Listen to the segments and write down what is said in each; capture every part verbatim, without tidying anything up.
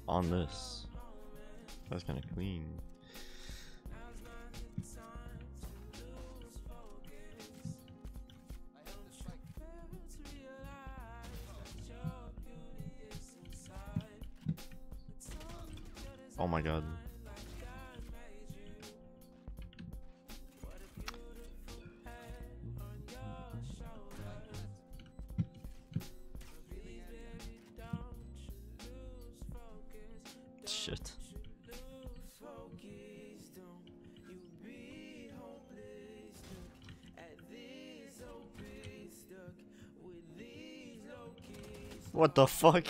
on this. That's kind of clean. Oh my god. Shit. What the fuck?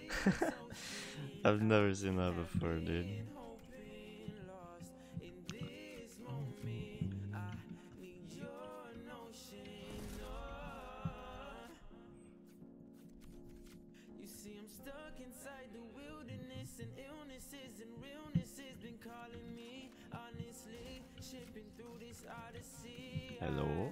I've never seen that before, dude. Hello?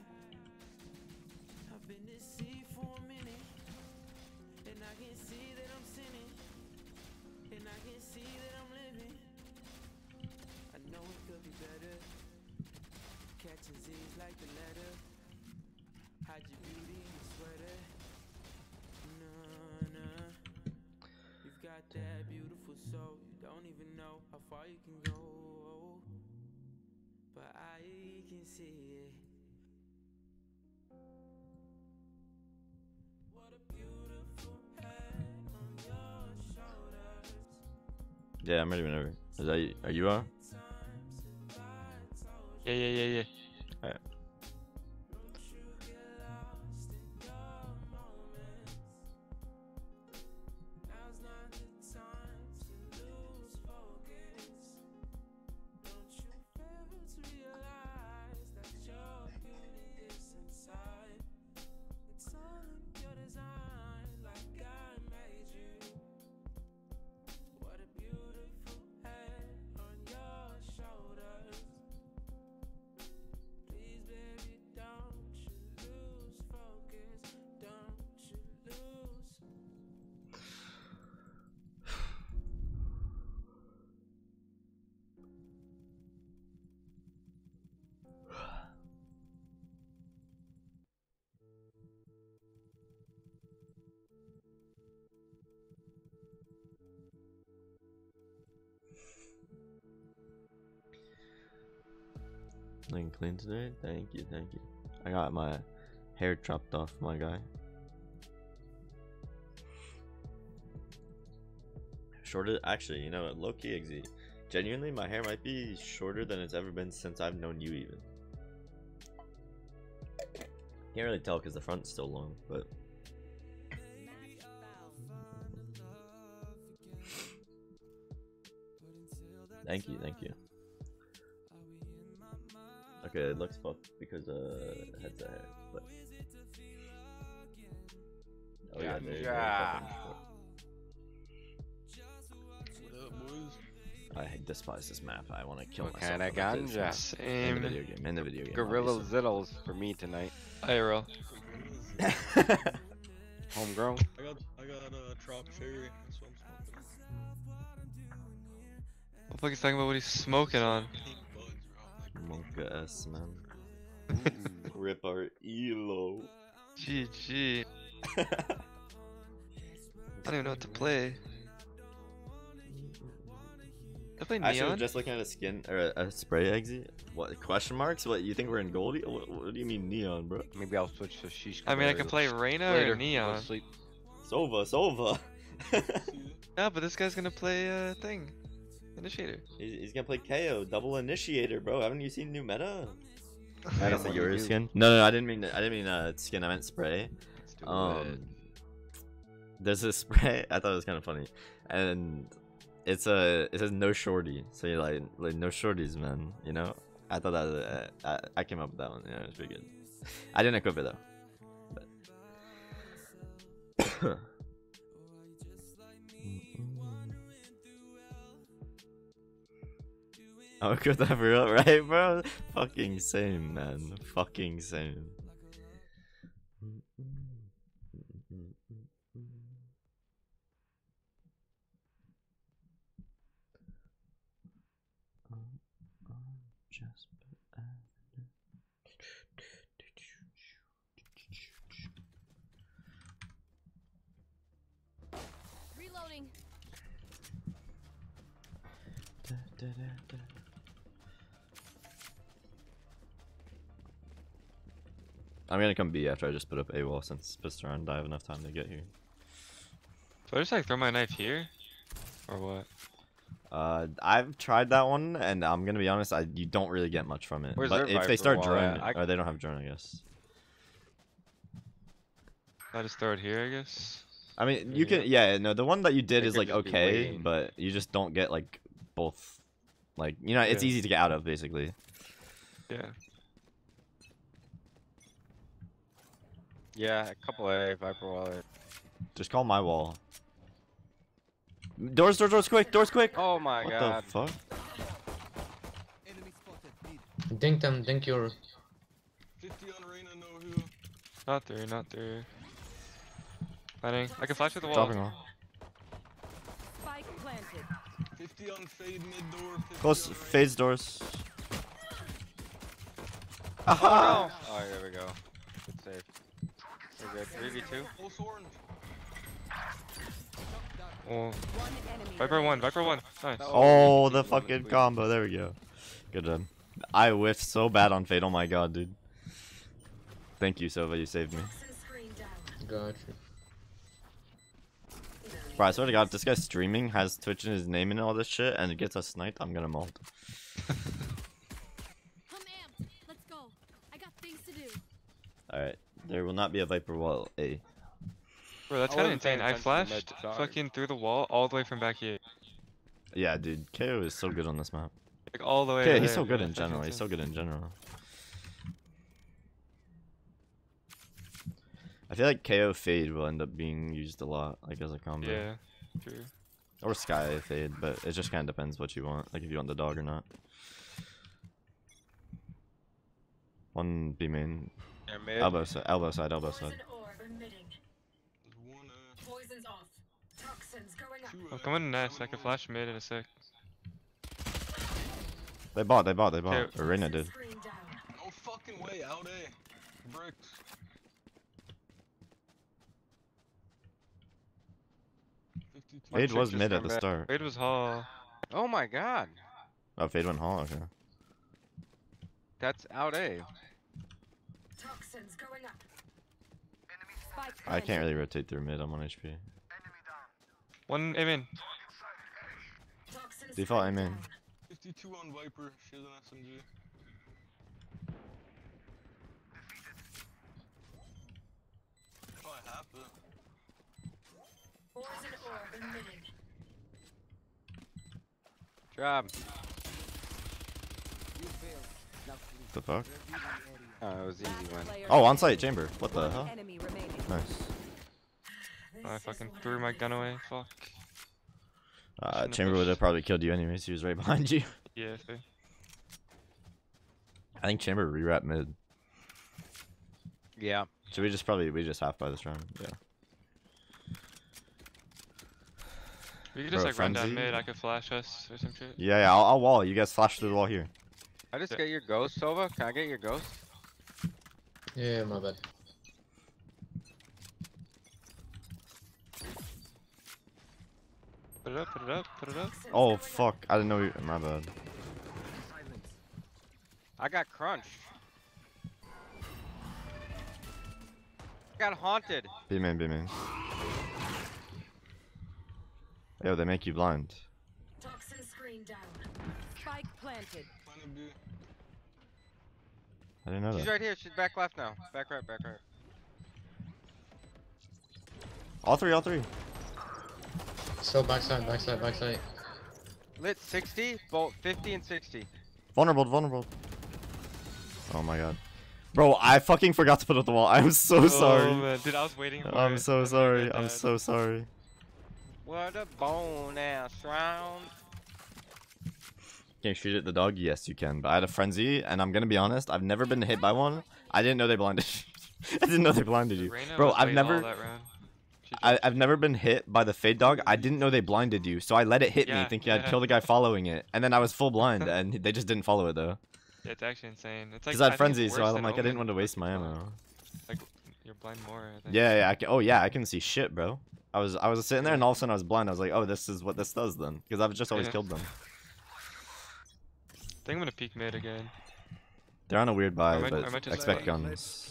That beautiful soul, you don't even know how far you can go, but I can see it. What a beautiful head on your shoulders. Yeah, I'm ready whenever. Is that you? Are you on? Yeah, yeah, yeah, yeah. Alright. Looking clean today? Thank you, thank you. I got my hair chopped off, my guy. Shorter? Actually, you know, low-key exit. Genuinely, my hair might be shorter than it's ever been since I've known you, even. Can't really tell because the front's still long, but... Thank you, thank you. Okay, it looks fucked because uh head's a hair, but oh yeah, there you go. I despise this map. I want to kill What myself. kind of ganja? In the Same. video game. In the video game. Gorilla Zittles for me tonight. I R L. Homegrown. I got, I got a uh, Trop Cherry. That's what I'm smoking. What the fuck is talking about what he's smoking on? Pink buds, bro. Monka S, man. Rip our Elo. G G. I don't even know what to play. I play Actually, Neon. I'm just looking at a skin or a, a spray exit. What question marks? What you think we're in Goldie? What, what do you mean Neon, bro? Maybe I'll switch to Sheesh. I mean, I can play Reyna Later. or Neon. Sleep. Sova, Sova. Yeah, but this guy's gonna play a uh, thing. Initiator. he's, he's gonna play K O, double initiator, bro. Haven't you seen new meta? I I don't guess wanna your do- skin. No, no, no, I didn't mean. I didn't mean uh, skin. I meant spray. Let's do Um, it. there's a spray. I thought it was kind of funny, and it's a it says no shorty. So you're like, like no shorties, man. You know. I thought that uh, I I came up with that one. Yeah, it was pretty good. I didn't equip it though. But I'll equip that for real, right, bro? Fucking same, man. Fucking same. Reloading. I'm gonna come B after I just put up A wall since pissed around. I have enough time to get here. So I just like throw my knife here, or what? Uh, I've tried that one, and I'm gonna be honest, I you don't really get much from it. Where's but their if they Viper start wall drone, at? I- or they don't have drone, I guess. I just throw it here, I guess. I mean, you Yeah. can, yeah, no, the one that you did They is could like just be okay, waiting. but you just don't get like both. Like, you know, it's Yeah. easy to get out of basically. Yeah. Yeah, a couple A Viper wall. Just call my wall. Doors, doors, doors, quick, doors, quick. Oh my What god. the fuck? Dink them, dink your. fifty on Reyna, no heal. Not through, not through. Planning. I can flash through the wall. Dropping wall. Spike planted. fifty on fade mid door. fifty Close, on Reyna. fades doors. Oh no! Oh, there we go. Good save. We're good. three v two. Pulse orange. Oh. One enemy. Viper one, Viper one. Nice. No. Oh, Oh, the easy one, fucking please. combo. There we go. Good job. I whiffed so bad on Fade. Oh my god, dude. Thank you, Sova. You saved me. Got you. Bro, I swear to god, if this guy's streaming, has Twitch in his name and all this shit, and it gets us sniped, I'm gonna molt. I'm amped. Let's go. I got things to do. Alright. There will not be a Viper wall A. Bro, that's I kind of wasn't paying insane. I attention to flashed mid, sorry. fucking through the wall all the way from back here. Yeah, dude. K O is so good on this map. Like all the way. Yeah, to he's there, so good dude. in That's fucking general. He's so insane. good in general. I feel like K O Fade will end up being used a lot, like as a combo. Yeah, true. Or Sky Fade, but it just kind of depends what you want. Like if you want the dog or not. One B main. They're mid. Elbow side, elbow side, elbow side. There's one uh, Poison's off. Toxins going up. two Oh, uh, come on, nest. I one can on flash mid in a sec. They bought, they bought, they bought. Okay. Or Reyna did. No fucking way, out A. Bricks. fifty-two. Fade chick was just mid at come the back. start. Raid was hall. Oh my god. Oh, Fade went hall? Okay. That's out A. Toxins going up. Spike I can't really rotate through mid, I'm on H P. One aim in. Toxins Default aim in. fifty-two on Viper. She has an S M G. Probably half it. Poison orb emitting. Job. The fuck? Oh, it was easy win. Oh, on site chamber. What the One hell? enemy remaining. Nice. Oh, I fucking threw my gun away. Fuck. Uh, Shouldn't have chamber would have pushed. probably killed you anyways. He was right behind you. Yeah, fair. I think chamber rewrap mid. Yeah. Should we just probably we just half by this round? Yeah. We could Bro, just like run down frenzy? mid. I could flash us or some shit. Yeah, yeah. I'll, I'll wall. You guys flash through the wall here. I just Yeah. get your ghost, Sova. Can I get your ghost? Yeah, my bad. Put it up, put it up, put it up. Oh fuck! I didn't know. You, my bad. I got crunched. I got haunted. B main, B main. Yo, they make you blind. Toxin screen down. Spike planted. Planet B. I didn't know She's that. right here. She's back left now. Back right, back right. All three, all three. Still backside, backside, backside. Lit sixty, bolt fifty and sixty. Vulnerable, vulnerable. Oh my god. Bro, I fucking forgot to put up the wall. I'm so sorry. Oh, man. Dude, I was waiting for I'm it. so That's sorry. really I'm bad. so sorry. What a bone ass round. Can you shoot at the dog? Yes, you can. But I had a frenzy, and I'm gonna be honest. I've never been hit by one. I didn't know they blinded. I didn't know they blinded you, Reyna bro. was I've late all never, that round. She I, just- I've never been hit by the fade dog. I didn't know they blinded you, so I let it hit me, Yeah, thinking I'd yeah. kill the guy following it, and then I was full blind, and they just didn't follow it though. Yeah, it's actually insane. It's like Because I had think it's frenzy, so worse I'm than like, I didn't Omen want to with waste my fucking- ammo. Like, you're blind more. I think. Yeah, yeah. I can, oh yeah, I can see shit, bro. I was I was sitting there and all of a sudden I was blind. I was like, oh, this is what this does then, because I've just always Yeah. killed them. I think I'm gonna peek mid again. They're on a weird buy, might- I but might just expect play. guns.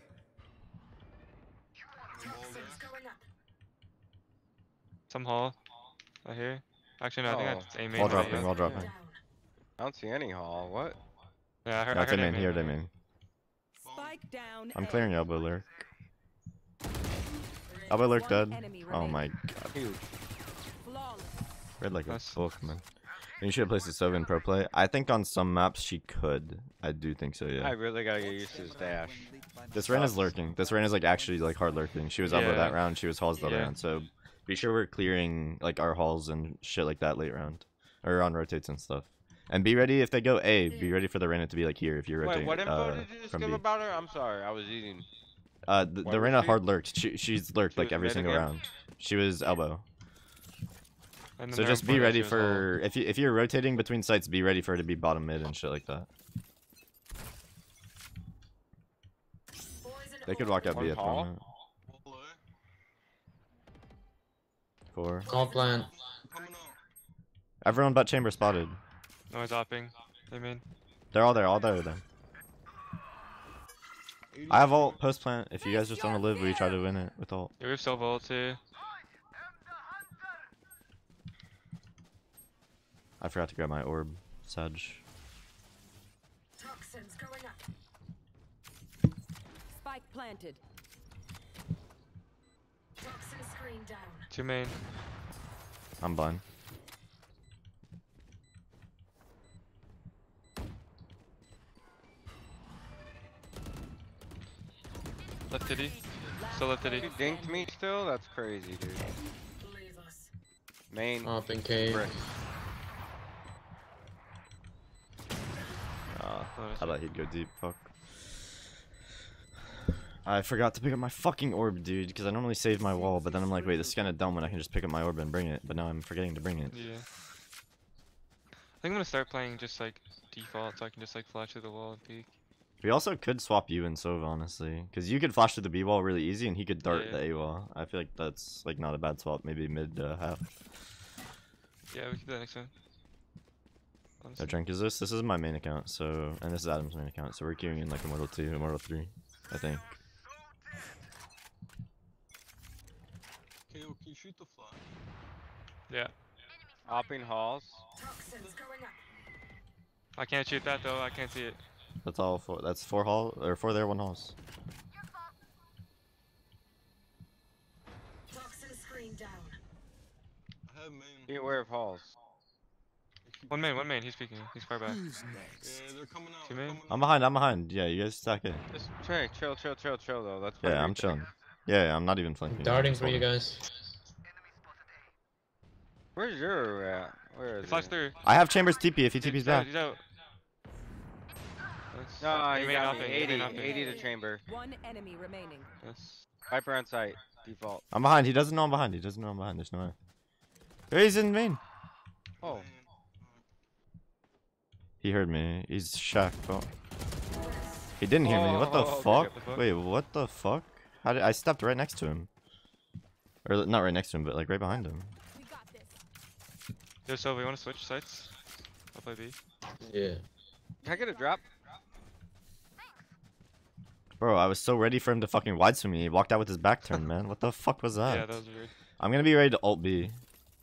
Toxins going up. Some hall. I hear. Actually, no. I think Oh. that's A main. Wall right, dropping, yeah. wall dropping. Down. I don't see any hall. What? Yeah, I heard. No, I it's heard A A main here, main. they main. Spike down. I'm A. clearing elbow lurk. Elbow lurk One dead. enemy Oh remaining. my god. Huge. Flawless. Read like a Nice. book, man. You should have placed a Sova in pro play. I think on some maps she could. I do think so, I yeah. really gotta get used to his dash. This rain is lurking. This rain is like actually like hard lurking. She was elbow Yeah. that round, she was halls the other Yeah. round. So be sure we're clearing like our halls and shit like that late round. Or on rotates and stuff. And be ready if they go A, be ready for the Reyna to be like here if you're Wait, rotating what info uh, did you just from give B. about her? I'm sorry, I was eating. Uh, the, Where the was Reyna she? hard lurked. She, she's lurked She like was every mid single again? round. She was elbow. And then So the just round be before that, ready she was hall. for if you if you're rotating between sites, be ready for her to be bottom mid and shit like that. Poison They could orb walk out B One at the tall? moment. Wall A. Four. Call plant. Coming out. Everyone but chamber spotted. No, he's hopping. I mean, They're all there, all there then. I have ult post plant. If you guys just want to live, we try to win it with ult. yeah, we have Silva ult too. I forgot to grab my orb, Sage. Toxins going up. Spike planted. Toxin screen down. Two main. I'm blind. Left titty. Still left titty. You dinked me still? That's crazy, dude. Leave us. Main. Up in cave. brick. Uh, Nice. I thought he'd go deep. Fuck. I forgot to pick up my fucking orb, dude, because I normally save my wall, but then I'm like, wait, this is kind of dumb when I can just pick up my orb and bring it, but now I'm forgetting to bring it. Yeah. I think I'm gonna start playing just like default, so I can just like flash through the wall and peek. We also could swap you and Sova, honestly, because you could flash through the B wall really easy, and he could dart Yeah. the A wall. I feel like that's like not a bad swap, maybe mid uh, half. Yeah, we can do that next time. No Honestly. drink is this? This is my main account, so and this is Adam's main account, so we're queuing in like Immortal two, Immortal three, I think. K O, can you shoot the flag? Yeah. Hopping halls. Toxins going up. I can't shoot that though. I can't see it. That's all four. That's four hall or four there, one halls. Toxin screen down. I have main. Be aware of halls. They keep- One main, one main. He's speaking. He's far back. Yeah, they're coming out. Two they're main? coming I'm out. behind. I'm behind. Yeah, you guys stack it. Just Trey, chill, chill, chill, chill though. That's Yeah, I'm chilling. Yeah, yeah, I'm not even flanking. Darting I'm for you holding. guys. Where's your at? Where He is flashed he? through. I have Chambers T P if he He's T P's out, back. He's out. Nice. No, He you made got me. nothing, he eighty, made nothing. eighty to chamber. One enemy remaining. Yes. Viper on site. Default. I'm behind. He doesn't know I'm behind. He doesn't know I'm behind. There's no way. There he's in main. Oh. Main. He heard me. He's shacked. Oh. He didn't hear me. What the Oh, fuck? what the fuck? Wait, what the fuck? How did I stepped right next to him? Or not right next to him, but like right behind him. We got this. Yo, Silva, you wanna switch sites? I'll play B. Yeah. Can I get a drop? Bro, I was so ready for him to fucking wide swing me. He walked out with his back turned, man. What the fuck was that? Yeah, that was weird. I'm gonna be ready to ult B.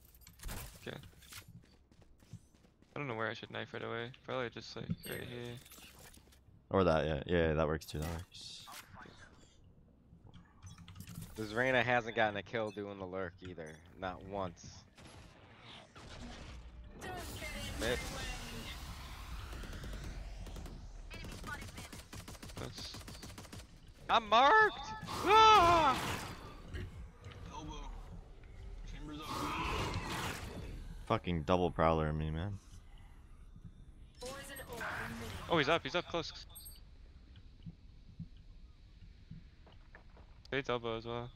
I don't know where I should knife right away. Probably just like right here. Or that, yeah. Yeah, that works too. That works. This Reyna hasn't gotten a kill doing the lurk either. Not once. Mid. That's I'm marked! Ah! Elbow. Chambers up. Fucking double prowler in me, man. Poison orb emitting. oh, he's up. He's up close. Spade's elbow as well.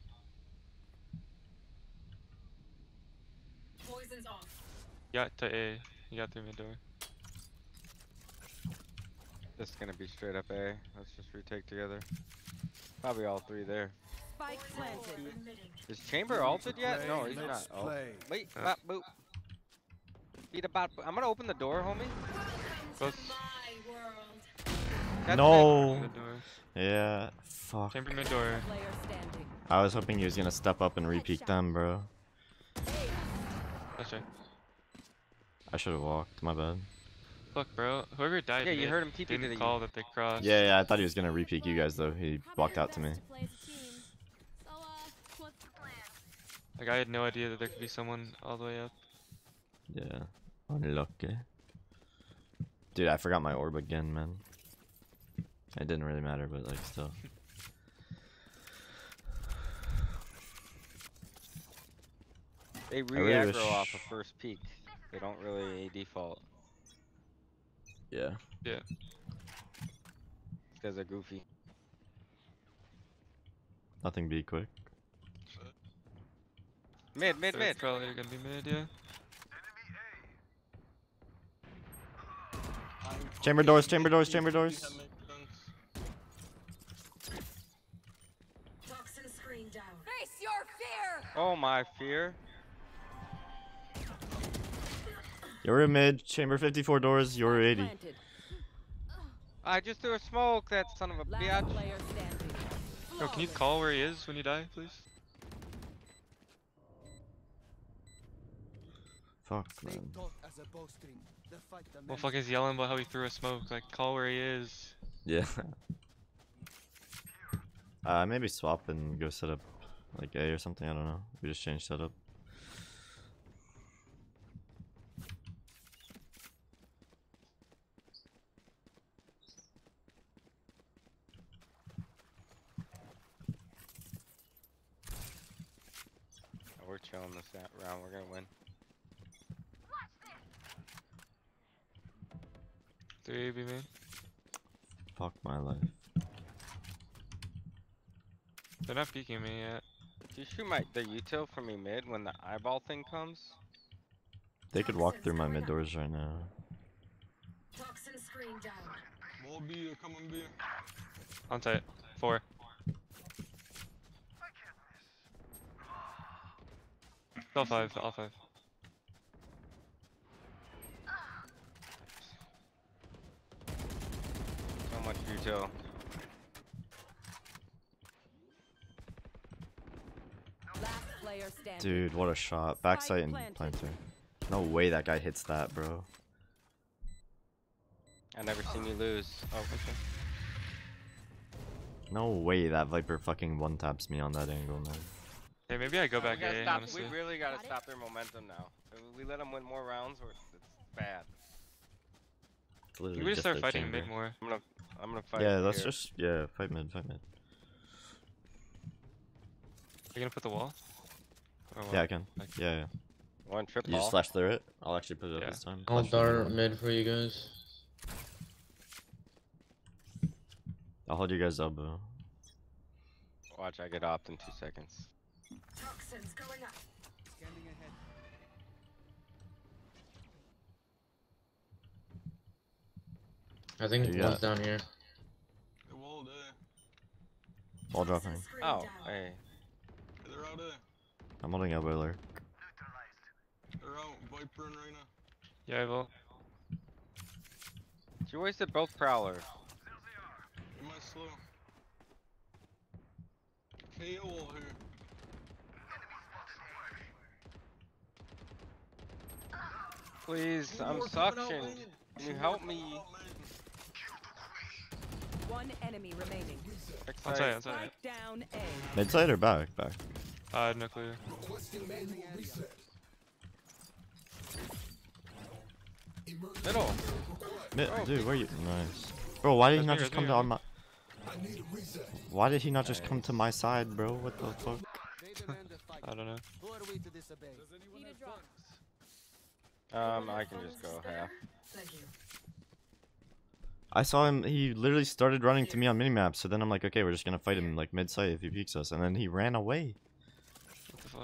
Poison's off. He got to A. He got through mid door. This is gonna be straight up A. Let's just retake together. Probably all three there. Spike planted. Is Chamber ulted yet? No, he's not. Oh. Wait, Uh. bop, boop. Beat a bot. boop. I'm gonna open the door, homie. Close. My world. That's No. Mid door. Yeah. Fuck. Chamber mid door. Player standing. I was hoping he was gonna step up and re-peek them, bro. That's right. I should have walked. My bad. Fuck, bro. Whoever died Yeah, you mid heard him T P to didn't the- call that they crossed. Yeah, yeah. I thought he was gonna re-peek you guys though. He walked out to me. Like, I had no idea that there could be someone all the way up. Yeah. Unlucky. Dude, I forgot my orb again, man. It didn't really matter, but like still. They really re-aggro wish- off of first peak. They don't really default. Yeah. Yeah. Because they're goofy. Nothing be quick. Mid, mid, They're mid. probably gonna be mid, yeah. Chamber doors, chamber doors, chamber doors. That makes sense. Toxin screen down. Face your fear. Oh my fear. You're in mid, chamber fifty-four doors, you're eighty. Planted. I just threw a smoke, that son of a Last bitch. player standing. Yo, can you call where he is when you die, please? Fuck, man. Well, fuck is yelling about how he threw a smoke. Like, call where he is. Yeah. uh, maybe swap and go set up like A or something. I don't know. We just change setup. Oh, we're chilling this that round. We're gonna win. three A B man. Fuck my life. They're not peeking me yet. Do you shoot my the util for me mid when the eyeball thing comes? They could walk through my mid doors right now. Toxin screen down. Wall B, or come on B. On site. Four. All five. All five. So much util. Last player standing. Dude, what a shot. Backside and planted. planter. No way that guy hits that, bro. I never seen you lose. Oh, okay. No way that Viper fucking one taps me on that angle, man. Hey, maybe I go No, back we, gotta A, stop, honestly. we really gotta Got it? stop their momentum now. If we let them win more rounds, or it's bad. It's literally We just just start a fighting chamber. mid more. I'm gonna, I'm gonna fight. Yeah, let's here. just yeah fight mid, fight mid. You gonna put the wall? Or what? Yeah, I can. Like- Yeah, yeah. one trip You just ball. flash through it. I'll actually put it up Yeah. this time. I'll Flash through dart it. mid for you guys. I'll hold you guys elbow. Watch, I get opt in two seconds. Toxins going up. I think You one's got- down here. Hey, wall A. Ball dropping. Toxin screen Oh, down. hey. Hey, they're out A. I'm holding elbow alert. They're out. Viper and Reyna. Yeah, I will. You wasted both prowler. Am I slow? K O wall here. Please, Two I'm more coming out suction. main. Can Two you more help coming me? out main. One enemy remaining. On site, on site. Spike down A. Mid side or back? Back. I had no clue. Middle. Mid, Oh. dude, where you? Nice. Bro, why did he That's not me, just that's come me, to that's on my? Why did he not just come to my side, bro? What the fuck? I don't know. Um, I can just go half. Thank you. I saw him. He literally started running to me on minimap. So then I'm like, okay, we're just gonna fight him like mid site if he peeks us, and then he ran away. What the fuck?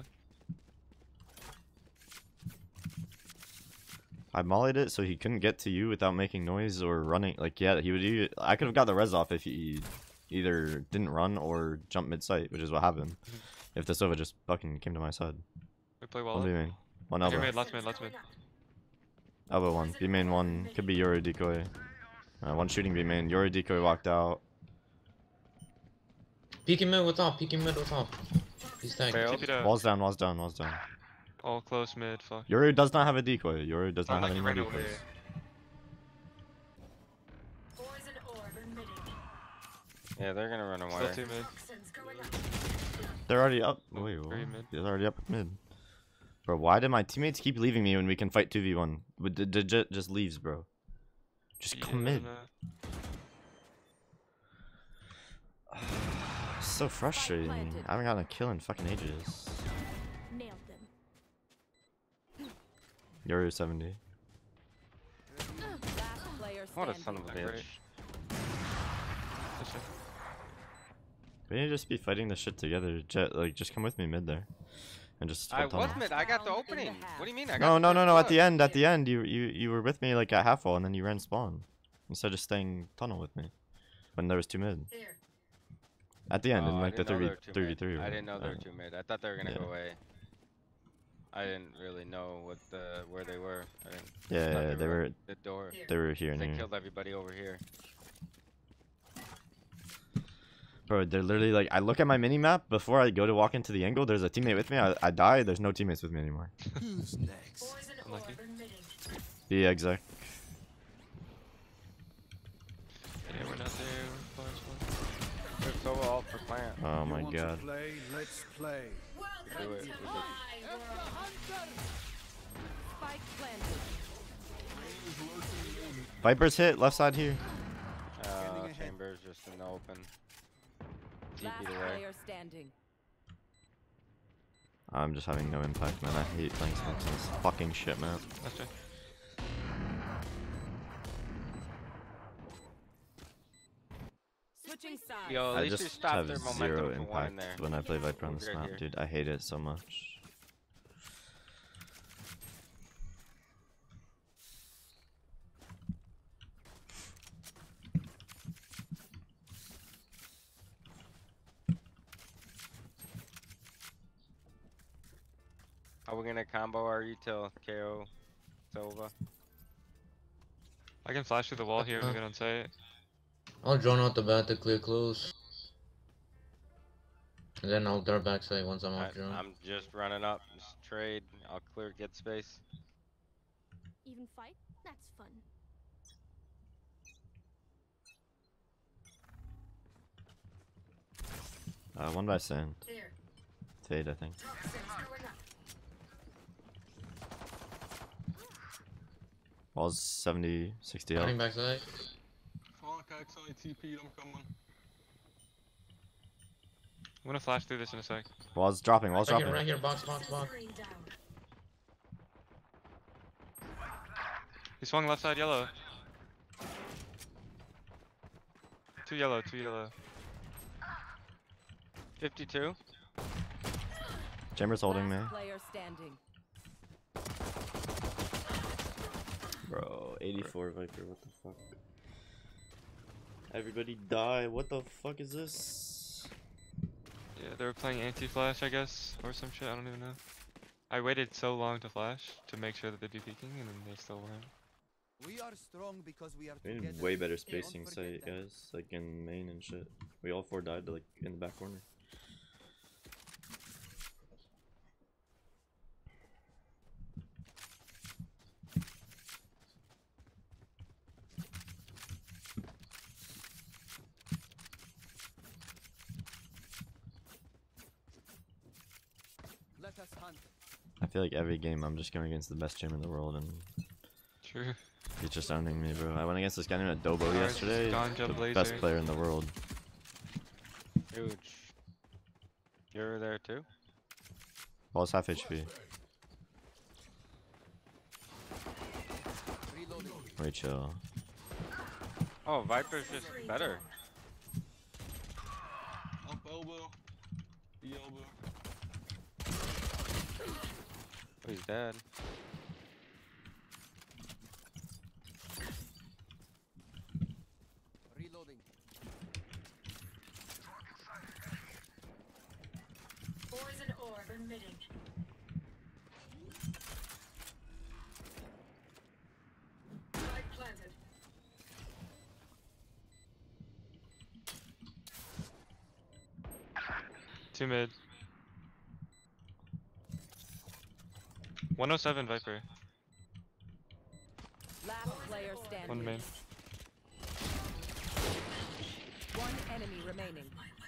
I mollied it so he couldn't get to you without making noise or running. Like, yeah, he would. He, I could have got the res off if he either didn't run or jump mid site, which is what happened. If the Sova just fucking came to my side. We play One well. B main, one Here elbow, mid, last mid, last mid. elbow one, B main one, could be Yuri decoy. Uh, one shooting B main, Yuri decoy walked out. Peeking mid with top, peeking mid with top. He's tagged. Failed. Keep it up. Walls down, walls down, walls down. All close mid, fuck. Yuri does not have a decoy. Yuri does Oh, not have like any you more ran away. decoys. Poison orb emitting. Yeah, they're gonna run Still away. two mid. Toxins going up. They're already up. Oh, Wait, very what? mid. They're already up mid. Bro, why did my teammates keep leaving me when we can fight two v one? With the digit just leaves, bro. Just come Yeah, mid. no. So frustrating. I haven't gotten a kill in fucking ages. Nailed them. Yuri seventy. Last player What a standing. son of a Great. bitch. That's it. We need to just be fighting this shit together. Jet, like, just come with me mid there. And just I hold was tunnel. mid. I got the opening. What do you mean? I got No, the no, no, first no. At blood. the end, at the end, you you you were with me like at half wall, and then you ran spawn instead of staying tunnel with me when there was two mid. Here. At the end, Oh, in I like the didn't know they thirty, were two mid. thirty-three. I didn't know they were uh, two mid. I thought they were gonna yeah. go away. I didn't really know what the where they were. I didn't. I Yeah, thought yeah, they up were the door. Here. they were here and They here. killed everybody over here. Bro, they're literally like, I look at my mini map before I go to walk into the angle. There's a teammate with me. I, I die. There's no teammates with me anymore. Who's next? Poison Unlucky. orb emitting. The exec. Yeah, we're not there. We're far as They're so all for plant. Oh You my want to god. play? Let's play. Welcome Do it. to We did. my world. Spike planted. Viper's hit left side here. Uh, ahead. Chambers just in the open. T Last P'd away. player standing. I'm just having no impact, man. I hate playing smokes on this fucking shit, man. well. That's right. Switching sides. Yo, at I least we just stopped have their zero momentum for one in there. impact when I play Viper on this Right map, here. dude. I hate it so much. Are we gonna combo our util K O Sova? I can flash through the wall here and get on site. I'll drone out the bat to clear close. And then I'll dart backside once I'm I, off drone. I'm just running up, just trade. I'll clear get space. Even fight? That's fun. Uh, one by sand. Here. Fade, I think. Toxins going up. Walls seventy, sixty out. Running backside. Fuck, outside T P, I'm coming. I'm gonna flash through this in a sec. Walls dropping, walls Right here, dropping. right here, box, box, box. Screen down. He swung left side yellow. Two yellow, two yellow. fifty-two. Chambers holding me. Last player standing. Bro, eighty-four Viper, what the fuck? Everybody die, what the fuck is this? Yeah, they were playing anti-flash, I guess, or some shit. I don't even know. I waited so long to flash to make sure that they'd be peeking, and then they still weren't. We are strong because we are We together. need way better Don't spacing forget site, that. guys. Like in main and shit. We all four died like in the back corner. Let us hunt. I feel like every game I'm just going against the best gym in the world and True. he's just owning me, bro. I went against this guy named Adobo Ours is yesterday. Ganja The Blazer. best player in the world. Huge. You're there too? Ball's half H P. Reloading. Wait, chill. Oh, Viper's just better. Up elbow. The elbow. Oh, he's dead. Reloading. Poison orb emitting. Spike planted. Two mid. one oh seven Viper. Last player standing. One main. One enemy remaining.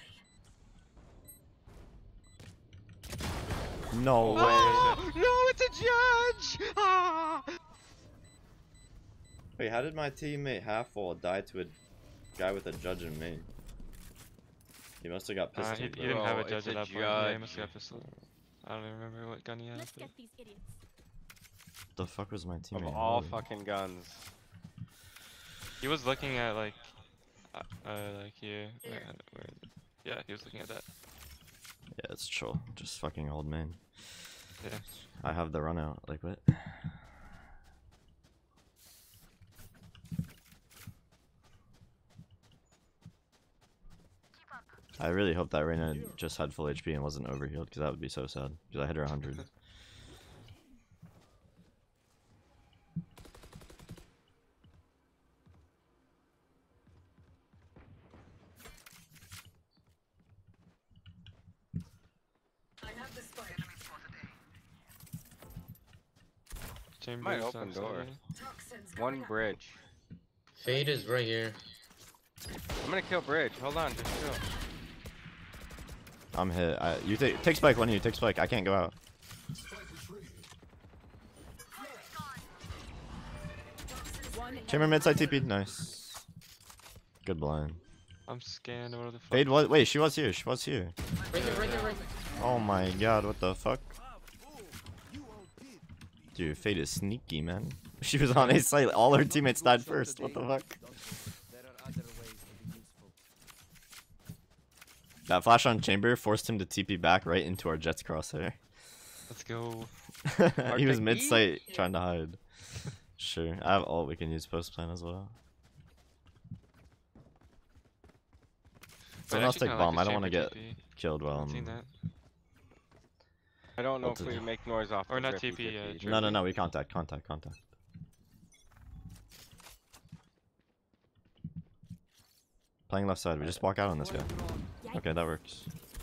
No way. Oh, no, it's a judge! Ah! Wait, how did my teammate half wall die to a guy with a judge in main? He must have got Uh, pistol. he, he bro. didn't have a Bro, judge it's at a that point. Yeah, he judge. must have got pistol. I don't even remember what gun he had. Let's but- get these idiots. The fuck was my teammate? Of all holding? fucking guns. He was looking at like, uh, uh like here. Where, where, yeah, he was looking at that. Yeah, it's chill. Just fucking old man. Yeah. I have the run out. Like what? I really hope that Reyna just had full H P and wasn't overhealed, because that would be so sad. Because I hit her one hundred. I have the spike. Chambers Might open outside. door. Toxins One going up. bridge. Fade is right here. I'm gonna kill bridge. Hold on, just chill. I'm hit. I, you take take spike. One of you take spike. I can't go out. One Chamber mid side T P. Nice. Good blind. I'm scanned. What the fuck? Fade was. Wait, she was here. She was here. Right there, right there, right there. Oh my god, what the fuck? Dude, Fade is sneaky, man. She was on A site. All her teammates died first. What the fuck? That flash on Chamber forced him to T P back right into our Jets crosshair. Let's go. He was Arctic mid E? site trying to hide. Sure, I have ult we can use post plan as well. But Someone else actually take kinda like bomb. the I don't want to chamber get T P. killed while Seen I'm. that. I don't know What if to we do? make noise off Or the not Griffy T P, uh, Griffy. No, no, no. We contact, contact, contact. Playing left side. We just walk out on this guy. Okay, that works.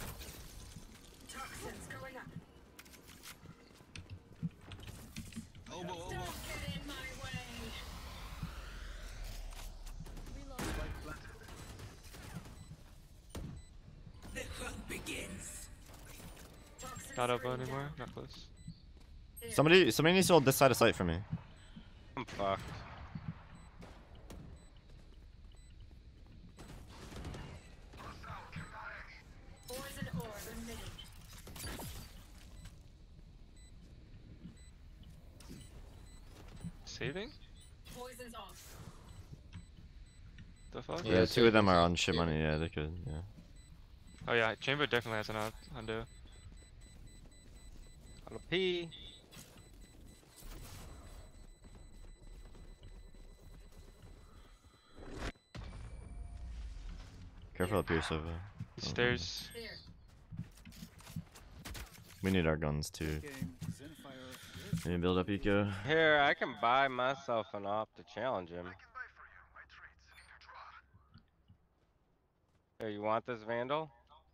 Toxins going up. Elbow, elbow. Don't get in my way. Toxins Not elbow screen anymore. down. Not close. Here. Somebody, somebody needs to hold this side of sight for me. I'm fucked. Poison orb emitting. Saving? Poison's off. The fuck? Yeah, Yeah, it's two of safe, them it's are safe. on shit money. Yeah, they could. Yeah. Oh yeah, Chamber definitely has an out undo. Little P. Careful up here, Sova. Stairs. Here. We need our guns too. Can you build up eco? Here, I can buy myself an op to challenge him. Here, you want this Vandal?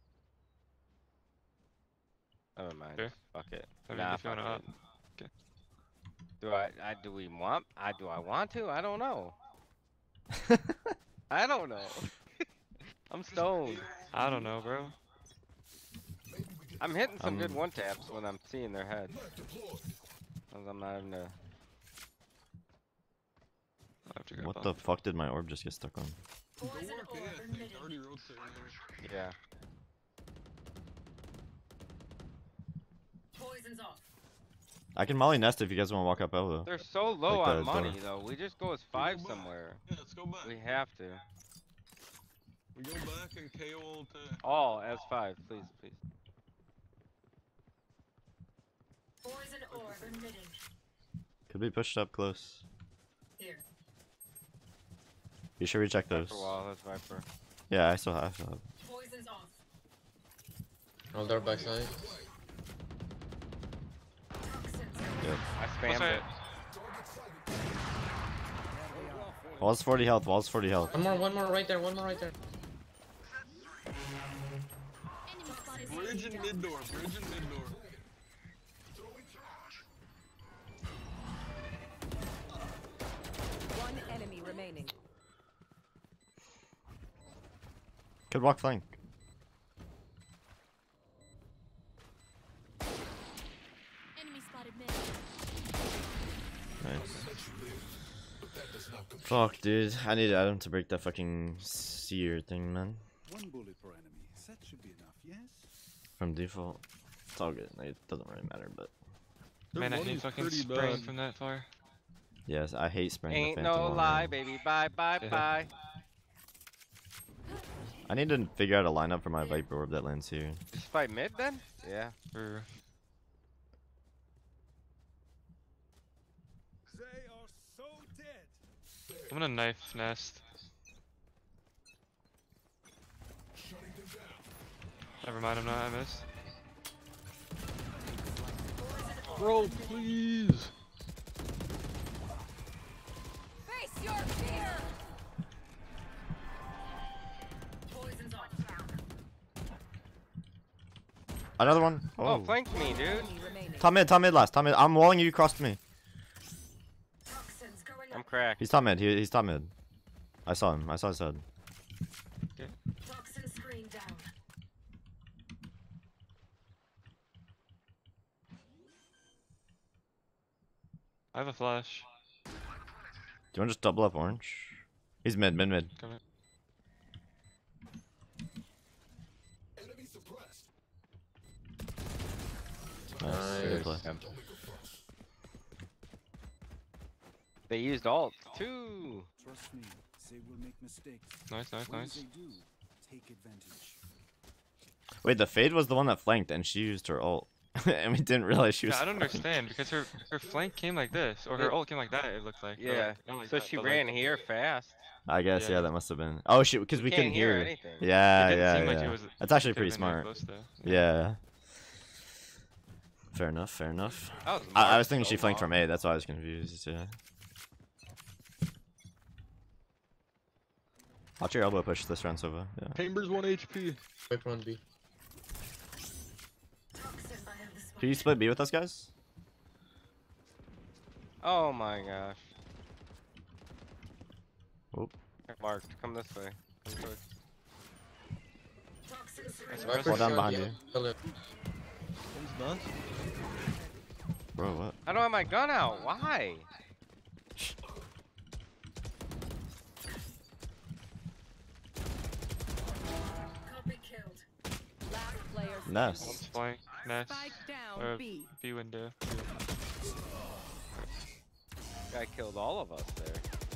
Never mind. Sure. Fuck it. I mean, nah, if you fuck wanna it. op. Okay. Do I, I? Do we want? I do. I want to? I don't know. I don't know. I'm stoned. I don't know, bro. I'm hitting some good Um, one taps when I'm seeing their head. Cause I'm not even. Uh, I have to go What bomb. the fuck did my orb just get stuck on? Poison Go work, orb yeah. It's emitting. already rotating there. yeah. Poison's off. I can molly nest if you guys want to walk up elbow. They're so low Like on the money door. though. We just go as We five go back. somewhere. Yeah, let's go back. We have to. We go back and K O ult. Uh, All as five, please, please. Poison orb emitting. Could be pushed up close. Here. You should recheck those. Viper wall, that's Viper. Yeah, I still have. I still have. Poison's off. Hold our backside. Yep. I What's spammed that? it. Wall's forty health. Wall's forty health. One more, one more right there, one more right there. Bridge and mid door. Bridge and mid door. One enemy remaining. Could walk flank. Enemy spotted mid. Nice. Fuck, dude. I need Adam to break that fucking seer thing, man. One bullet per enemy. That should be enough, yes? From default. It's all good. Like, it doesn't really matter, but. Their Man, I hate money's fucking pretty spraying bad. from that far. Yes, I hate spraying Ain't the Phantom no on lie, them. baby. Bye, bye, Yeah. bye. I need to figure out a lineup for my Viper Orb that lands here. Just fight mid then? Yeah. Or They are so dead. I'm gonna knife nest. Never mind, I'm not. I missed. Bro, please. Face your fear. Poison's off. Another one. Oh, Oh. flank me, dude. Enemy remaining. Top mid, top mid last. Top mid. I'm walling you across to me. Toxins going I'm up. cracked. He's top mid. He, he's top mid. I saw him. I saw his head. Toxin screen down. I have a flash. Do you want to just double up orange? He's mid, mid, mid. Coming. Nice. Good Nice. play. Yep. They used alt too. Trust me, they will make mistakes. Nice, nice, When nice. they do, take advantage. Wait, the Fade was the one that flanked and she used her ult. And we didn't realize she was. Yeah, I don't understand because her her flank came like this, or her It- ult came like that. It looked like. or Yeah. like- not like So that, she but ran like, here fast. I guess, yeah, Yeah. that must have been. Oh, shit, because we Can't couldn't hear hear. anything. Yeah, It didn't yeah, seem like yeah. it was- That's actually could've pretty been really smart. close, though. Yeah. Fair enough, fair enough. That was I, I was marked thinking so she flanked long. from A, that's why I was confused, yeah. Watch your elbow push this round, Sova. Yeah. Chambers one H P. Quick one B. Toxin I have the spot. Can you split B with us, guys? Oh my gosh. Oop. Marked, come this way. Come towards- Toxin screen That's down. right. Fall down shot, behind yeah. you. Kill it. One's done. Bro, what? I don't have my gun out. Why? Copy killed. Last player Nice. standing. One's flank, nest, Spike down or B. B window. Guy killed all of us there.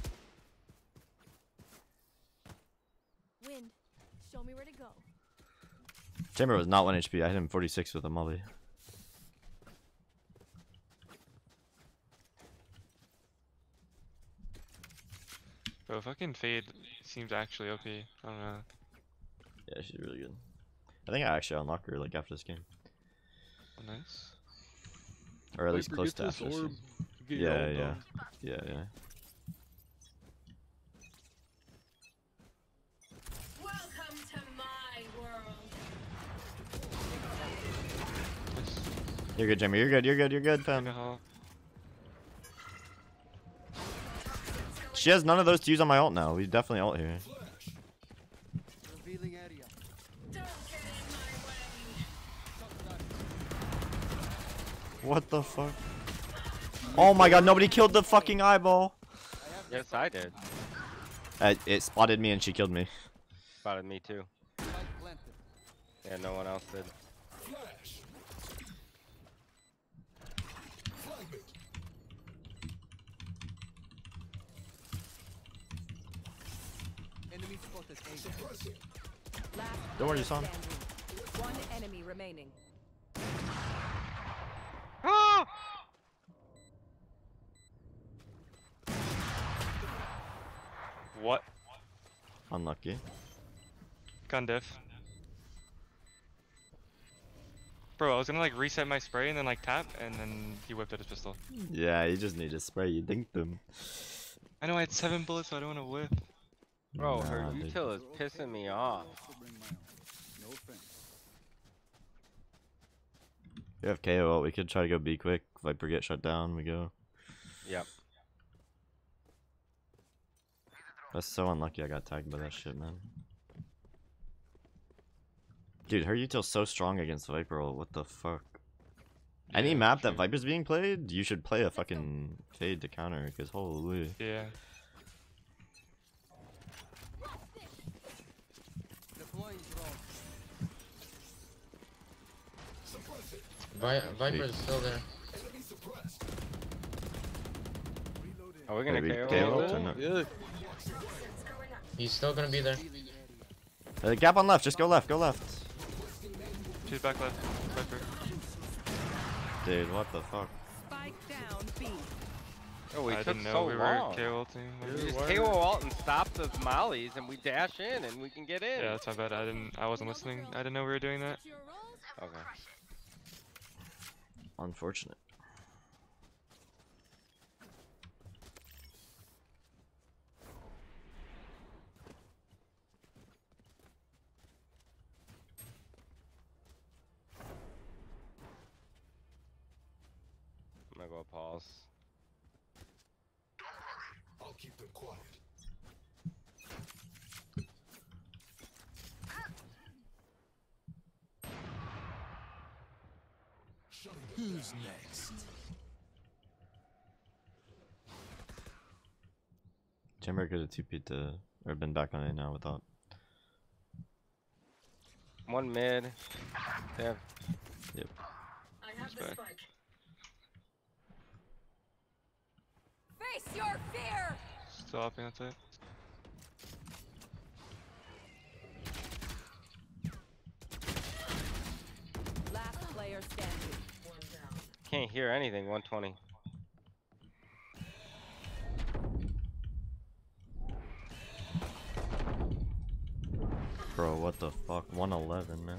Wind. Show me where to go. Chamber was not one H P. I hit him forty-six with a molly. Bro, fucking Fade seems actually O P. I don't know. Yeah, she's really good. I think I actually unlock her like after this game, Oh, nice. or at least Viper, close get to this after this orb. game. Get your Yeah, ult yeah, done. yeah, yeah. Welcome to my world. Nice. You're good, Jamie. You're good. You're good. You're good, Take a fam. hall. She has none of those to use on my ult now. We definitely ult here. Revealing area. Don't get in my way. What the fuck? Oh my god, nobody killed the fucking eyeball. Yes, I did. Uh, it spotted me and she killed me. Spotted me too. Yeah, no one else did. Enemy spotted A. Last Don't worry, player you saw him. standing. One enemy remaining. Ah! What? Unlucky. Gun diff. Bro, I was gonna like reset my spray and then like tap, and then he whipped out his pistol. Yeah, you just need to spray. You dinked them. I know I had seven bullets, so I don't want to whip. Bro, her Nah, dude. util is pissing me off. We have K O ult. We could try to go B quick. Viper get shut down. We go. Yep. That's so unlucky. I got tagged by that shit, man. Dude, her util's so strong against Viper ult. What the fuck? Any Yeah, map true. that Viper's being played, you should play a fucking fade to counter. Cause holy. Yeah. Vi Viper's still there. Are we gonna Maybe K O? K O ult? or not? Yeah. He's still gonna be there. Uh, gap on left. Just go left. Go left. She's back left. Viper. Dude, what the fuck? Spike down B. Oh, we I took didn't know so we long. were K O ulting. We Yeah. just why K O are- ult and stop the mollies, and we dash in, and we can get in. Yeah, that's my bad. I didn't. I wasn't listening. I didn't know we were doing that. Okay. Unfortunate. I'm gonna go pause. I'll keep them quiet. Who's next? Chamber could have T P'd to or been back on it now without. One mid. They have I have the Respect. spike. Face your fear. Still hopping outside. Last player standing. One down. can't hear anything. one twenty. Bro, what the fuck? one eleven, man.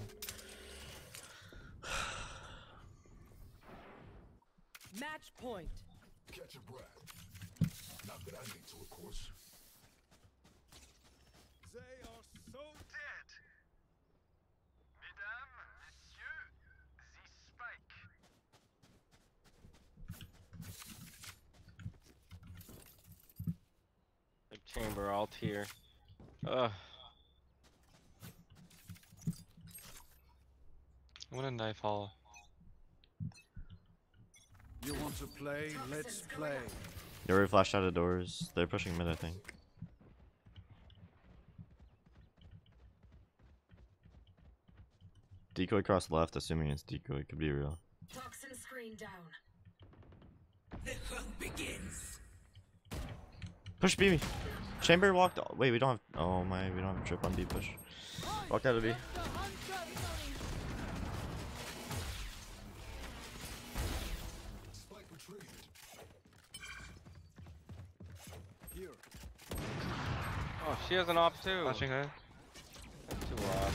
Match point. Catch a breath. Not that I need to, of course. They are so dead. Mesdames, messieurs, the spike. Big chamber alt here. Ugh. I want a knife haul. You want to play? Let's play. They already flashed out of doors. They're pushing mid, I think. Decoy cross left, assuming it's decoy. Could be real. Toxin screen down. Push B. Chamber walked. Oh, wait, we don't have. Oh my, we don't have a trip on B push. Walk out of B. Spike retrieved. Here. Oh, she has an op too. Flashing high. That's too odd.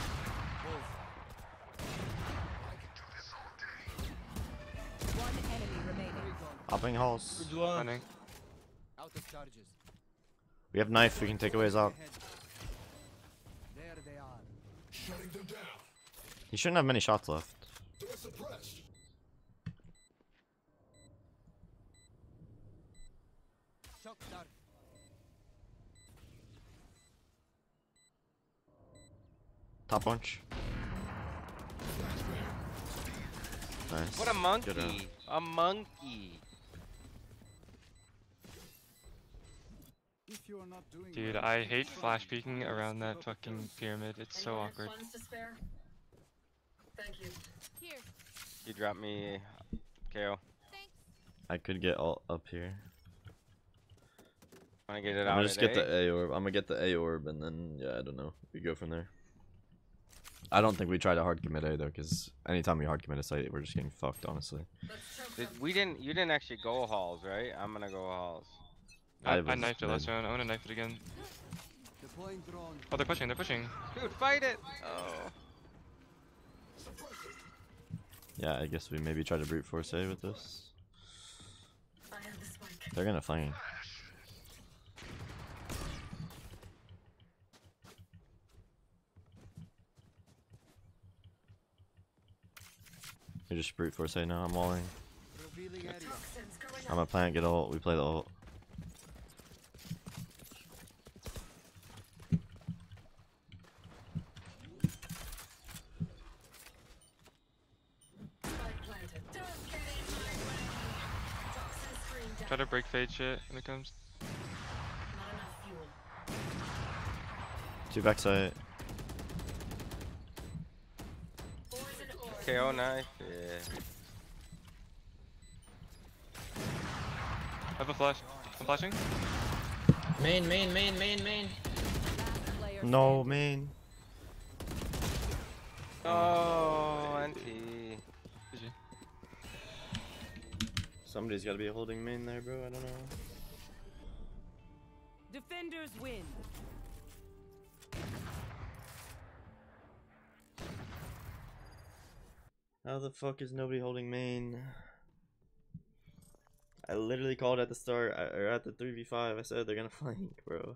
One enemy remaining. Hopping halls. Good luck. Running. Out of charges. We have knife. We can take away his op. There they are. Shutting them down. He shouldn't have many shots left. They're suppressed. Shock dart. Top bunch. Nice. What a Good monkey! round. A monkey! If you are not doing Dude, well, I hate try. flash peeking around that fucking pyramid. It's so Anyone have awkward. funds to spare? Thank you. Here. You dropped me K O. I could get all up here. Wanna get it I'm out gonna just at get A? the A orb. I'm gonna get the A orb and then yeah, I don't know. We go from there. I don't think we try to hard commit A though, because anytime we hard commit a site, we're just getting fucked, honestly. Let's choke Did, them. we didn't. You didn't actually go halls, right? I'm gonna go halls. I, I I was knifed it last mid. round. I want to knife it again. Deploying drone. Oh, they're pushing. They're pushing. Dude, fight it! Oh. Yeah, I guess we maybe try to brute force A with this. I have the spike. They're gonna flank. You just brute force A now. I'm walling. Toxins going I'm up. a plant. Get ult. We play the ult. Spike planted. Don't get in my way. Toxin screen down. Try to break fade shit when it comes. Not enough fuel. Two backside. Poison orb. K O knife. Yeah. I have a flash. I'm flashing. Main, main, main, main, main. Last player No, standing. man. Oh, anti. G G. Somebody's got to be holding main there, bro. I don't know. Defenders win. How the fuck is nobody holding main? I literally called at the start, I- or at the three v five. I said they're gonna flank, bro.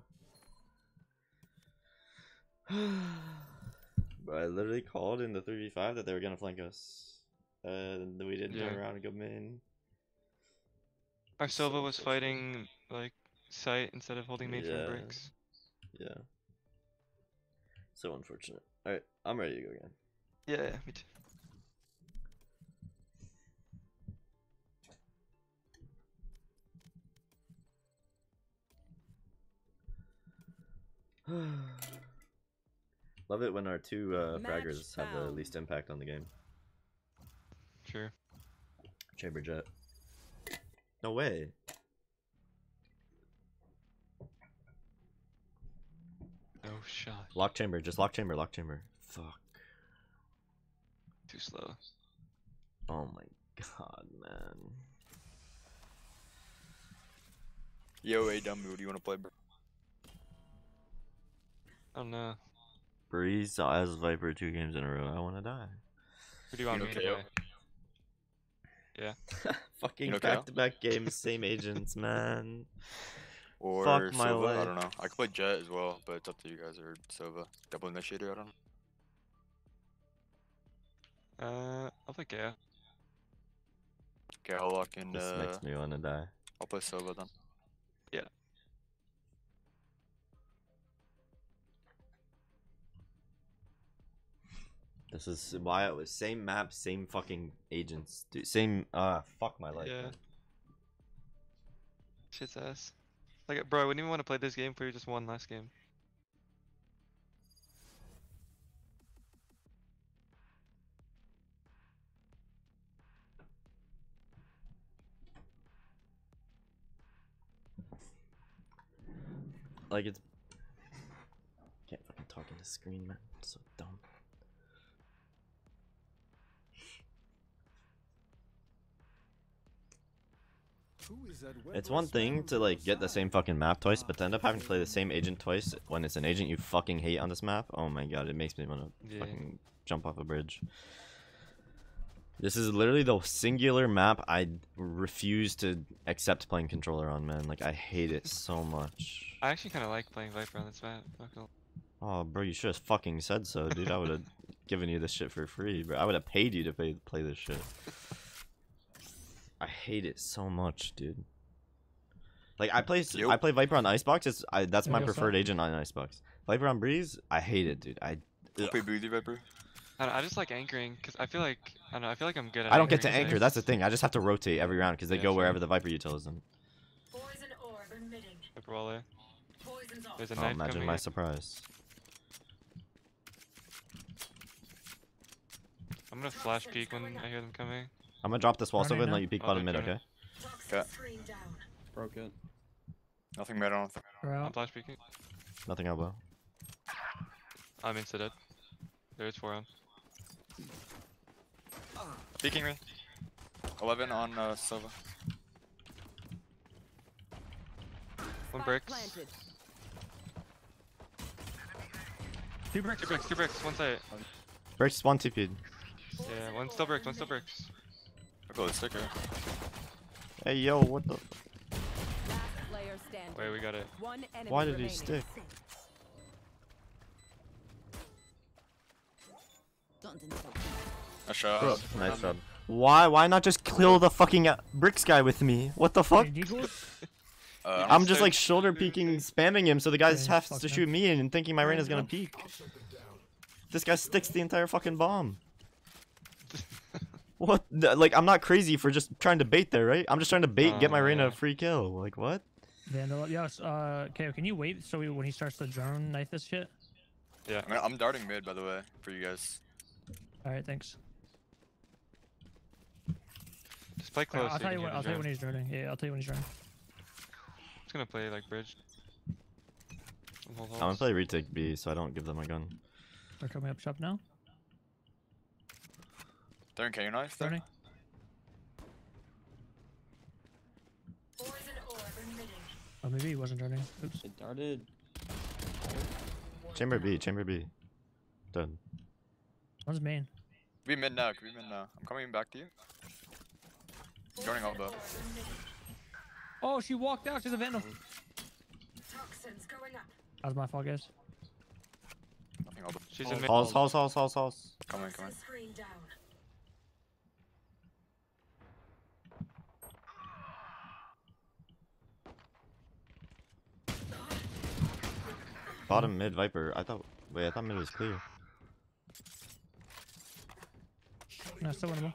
Bro, I literally called in the three v five that they were gonna flank us. Uh, and we didn't turn Yeah. around and go main. Our So Silva was unfortunate. fighting like sight instead of holding main Yeah. from bricks. Yeah. So unfortunate. Alright, I'm ready to go again. Yeah, yeah, me too. Love it when our two uh, Match fraggers have the found. least impact on the game. Sure. Chamber jet. No way. No shot. Lock chamber, just lock chamber, lock chamber. Fuck. Too slow. Oh my god, man. Yo, A dumb, what do you want to play, bro? Oh no. Breeze as Viper two games in a row. I want to die. Who do you want me to Okay. play? Yeah. Fucking You okay? back to back games, same agents, man. Or Fuck my Silva? I life. don't know. I could play Jet as well, but it's up to you guys. Or Silva. Double initiator, I don't know. Uh, I'll play Gea. Okay, I'll lock in. This Uh, makes me want to die. I'll play Silva then. This is why it was same map, same fucking agents. Dude, same. Ah, fuck my life. Yeah. man. Shit's ass. Like, bro, I wouldn't even want to play this game if we just won last game. Like it's. Can't fucking talk in the screen, man. It's so dumb. It's one thing to like get the same fucking map twice, but to end up having to play the same agent twice when it's an agent you fucking hate on this map. Oh my god, it makes me want to Yeah. fucking jump off a bridge. This is literally the singular map I refuse to accept playing controller on, man. Like I hate it so much. I actually kind of like playing Viper on this map. Not gonna- Oh, bro, you should have fucking said so, dude. I would have given you this shit for free, bro. I would have paid you to play play this shit. I hate it so much, dude. Like I play, Yup. I play Viper on Icebox. It's I, that's my Yeah, preferred so- agent on Icebox. Viper on Breeze, I hate it, dude. I, I'll play Boozy Viper. I, don't, I just like anchoring because I feel like I don't know. I feel like I'm good at. I don't get to anchoring anchor. things. That's the thing. I just have to rotate every round because they Yeah, go sure. wherever the Viper util is them. Poison orb emitting. Viper wall A. Poison's off. There's a Oh, knife imagine coming. my surprise. I'm gonna flash peek when I hear them coming. I'm gonna drop this wall Running silver and now. let you peek Oh, bottom they're mid, trying okay? Toxin Yeah. screen down. Broke it. Nothing mad on. I'm flash peeking. Nothing elbow. I'm insta dead. There is four on. Peeking me. eleven on uh, Silva. One Spike bricks. planted. Two bricks. Two bricks. Two bricks. One side. Breaks one T P'd. Yeah, one still bricks, one still bricks. I'll go with sticker. Hey yo, what the? Last player standing. Wait, we got it. One enemy Why did he remaining. stick? A shot. Bro, nice job. Why? Why not just kill the fucking uh, bricks guy with me? What the fuck? Uh, I'm just like shoulder peeking, spamming him, so the guy Yeah, has fuck to that. shoot me and thinking my Reyna's gonna peek. This guy sticks the entire fucking bomb. What? the- Like, I'm not crazy for just trying to bait there, right? I'm just trying to bait, get my Oh, Reyna yeah. a free kill. Like, what? Vandal. Yes. Uh. Okay. Can you wait so we, when he starts to drone knife this shit? Yeah. I'm, I'm darting mid, by the way, for you guys. All right. Thanks. Just play Alright, close. I'll so tell you can when. hear I'll the tell you when drone. he's droning. Yeah. I'll tell you when he's droning. Just gonna play like bridge. Hold I'm gonna holes. play retake B, so I don't give them a gun. They're coming up shop now. They're in K knife. There. Droning. Poison orb emitting. Oh, maybe he wasn't droning. Oops. It darted. Chamber B, chamber B. Done. One's main. Be mid now. Be mid now. I'm coming back to you. Joining elbow. Oh, she walked out. She's a vandal. Toxins going up. That was my fault, guys. Nothing elbow. She's in mid. Halls, halls, halls, halls, halls. Coming, coming. Toxin screen down. Bottom mid Viper. I thought. Wait, I thought mid was clear. No, still winnable.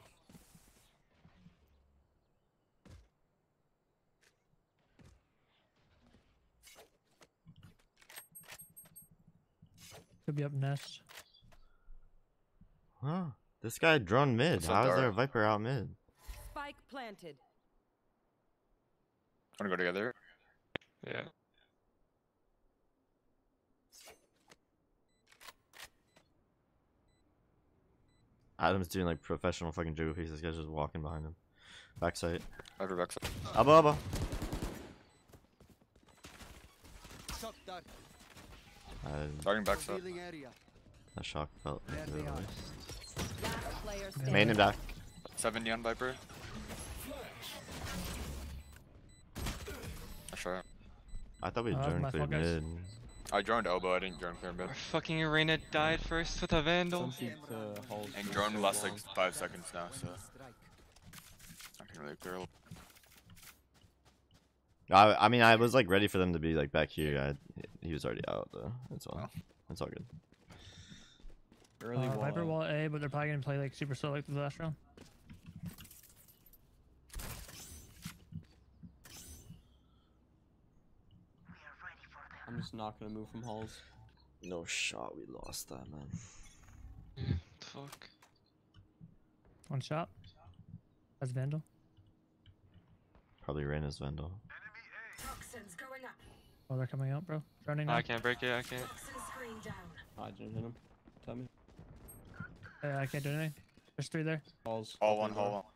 Could be up nest. Huh? This guy drone mid. What's up, How is there Dara? a Viper out mid? Spike planted. Wanna go together? Yeah. Adam's doing like professional fucking jiggle piece. This guy's just walking behind him. Backside. Viper backside. Abba, abba. Uh, Darting backside. that shock felt. really nice. Last player standing. Main and back. seventy on Viper. A shot. I thought we Oh, that was joined my clear fault, guys. mid. I joined elbow. I didn't join clear mid. Our fucking arena died first with a vandal. Some peek to halls. And for drone so lasts like long. five seconds now, so I can really clear. I, I mean, I was like ready for them to be like back here. I, he was already out though. It's all. It's all good. Early Uh, Viper wall. wall A, but they're probably gonna play like super slow like the last round. I'm just not gonna move from halls. No shot. We lost that, man. Fuck. One shot. That's Vandal. Probably Reyna's Vandal. Toxins going up. Oh, they're coming out, bro. Droning now. I can't break it. I can't. Toxin screen down. I didn't hit him. Tell me. Yeah, I can't do anything. There's three there. Halls. All one, all one.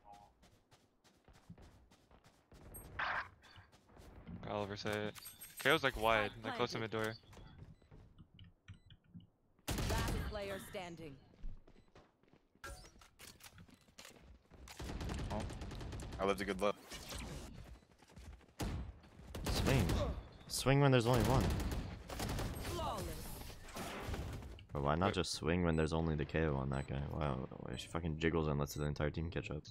Oliver say it. K O's like wide, like close to mid door. Last player standing. I lived a good life. Swing. Swing when there's only one. Flawless. But why not just swing when there's only the K O on that guy? Wow, why she fucking jiggles and lets the entire team catch up.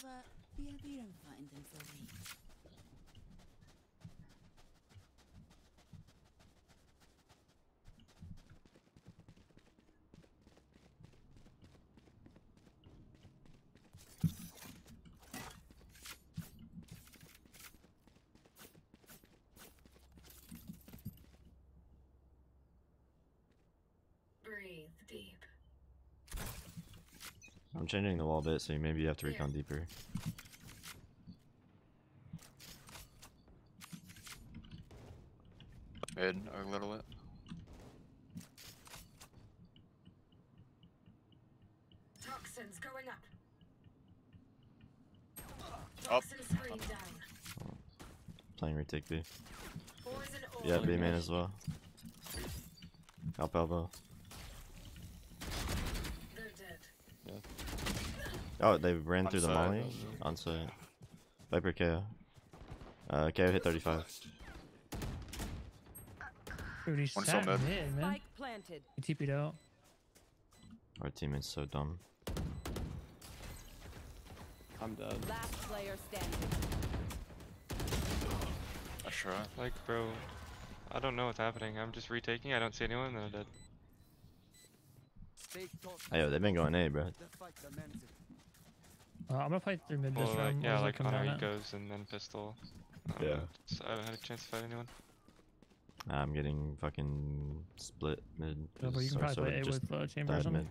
Breathe deep. I'm changing the wall a bit, so maybe you have to recon deeper. Mid, a little bit. Toxins going up. Up. Toxin screen down. Playing retake B. Poison orb. Yeah, B main as well. Up elbow. They're dead. Yeah. Oh, they ran On through the site. molly. On site. Viper K O. Uh, K O hit thirty-five. Dude, he's One sat still mid. mid, man. Spike planted. He T P'd out. Our teammate's so dumb. I'm dead. Last player standing. I sure. Like, bro, I don't know what's happening. I'm just retaking. I don't see anyone, then I'm dead. Hey, yo, they've been going A, bro. Uh, I'm gonna fight through mid this Well, like, round. yeah, Where's it like come on our down at? ecos and then pistol. Um, Yeah. just- I haven't had a chance to fight anyone. I'm getting fucking split mid. No, but you can so- probably so play it A just with uh, chamber or died something. mid.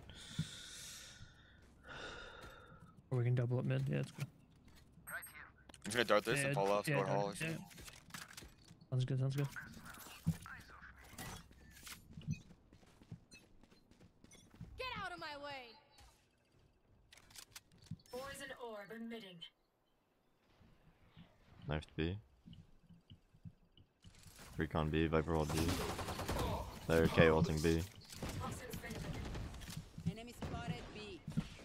Or we can double up mid. Yeah, it's cool. I'm gonna dart this Yeah, and fall off, yeah, go to hall. yeah. or something. Sounds good. Sounds good. Get out of my way. Poison orb emitting. Knife B. Recon B, Viper hold B. There, K ulting B. Enemy spotted B.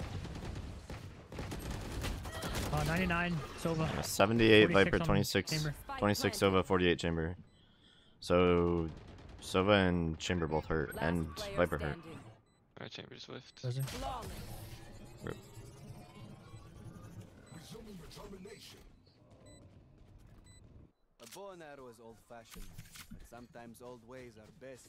Uh, ninety-nine Sova. Uh, seventy-eight forty-six Viper, on twenty-six, chamber. twenty-six Sova, forty-eight Chamber. So, Sova and Chamber both hurt, Last and player Viper hurt. standing. Alright, chamber swift. Does he? Flawless. Resuming determination. A bow and arrow is old-fashioned, but sometimes old ways are best.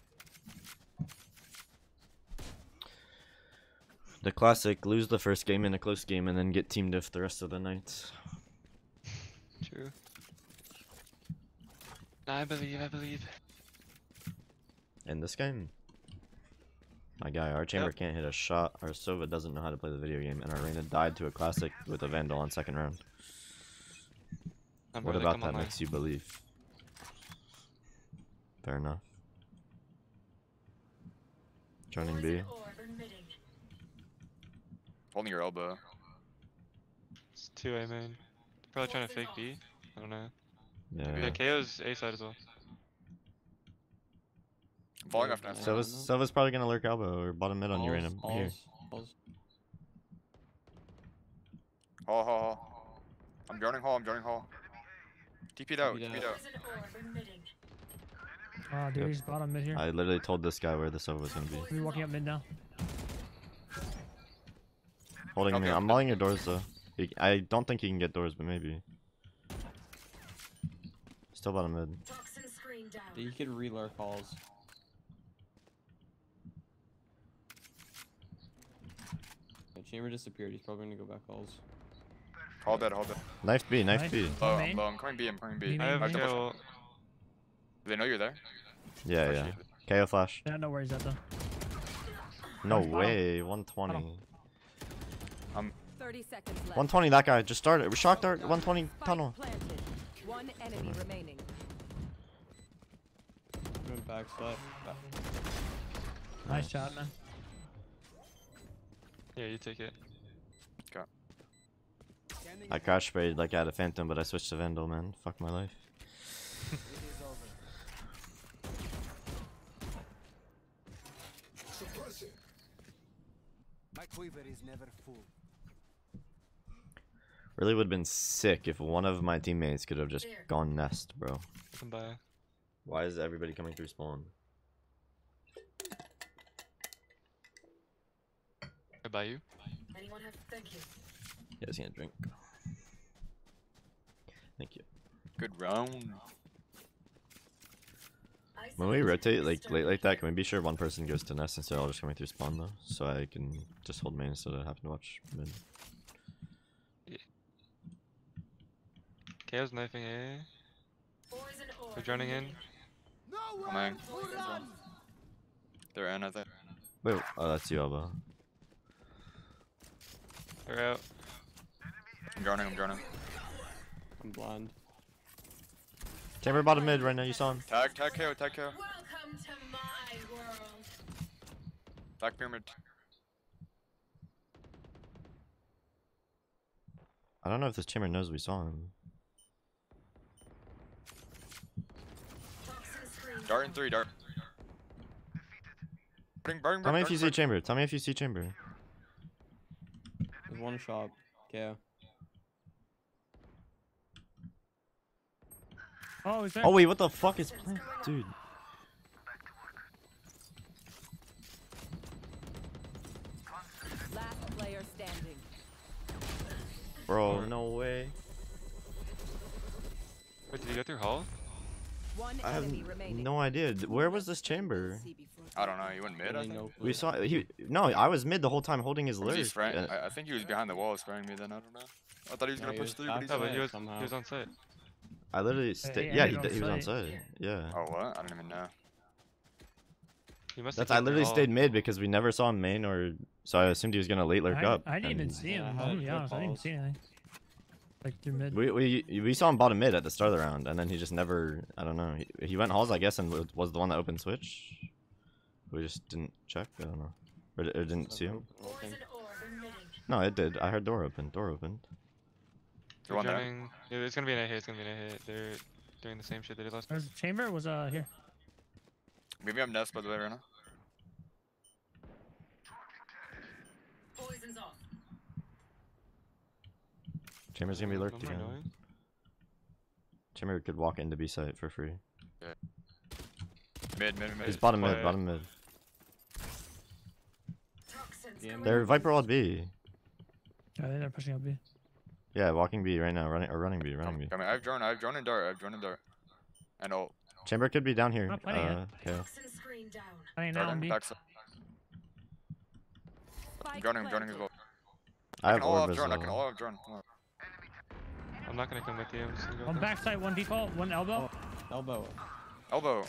The classic, lose the first game in a close game and then get team diff the rest of the night. True. I believe, I believe. In this game, my guy, our chamber Yep. can't hit a shot, our Sova doesn't know how to play the video game, and our Reyna died to a classic with a Vandal on second round. I'm What ready, about come that online. makes you believe? Fair enough. Joining B. Poison orb emitting. Holding your elbow. It's two A main. Probably trying to fake B. I don't know. Yeah. Yeah, K O's A side as well. I'm falling off now. Sova's, Sova's probably gonna lurk elbow or bottom mid on you, Reyna. Halls, Here. halls, halls. Hall, hall, hall. I'm joining hall, I'm joining hall. T P'd out, T T P'd P'd out. out. Poison orb emitting. Oh, dude, Yep. he's bottom mid here. I literally told this guy where the Sova was gonna be. He's walking up mid now. Holding me. Okay. I'm mulling your doors though. He, I don't think he can get doors, but maybe. Still bottom mid. Toxin screen down. You could re-lurk halls. Yeah, chamber disappeared. He's probably gonna go back halls. Hall dead, hall dead. Knife B, knife Nice. B. Oh, I'm main? low, I'm coming B, I'm coming B. B I main, have main. double kill. Do they know you're there? Yeah, yeah. K O flash. Yeah, no worries at though. No Bottom. way. one twenty. thirty seconds left. one twenty, that guy. Just started. Shock dart. one twenty Spike tunnel. planted. One enemy remaining. Going back side. Back. Nice shot, man. Yeah, you take it. I crash sprayed like I had a phantom, but I switched to Vandal, man. Fuck my life. It is over. Suppressing. My quiver is never full. Really would have been sick if one of my teammates could have just gone nest, bro. Come by. Why is everybody coming through spawn? I buy you. Anyone have? Thank you. Yeah, he's gonna drink. Thank you. Good round. When we rotate like late like that, can we be sure one person goes to nest instead of all just coming through spawn though? So I can just hold main instead of having to watch mid. K O's knifing A. Poison orb. They're joining in. emitting. Coming. They're in, I think. Wait, oh that's you, Elbow. They're out. I'm joining, I'm joining. I'm blind. Chamber bottom mid right now, you saw him. Tag, tag K O, tag K O. Welcome to my world. Back pyramid. I don't know if this chamber knows we saw him. Toxin screen. Dart in three, dart. Burning, burning, Tell me burning, if you see burning. chamber. Tell me if you see chamber. There's one shop. K O. Oh, he's there. Oh wait, what the fuck is playing, dude? Last player standing. Bro, no way. Wait, did you go through hall? One I have enemy remaining. no idea. D- Where was this chamber? I don't know. You went mid. I Really think. no clue. We saw he. No, I was mid the whole time holding his Or was he lurk. spraying? Uh, I, I think he was behind the wall spraying me. Then I don't know. I thought he was No, gonna he push was through, but he's back No, not. but he was somehow. he was on site. I literally stayed. he Yeah, had he, it d- on he was on site. site. Yeah. Oh what? I don't even know. He must have That's I came through literally hall. stayed mid because we never saw him main or so I assumed he was gonna late lurk I, up. I didn't even and see Yeah, him. I I'm had gonna be honest. I didn't even footballs. see anything. Like through mid. We we we saw him bottom mid at the start of the round, and then he just never. I don't know. He, he went halls, I guess, and wa- was the one that opened switch. We just didn't check. I don't know, or, or didn't see him. I don't think. No, it did. I heard door open. Door opened. They're They're one there. joining- Yeah, it's gonna be an A hit. It's gonna be an A hit. They're doing the same shit they did last. There's a chamber was uh here. Maybe I'm nest by the way right now. Poison's off. Chamber's gonna be lurked Am I again. annoying? Chamber could walk into B site for free. Mid, mid, mid. He's bottom mid. quiet. Bottom mid. Toxins Yeah, going They're up. Viper walled B. Yeah, they're pushing up B. Yeah, walking B right now. Running or running B. Running B. Coming. I've drawn. I've drawn in dart. I've drawn in dart. And ult. Chamber could be down here. Not playing Uh, okay. Toxin screen down. I ain't now on Darting B. backside. Spike Drowning, drowning as planted. well. I I have can all orb have as drawn. I can well. all have drawn. Come on. I'm not gonna come with you. I'm just gonna go One with them. backside, one default, one elbow. Elbow. Elbow.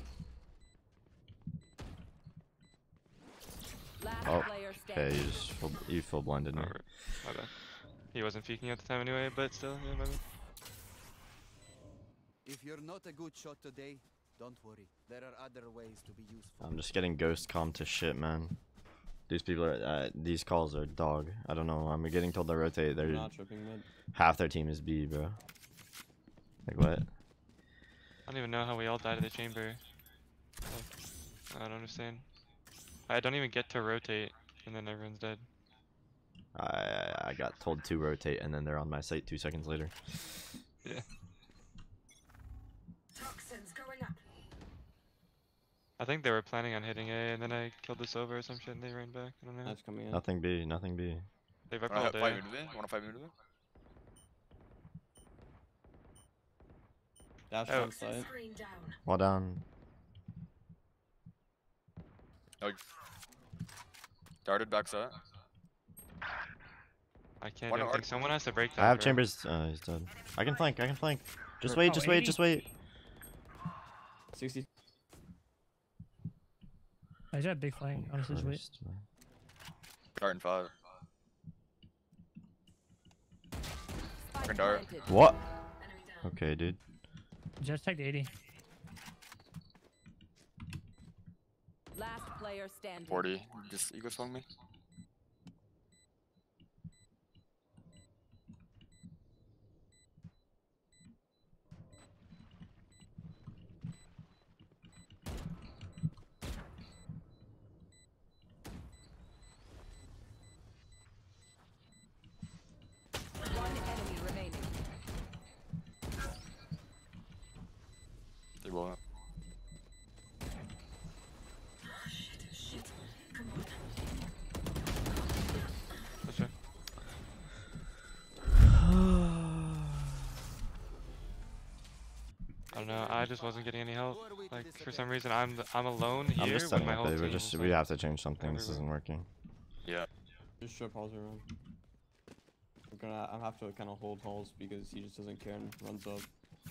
Last Oh, player Okay, standing. you just full, you full blinded me. Alright, my bad. He wasn't peeking at the time anyway, but still, yeah, my bad. If you're not a good shot today, don't worry. There are other ways to be useful. I'm just getting ghost calm to shit, man. These people are. Uh, these calls are dog. I don't know. I'm getting told to rotate. I'm They're not tripping mid. half their team is B, bro. Like what? I don't even know how we all died at the chamber. Like, I don't understand. I don't even get to rotate, and then everyone's dead. I I got told to rotate, and then they're on my site two seconds later. Yeah. Toxins going up. I think they were planning on hitting A, and then I killed this over or some shit, and they ran back. I don't know. That's coming in. Nothing B. Nothing B. They Wanna Viper all fight day. into it? Wanna fight into it? Dash Oh. on Toxin site. screen down. Wall down. Darted backside. I can't One do anything. arc- Someone has to break that. I have bro. chambers. Uh, he's dead. I can flank. I can flank. Just Oh, wait. Just wait. eighty? Just wait. sixty. I just had big flank. Honestly, just wait. Christ, man. Dart in five. Spike dart. planted. What? Enemy down. Okay, dude. Just take the eighty. Last player standing. forty. Just ego swung me. One enemy remaining. They blow up. Shit, shit. Come on. That's fair. I don't know. I just wasn't getting any help. Who are we to Like for disagree? some reason, I'm I'm alone here I'm just when setting my up. whole Babe. team We're just is, we like, have to change something. This everywhere. isn't working. Yeah. Just strip halls around. We're gonna. I have to kind of hold halls because he just doesn't care and runs up.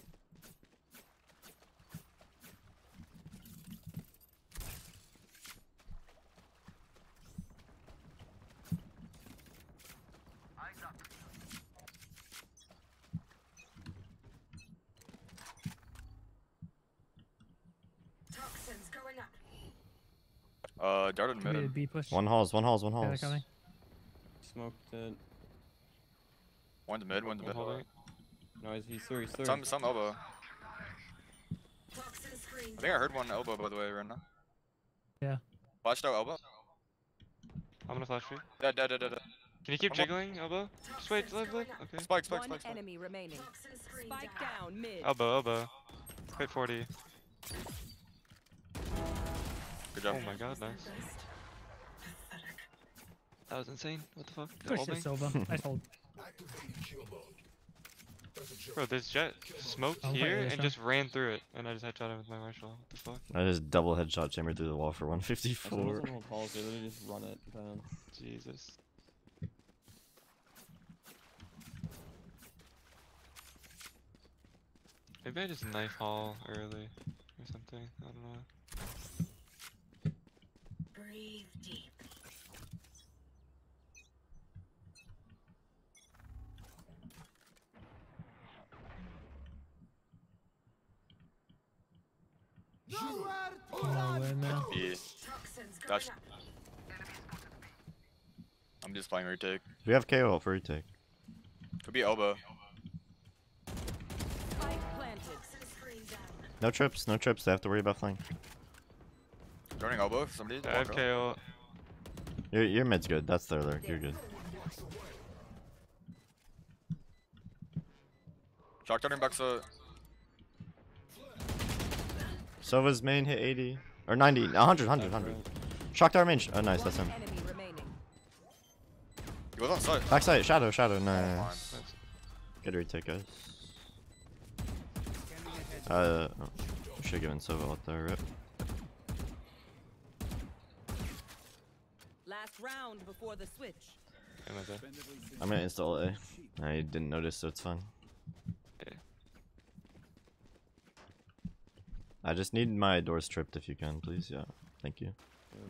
Toxins going up. Uh, darted Could be a mid. B push. One halls. One halls. One Yeah, they're halls. coming. Smoked it. One's mid. One's I'm mid. holding. No, he's, he's through. He's through. Some some elbow. Toxin screen I think I heard one elbow by the way right now. Yeah. Flashed out elbow. I'm gonna flash you. Dead, dead, dead, dead. dead. Can you keep I'm up. jiggling, elbow? Just wait, live, live. Okay. Spike, spike, One spike, spike. enemy remaining. Toxin screen Spike down. down mid. Elbow, elbow. Hit forty. Good job. Oh my god, nice. That was insane. What the fuck? Push Holding? this over. Nice hold. Activating kill mode. That's a joke. Bro, this jet smoked I'm here fighting this and now. just ran through it, and I just headshot him with my marshal. What the fuck? I just double headshot chamber through the wall for one That's what fifty-four. doesn't hold halls, they literally just run it down. Jesus. Maybe I just knife haul early or something. I don't know. Breathe deep. No way, man. Yeah, Toxins going Gotcha. up. I'm just playing retake. We have K O for retake. Could be elbow. Spike planted. Toxin screen down. No trips, no trips. They have to worry about flank. Joining elbow for somebody. I have K O. Your your mid's good. That's their lurk. You're good. Shock turning back to Sova's main hit eighty. Or ninety. one hundred, one hundred, one hundred. Shocked our main. sh- Oh, nice. That's him. One enemy remaining. He was on site. Backside. Shadow, shadow. Fine. Nice. Good retake, guys. Uh, oh, should give Sova out there. Rip. Last round before the switch. Am I dead? I'm gonna install A. I didn't notice, so it's fine. Okay. I just need my doors tripped if you can, please. Yeah, thank you.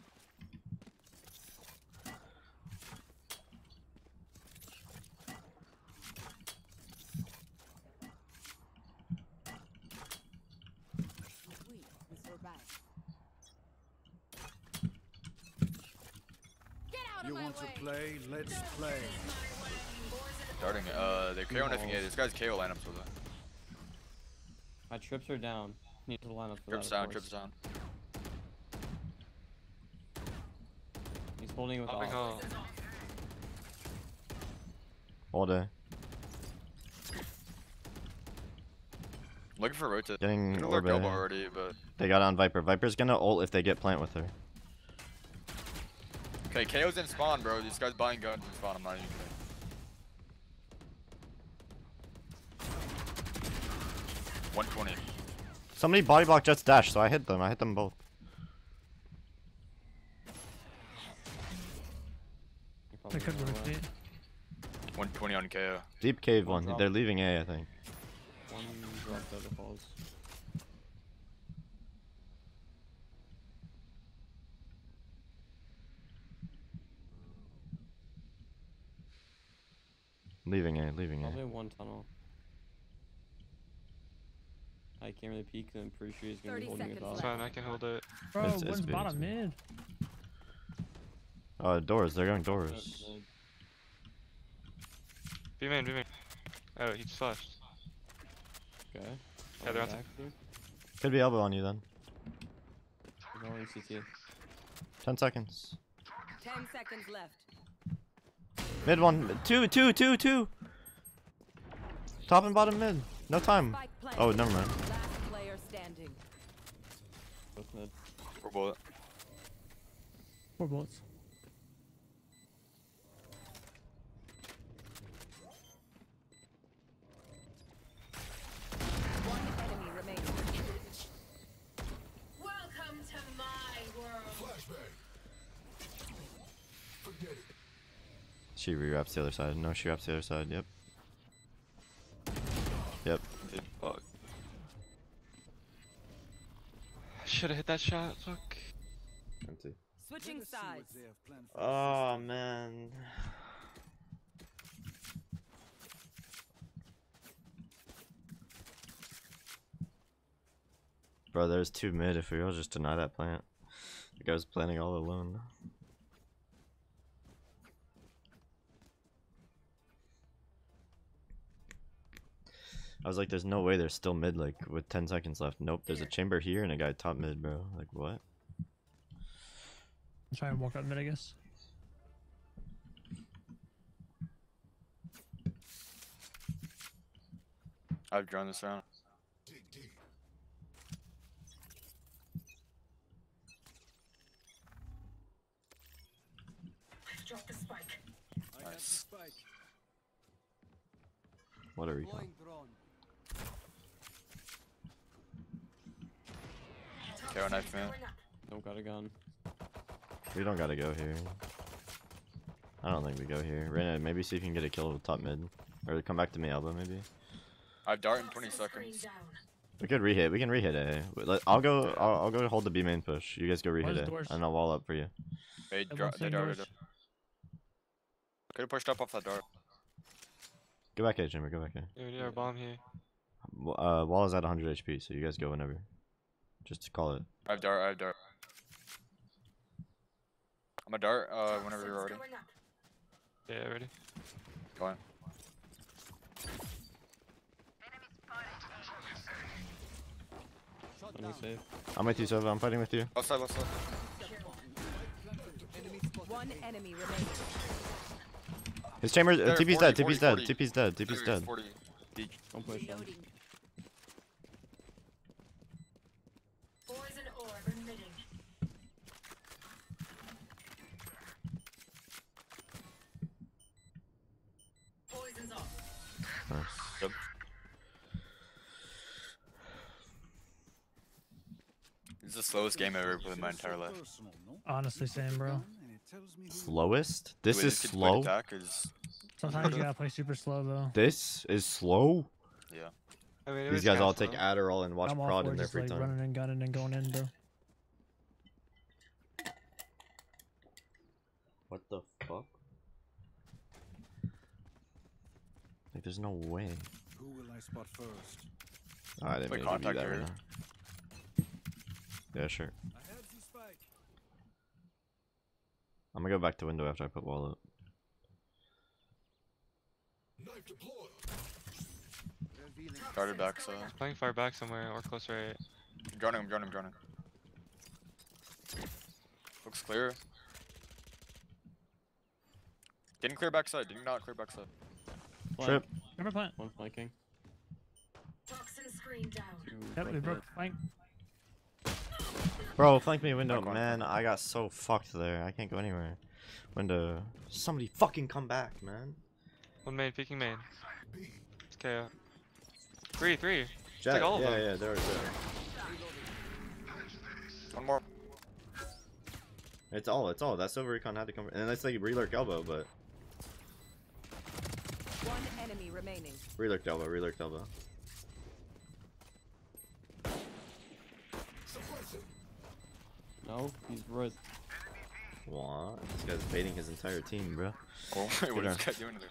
We survived. You want to play? Let's play. Starting. Uh, they're K O knifing it. This guy's K O lineup for that. My trips are down. Need to line up for Trips that. down, of trips course. down. He's holding it with Popping off. hall. All day. Looking for rotate. Getting Could look orb. elbow already, but They got on Viper. Viper's gonna ult if they get plant with her. okay. K O's in spawn, bro. This guy's buying guns in spawn. I'm not even kidding. one twenty. Somebody body block Jet's dash, so I hit them. I hit them both. He probably They could ran away. rotate. one twenty on K O. Deep cave One one. drop. They're leaving A, I think. One dropped out of halls. Leaving A, leaving Probably A. one tunnel. I can't really peek, 'cause I'm pretty sure he's gonna be thirty holding it seconds off. It's fine, I can hold it. Bro, It's- it's one's B, bottom it's B. mid. Oh, doors. They're going doors. B main, B main. Oh, he just flashed. Okay. Yeah, they're on back here. Could be elbow on you then. He's only C T. Ten seconds. Ten seconds left. Mid one. Two, two, two, two. Top and bottom mid. No time. Spike planted. Oh, never mind. Last player standing. Both mid. Four bullet. Four bullets. One enemy remaining. Welcome to my world. Flashbang. Forget it. She rewraps the other side. No, she wraps the other side. Yep. Yep. Dude, fuck. Should have hit that shot. Fuck. Empty. Switching Let us see what sides. they have planned for us. Oh man. Bro, there's two mid. If we all just deny that plant, the guy was planning all alone. I was like, there's no way they're still mid, like, with ten seconds left. Nope, there's a chamber here and a guy top mid, bro. Like, what? Try and walk up mid, I guess. I've drawn this round. Dig deep. Drop the spike. I have the Nice. spike. What a recon. Deploying drone. Arrow knife man. Don't got a gun. We don't gotta go here. I don't think we go here. Reyna, maybe see if you can get a kill with top mid. Or come back to me, Elbow, maybe. I have dart in twenty seconds. We could rehit. We can rehit A. Wait, let- I'll go. I'll, I'll go hold the B main push. You guys go rehit Where's A, doors? and I'll wall up for you. They, Everyone's dra- they saying darted. doors. Could have pushed up off that dart. Go back A, Jimmy. Go back A. Yeah, we need our bomb here. W- Uh, wall is at one hundred H P, so you guys go whenever. Just to call it. I have dart. I have dart. I'm a dart. Uh, whenever you're ready. Yeah, ready. Go on. Shot Running down. safe. I'm with you, Sova. I'm fighting with you. Left side. Left side. Enemy spotted. One enemy remaining. His chamber. Uh, There, T P's forty, dead. T P's dead. forty, T P's dead. T P's There, dead. forty. Peek. Don't push him. Reloading. Poison orb emitting. Poison's off. Nice. Yep. This is the slowest game I've ever played in my entire life. Honestly, same, bro. Slowest? This The way is kid played slow. Attack is, Sometimes you gotta play super slow though. This is slow. yeah. I mean, it These was guys kinda all slow. take Adderall and watch I'm all prod for in their just free like time. running and gunning and going in, bro. What the fuck? Like, there's no way. Who will I spot first? Oh, I didn't Play mean to give you contact that right area. now. Yeah, sure. I have the spike. I'm gonna go back to window after I put wall up. Knife deployed. Revealing. Darted back, so. Playing far back somewhere or close right. Drowning him, drowning him, drowning. Looks clear. Didn't clear backside, did not clear backside. Trip. Remember plant? One flanking. Toxin screen down. Two Yep, we right broke mid. flank. Bro, flank me window. Back one. Man, I got so fucked there. I can't go anywhere. Window. Somebody fucking come back, man. One main, peeking main. B. It's K O. Three, three. Jet, like all of yeah, them. yeah, there, there. One more. It's all, it's all. That silver recon had to come. And that's like relurk elbow, but One enemy remaining. relurk elbow, relurk elbow. Suppress it. No, he's right. What? This guy's baiting his entire team, bro. Oh, wait, what Good is this guy doing there?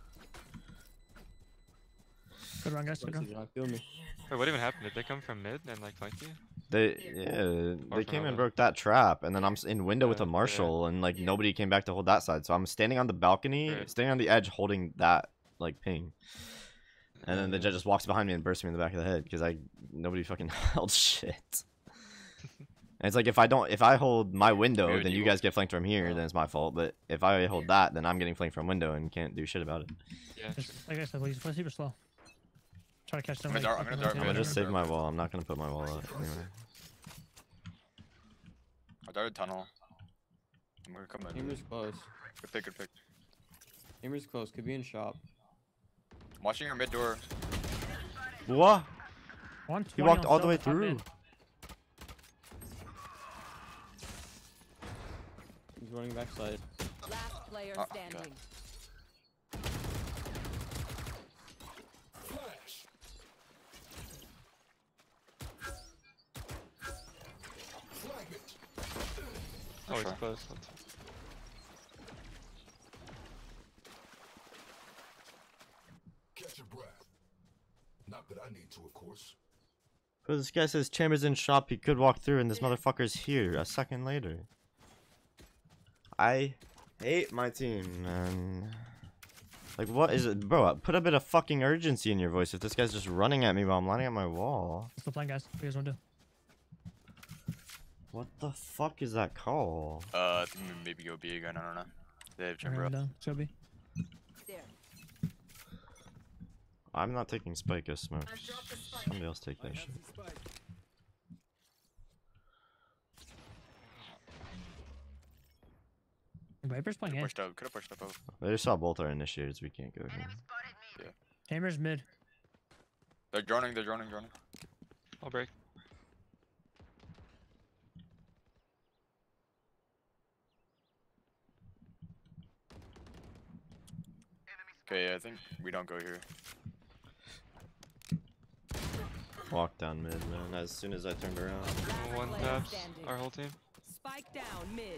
Good run, guys. Good He's run. not kill me. Wait, what even happened? Did they come from mid and like flank you? They, yeah, Or they from came and elbow. broke that trap, and then I'm s- in window with Yeah, a yeah. marshal, and like nobody came back to hold that side. So I'm standing on the balcony, Right. standing on the edge, holding that like ping. And then the Yeah. judge just walks behind me and bursts me in the back of the head because I nobody fucking held shit. And it's like if I don't, if I hold my window, Dude, then you you- guys get flanked from here, then it's my fault. But if I hold that, then I'm getting flanked from window and can't do shit about it. Yeah. Just, like I said, please play super slow. Try to catch them. I'm gonna like, dart- I'm fucking gonna dart I'm rotate gonna mid. just over. save my wall. I'm not gonna put my wall up anyway. I darted tunnel. I'm gonna come in. Hammer's close. Good pick, good pick. Hammer's close. Could be in shop. I'm watching your mid door. What? one He twenty walked on all the way silver, top through. mid. He's running backside. Last player Oh, okay. standing. Flash. Fragment. Oh, it's Sure. close. That's- Catch your breath. Not that I need to, of course. But this guy says Chambers in shop. He could walk through, and this motherfucker's here a second later. I hate my team, man. Like, what is it, bro? Put a bit of fucking urgency in your voice. If this guy's just running at me while I'm lining up my wall, Still playing, guys. What do you guys want to do? what the fuck is that call? Uh, I think we maybe go B again, I don't know. They have Turn chamber him up. down. Should be. There. I'm not taking spike as smokes. I've dropped the spike. Somebody else take I that have shit. the spike. Viper's playing Could've A. pushed up. Could've pushed up. Over. They just saw both our initiators. We can't go here. Chambers mid. They're droning. They're droning. Droning. I'll break. Okay, yeah, I think we don't go here. Walk down mid, man. As soon as I turned around. Last One player taps. standing. Our whole team. Spike down mid.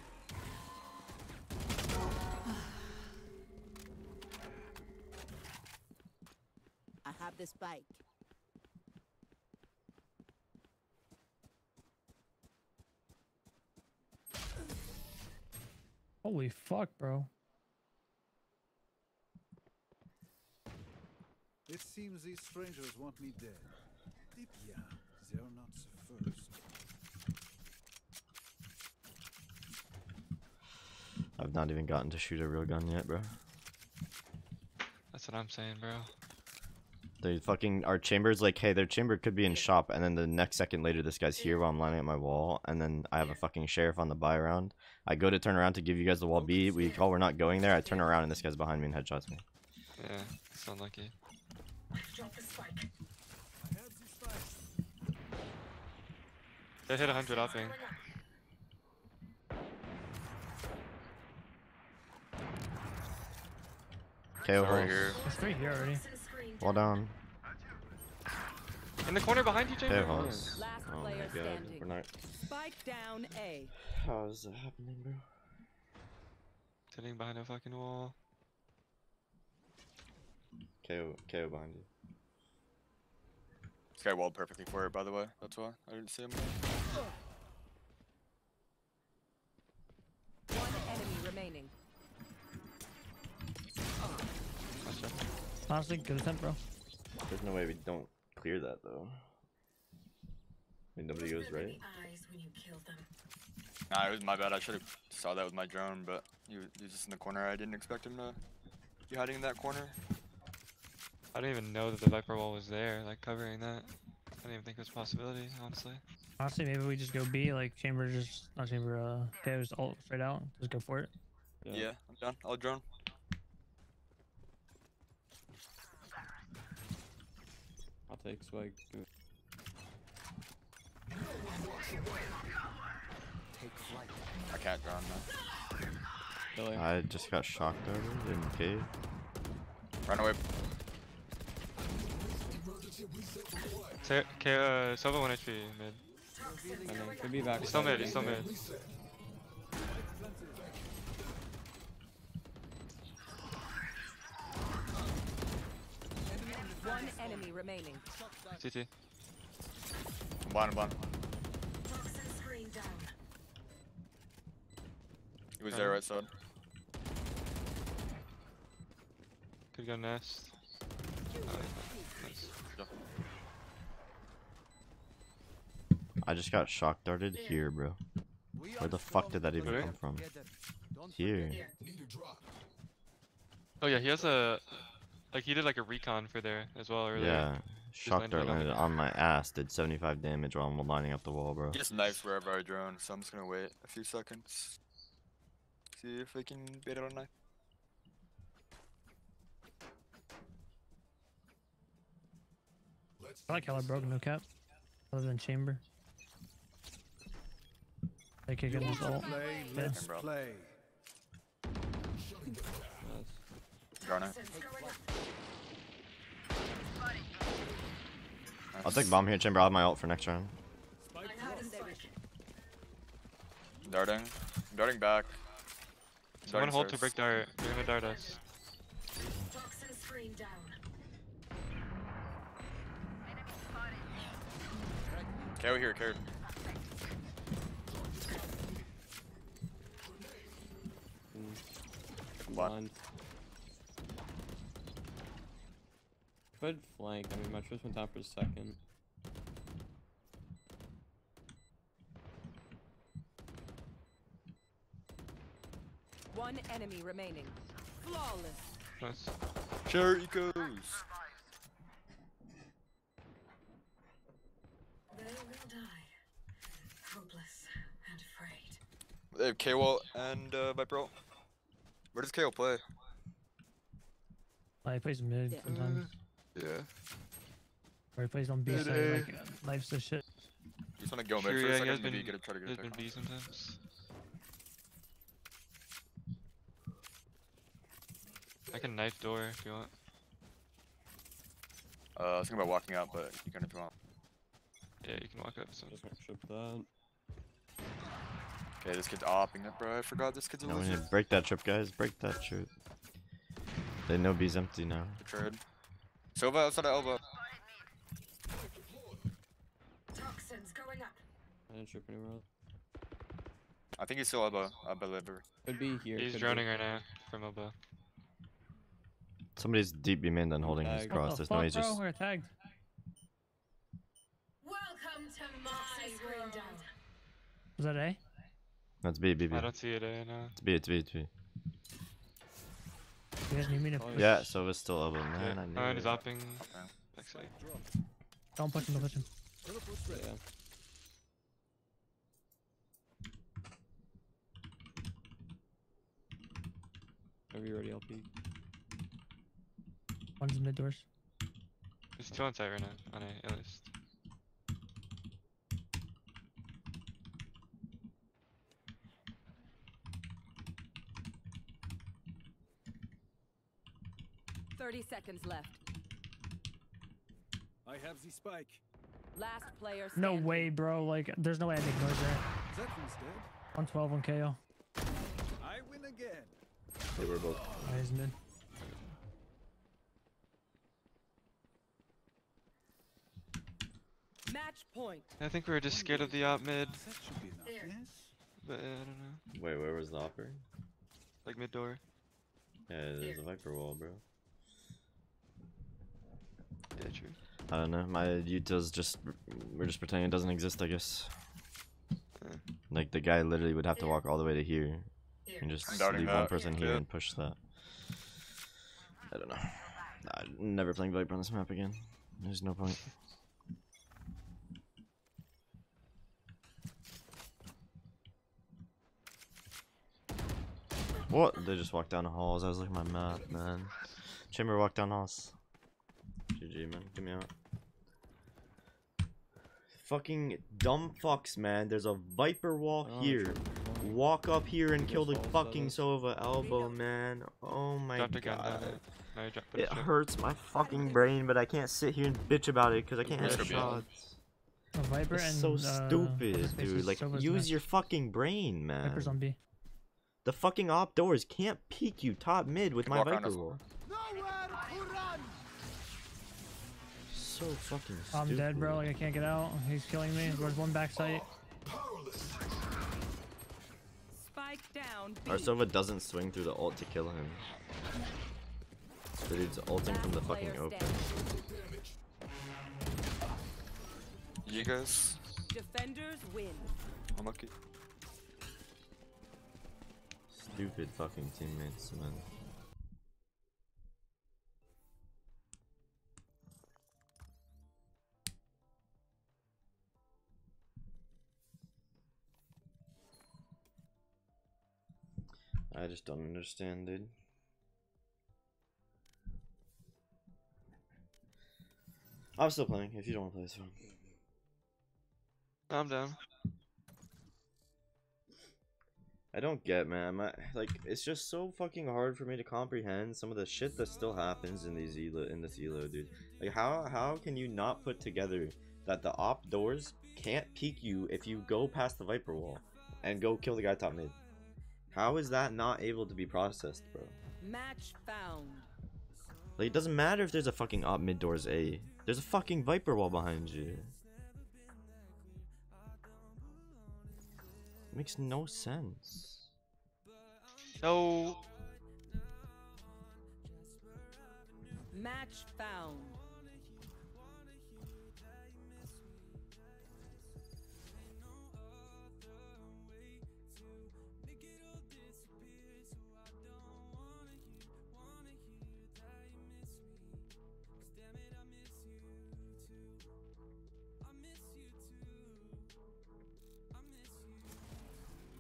I have the spike. Holy fuck, bro. It seems these strangers want me dead. Deep, yeah, they're not the first. I've not even gotten to shoot a real gun yet, bro. That's what I'm saying, bro. They fucking our chamber's like, hey, their chamber could be in shop, and then the next second later, this guy's here while I'm lining up my wall, and then I have a fucking sheriff on the buy round. I go to turn around to give you guys the wall B. We call we're not going there. I turn around and this guy's behind me and headshots me. Yeah, it's unlucky. Drop the spike. I have the spike. They hit one hundred upping. K O Over holes. here. It's three here already. Wall down. In the corner behind you, K O Chamber. holes. Last Oh my player god. standing. We're not. Spike down A. How is that happening, bro? Sitting behind a fucking wall. K O, K O behind you. This guy walled perfectly for it, by the way. That's why I didn't see him. One enemy remaining. Nice job. Honestly, good attempt, bro. There's no way we don't clear that though. I mean, nobody goes right. Eyes when you kill them. Nah, it was my bad. I should have saw that with my drone, but he was, he was just in the corner. I didn't expect him to be hiding in that corner. I didn't even know that the Viper wall was there, like covering that. I didn't even think it was a possibility, honestly. Honestly, maybe we just go B, like Chamber just, not Chamber, uh, K O's ult straight out. Just go for it. Yeah, I'm done. I'll drone. I'll take spike. I can't drone now. Really? I just got shocked over in cave. Run away. Say, K, uh, Sova one H P mid. I know. Could be back. He's still mid, he's still mid. One enemy remaining. C T. I'm blind, I'm blind. Toxin screen down. He was there right side. Could go nest. Uh, nice. I just got shock darted here, bro. We Where are the fuck strong did that even Where? come from? together. Don't Here. forget. Need a drop. Oh yeah, he has a, like he did like a recon for there as well earlier. Yeah. Shock landed dart on landed it. on my ass. Did seventy-five damage while I'm lining up the wall, bro. He just knifes wherever I drone, so I'm just gonna wait a few seconds. See if we can bait it on knife. Let's I like how I broke no cap. Other than Chamber. They could get his ult. Play, Yeah. let's bro. play. Nice. Droning. I'll take bomb here, Chamber. I'll have my ult for next round. Darting. Darting back. Someone Darting hold to stairs. break dart. They're gonna dart us. Toxin screen down. K O here, K O. Mm. Blind. Blind. Could flank. I mean, my first went down for a second. One enemy remaining. Flawless. Nice. Sure, ecos. They have K-Wall and uh, Viper ult. Where does K O play? Oh, he plays mid Yeah. sometimes. Yeah. Or he plays on B Mid side, A. like, uh, life's the shit. You just want to go Sure, mid for yeah, a he second, has maybe been, get a, try to get he has a been pick. B sometimes. I can knife door if you want. Uh, I was thinking about walking out, but you can if you want. Yeah, you can walk up. So. Just gonna trip that. Okay, this kid's opping it, bro. I forgot this kid's a No, we need loser. to break that trip, guys. Break that trip. They know B's empty now. Betrayed. Silva outside of elbow. Toxins going up. I didn't trip anywhere else. I think he's still elbow. I believe. Could be here. He's could droning be. right now from elbow. Somebody's deep B main then holding his Tag. cross. What the There's no fuck, he's bro? just. We're tagged. Welcome to my world. Was that A? That's B, B, B. I don't see it A now. It's B, it's B, it's B. You guys need me to Oh, push. Yeah, so it's still elbow. Okay. Man, I knew Oh, and it. he's opping. Okay. Backside. Don't push him, don't push him. Teleport's ready. Yeah. Are you ready, L P? One's mid doors. There's two on site right now. On A, at least. Thirty seconds left. I have the spike. Last player No standing. way, bro. Like, there's no way I make noise there. That one's dead. one twelve, one K O. I win again. They were both. Oh, he's mid. Match point. I think we were just scared of the op mid, That should be enough, There. yes? but uh, I don't know. Wait, where was the operator? Like mid door. Yeah, there's a Viper wall, bro. Yeah, true. I don't know. My Utah's just. We're just pretending it doesn't exist, I guess. Uh, Like, the guy literally would have to walk all the way to here. Here. And just I'm doubting leave one that. person here Yeah. and push that. I don't know. I'm never playing Viper on this map again. There's no point. What? They just walked down the halls. I was looking at my map, man. Chamber walked down halls. G G, man. Give me out. Fucking dumb fucks, man. There's a Viper wall Oh, here. true. Walk up here and Just kill the false fucking setup. Sova elbow, man. Oh my dropped a gun down god. there. No, you dropped put a It chip. hurts my fucking brain, but I can't sit here and bitch about it because I can't Yeah, hit it's gonna be shots. A Viper It's and so uh, what's his stupid, face dude. is Like, Sova's use match. your fucking brain, Viper's on man. B. The fucking op doors can't peek you top mid with my Walk around Viper us. wall. Nowhere to run! So fucking stupid. I'm dead, bro. Like, I can't get out. He's killing me. There's one backside. Spike down. B. Our Sova doesn't swing through the ult to kill him. The dude's ulting from the Last fucking player open. standing. You guys. Defenders win. Unlucky. Stupid fucking teammates, man. I just don't understand, dude. I'm still playing. If you don't want to play, it's fine. I'm down. I don't get, man. My, like, it's just so fucking hard for me to comprehend some of the shit that still happens in these elo, in this elo, dude. Like, how how can you not put together that the op doors can't peek you if you go past the Viper wall and go kill the guy top mid? How is that not able to be processed, bro? Match found. Like, it doesn't matter if there's a fucking op mid doors A. There's a fucking Viper wall behind you. It makes no sense. No. Match found.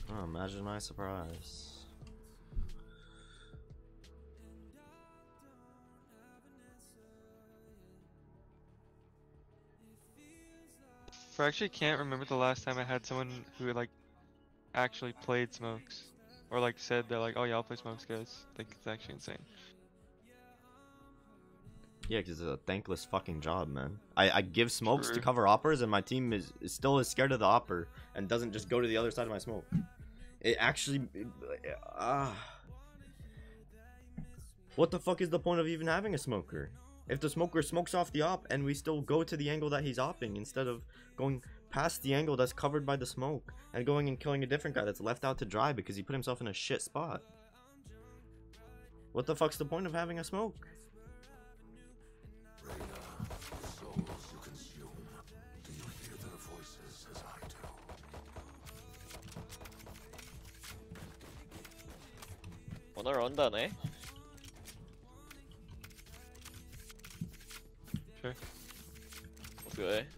Oh, imagine my surprise. I actually can't remember the last time I had someone who like actually played smokes, or like said they're like, oh yeah, I'll play smokes, guys. Like it's actually insane. Yeah, because it's a thankless fucking job, man. I, I give smokes to True. cover oppers, and my team is, is still as scared of the opper and doesn't just go to the other side of my smoke. It actually... Ah. What the fuck is the point of even having a smoker? If the smoker smokes off the op and we still go to the angle that he's opping instead of going past the angle that's covered by the smoke and going and killing a different guy that's left out to dry because he put himself in a shit spot. What the fuck's the point of having a smoke? Souls you consume. Do you hear their voices as I do? 오늘 온다네. Sure. Let's go, eh?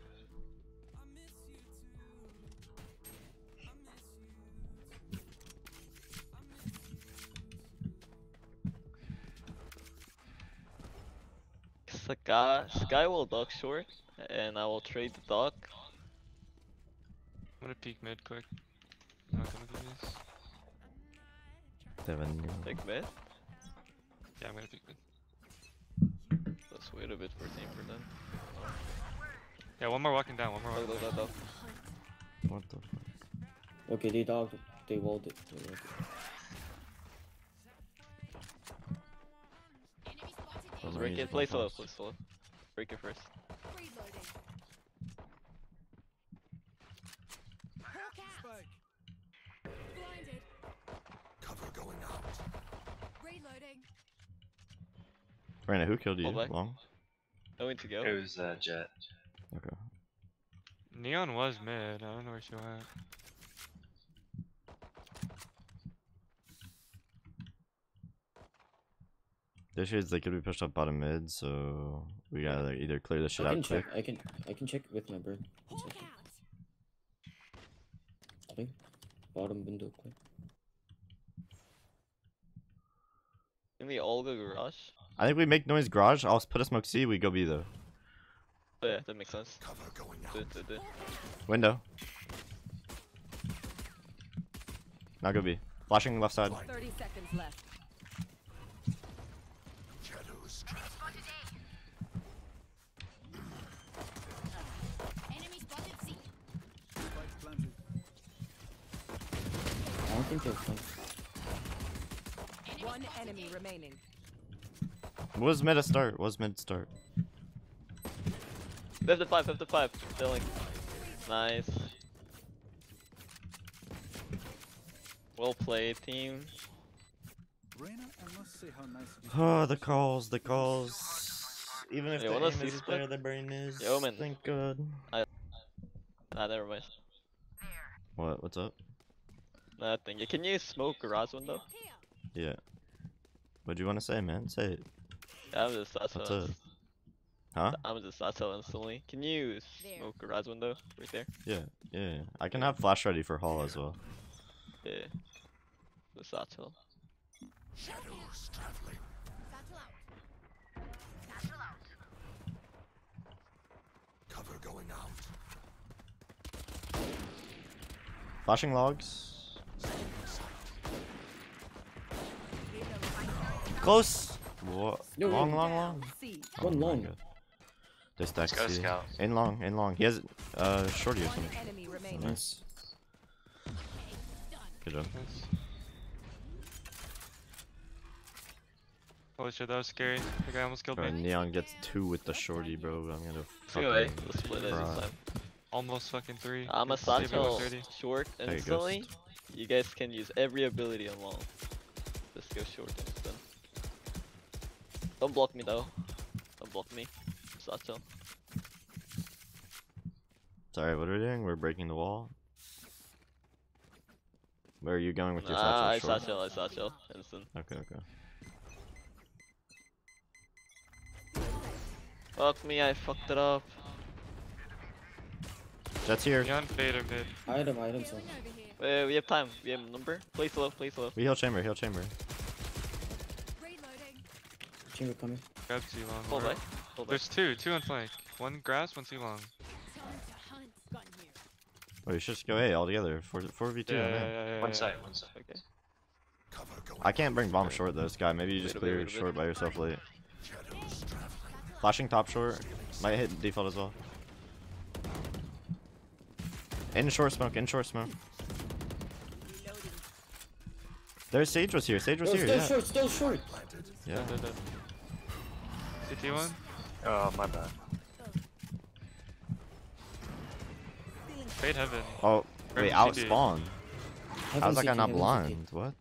Sky, Sky will duck short, and I will trade the duck. I'm gonna peek mid quick. I'm not gonna do this. Seven. Take mid. Yeah, I'm gonna peek mid. Let's wait a bit for team for them. Yeah, one more walking down. One more Dog, walking dog, down. dog, dog. What the fuck? Okay, they dogged. They walled it. They walled it. From Break range it, play from slow, close. play slow. Break it first. Reloading. Hawk out. Spike. Blinded. Cover going out. Reloading. Brandon, who killed you? Hold back. Long? Knowing to go. It was uh, Jet. Okay. Neon was mid. I don't know where she went. This shit's like could be pushed up bottom mid, so we gotta like, either clear this shit I out can quick. check. I can. I can check with my bird. One Hawk second. out. Okay. Bottom window clear. Can we all go garage? I think we make noise garage. I'll put a smoke C. We go B though. Oh, yeah, that makes sense. Cover going out. Do, do, do. Window. Now go B. Flashing left side. thirty seconds left. Shadows traveling. Enemy spotted C. Spike planted. I don't think they're fine. One enemy remaining. What was mid to start? What was mid to start? fifty-five, fifty-five. Filling. Nice. Well played, team. Reyna, I must say how nice it is. Oh, the calls, the calls. Even if Hey, the wanna aim see isn't split? there, the brain is. Yo, man. Thank God. Ah, never mind. What? What's up? Nothing. Can you smoke garage window? Yeah. What do you want to say, man? Say it. I'm just that's What's how up? Huh? I'm just that's how instantly. Can you smoke garage window right there? Yeah, yeah, yeah. I can have flash ready for Hall as well. Yeah. The satchel. Shadows traveling. Satchel out. Satchel out. Cover going out. Flashing logs. Close. What? No, Long, no. long, long. C. One long. They stack Let's go, C. Scout. In long, in long. He has uh shorty or One something. enemy remaining. Nice. Good job. Nice. Holy shit, that was scary. The guy almost killed Bro, me. Neon gets two with the shorty, bro. I'm gonna Let's go, eh? fucking Let's split it cry. this time. Almost fucking three. I'm a It's saved at one satchel thirty. short There you go. instantly. You guys can use every ability on long. Just go short instant. Don't block me though. Don't block me. Satchel. Sorry, what are we doing? We're breaking the wall. Where are you going with your Ah, I satchel? Short? satchel, I satchel. Instant. Okay, okay. Fuck me, I fucked it up. Jet's here. Neon fader mid. Item, item, so. Over here. Uh, we have time. We have number. Play slow. Play slow. We heal chamber, heal chamber. Reloading. Chamber coming. Grab C long. Hold or- back. Hold back. There's two, two on flank. One grass, one C long. Time to hunt. Gun here. Oh, you should just go A all together. four v two Yeah, on yeah, A. yeah, yeah, One yeah. side, one side. Okay. Cover going I can't bring bomb short though, Sky. Maybe you just Wait a bit, clear wait a bit. short by yourself late. shadows traveling. Flashing top short. Might hit default as well. In short smoke, in short smoke. Reloading. There's Sage was here, Sage was Oh, here, still yeah. short, still short. Planted. Yeah. Dead, dead, dead. C T one? Oh, my bad. Fade heaven. Oh, Or wait, C out T. spawn. Heaven How's that guy C T, not heaven blind? What?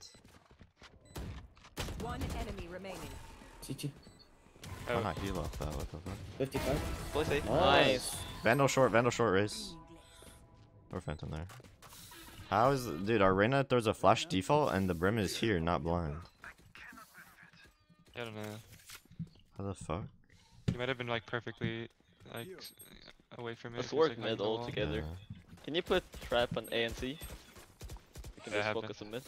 One enemy remaining. C T. Why Oh, not heal off that? What the fuck? fifty-five. Play safe. Nice. Vandal short, Vandal short race. Or Phantom there. How is dude? Our Reyna throws a flash default and the brim is here, not blind. I don't know. How the fuck? You might have been like perfectly like s- away from it. Let's if it's, work like, mid on the all wall. together. Yeah. Can you put trap on A and C? We can Yeah, just happen. focus on mid.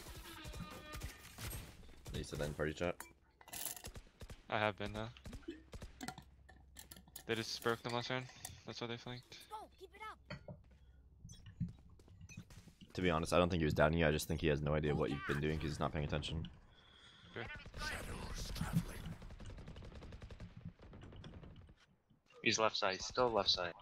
You said that in party chat. I have been now. They just broke them last round. That's why they flanked. Go. Keep it up. To be honest, I don't think he was doubting you. I just think he has no idea what you've been doing because he's not paying attention. Shadows traveling. He's left side, still left side.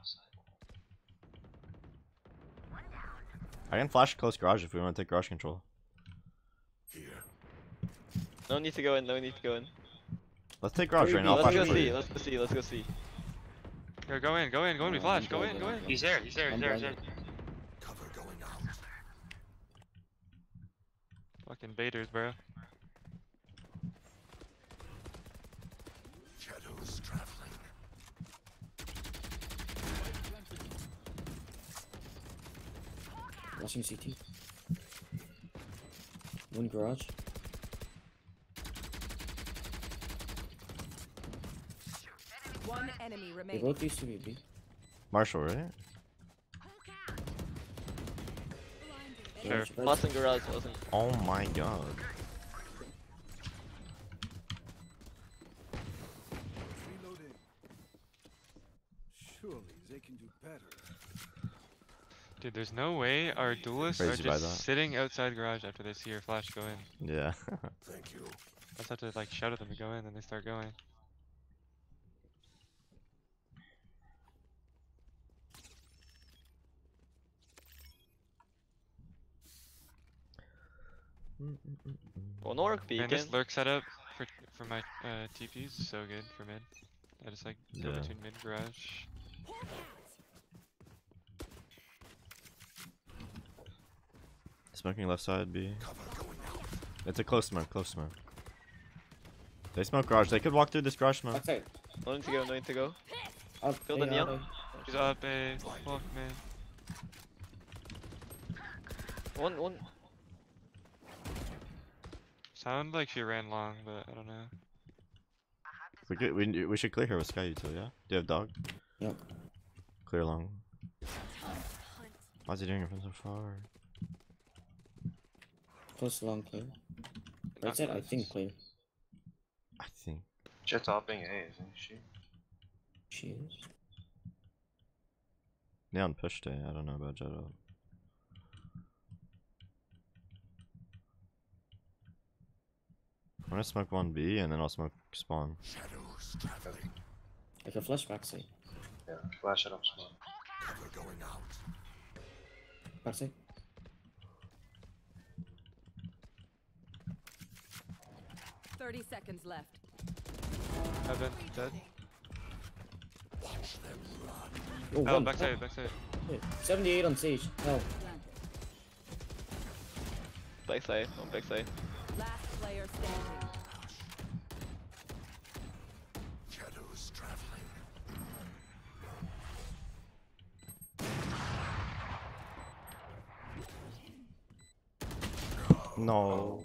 I can flash close garage if we want to take garage control. Here. No need to go in. No need to go in. Let's take garage right now. I'll Let's flash go it for C. you. Let's go C. Let's go C. Here, go in, go in, go in. We No, flash. I'm Go going, in, go I'm in. going. He's there, he's there, he's I'm there, he's there. blinded. Cover going out. Fucking baiters, bro. Shadows traveling. Rushing C T. One garage. One enemy They remaining. both used to be B. Marshall, right? Sure. Garage, garage. Last in garage. Last in. Oh my god. Reloading. Surely they can do better. Dude, there's no way our duelists are Crazy by just that. sitting outside garage after they see your flash go in. Yeah. Thank you. I just have to like shout at them to go in, and they start going. One orc Man, beacon. this lurk setup for for my uh, T Ps is so good for mid. I just like go Yeah. between mid garage. Smoking left side B. Cover going out. It's a close smoke, close smoke. They smoke garage. They could walk through this garage smoke. Outside. No need to go. No need to go. Up. Kill A, the neon. auto. He's up a fuck man. One. One. Sound like she ran long, but I don't know. We could, we we should clear her with Sky util, yeah? Do you have dog? Yep. Clear long. Hunt. Why is he doing it from so far? Close long clear. Not Right side, I close. think clear. I think. Jet's hopping A, isn't she? She is. Neon pushed it. I don't know about Jet up. I'm gonna smoke one B and then I'll smoke spawn. Shadows traveling. I can flash back side. Yeah, flash it up small. Cover going out. Back side. Thirty seconds left. Heaven, dead. Watch them run. Oh, Oh, one. backside, backside. Wait, seventy-eight on Sage. Hell. Backside. One backside. Last player standing. Shadows traveling. No.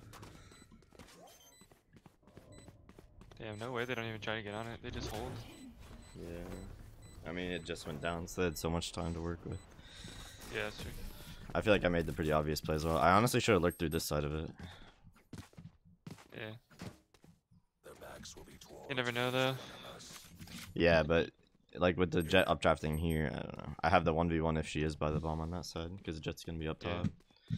Damn, no way they don't even try to get on it. They just hold. Yeah. I mean, it just went down, so they had so much time to work with. Yeah, that's true. I feel like I made the pretty obvious play as well. I honestly should have looked through this side of it. Yeah. Their backs will be towards You never know though. Yeah, but like with the Jet updrafting here, I don't know. I have the one v one if she is by the bomb on that side because the Jet's gonna be up Yeah. top.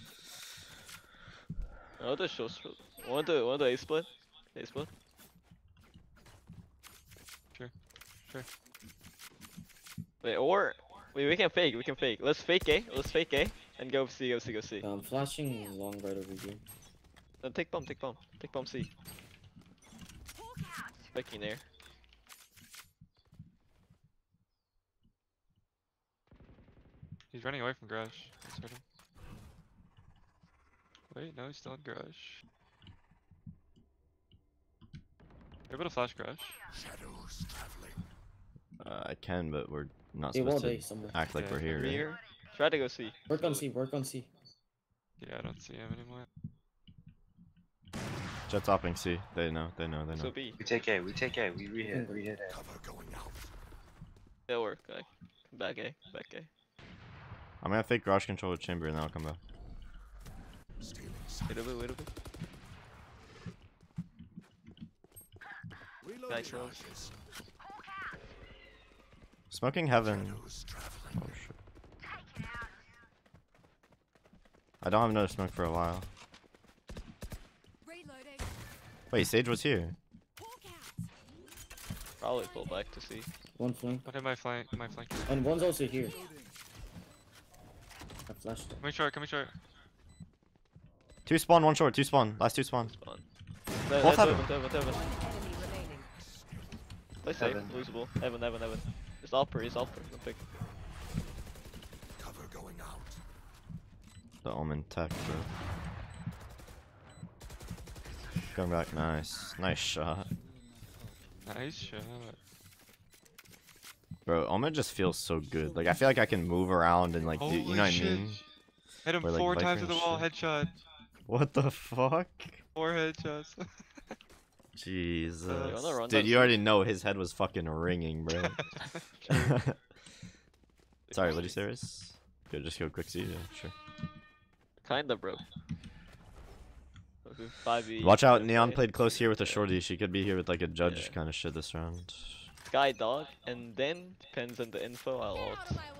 I want the short split. Want the want the A split? A split? Sure. Sure. Wait, or wait, we can fake. We can fake. Let's fake A. Let's fake A and go C. Go C. Go C. I'm flashing long right over here. No, take bomb. Take bomb. Take bomb C. Faking there. He's running away from Garage. Let's hurt him. Wait, no, he's still in Garage. You're able to flash Garage? shadows traveling. Uh, I can, but we're not They supposed wall to A somewhere. act like Yeah. we're here. Right? Here. Try to go C. Work on C, work on C. Yeah, I don't see him anymore. Jet's opping C. They know. They know. They know. So B. We take A, we take A, we re-hit, re-hit A. Cover going out. It'll work. Like, back A. Back A. I'm gonna fake garage control with chamber and then I'll come back. Stealing Wait a bit. Wait a bit. Reloading. Nice rolls. ashes. Smoking heaven. Shadows traveling. Oh shit. I don't have another smoke for a while. Reloading. Wait, Sage was here. Probably pull back to C. One flank. What hit my flank? My flank. And one's also here. I flashed it. Coming short. Coming short. Two spawn, one short. Two spawn. Last two spawn. Spawn. Both heaven. Heaven. Heaven. Heaven. Enemy remaining. Play safe. Heaven. Losable. Heaven. Heaven. Heaven. It's upper. It's upper. Don't pick. Cover going out. The Omen tech, bro. Come back, nice. Nice shot. Nice shot. Bro, Omen just feels so good. Like, I feel like I can move around and, like, do, you Holy know what I shit. mean? Hit him Or, like, four Viper times to and the wall. shit. Headshot. What the fuck? Four headshots. Jesus. wanna run Dude, that you shit? already know his head was fucking ringing, bro. Sorry, what did you say, Riz? Go, just go quick C, yeah, sure. Kinda, bro. Okay, five E. Watch out, Neon played close here with a shorty. She could be here with, like, a judge Yeah. kind of shit this round. Sky dog, and then depends on the info. I'll ult.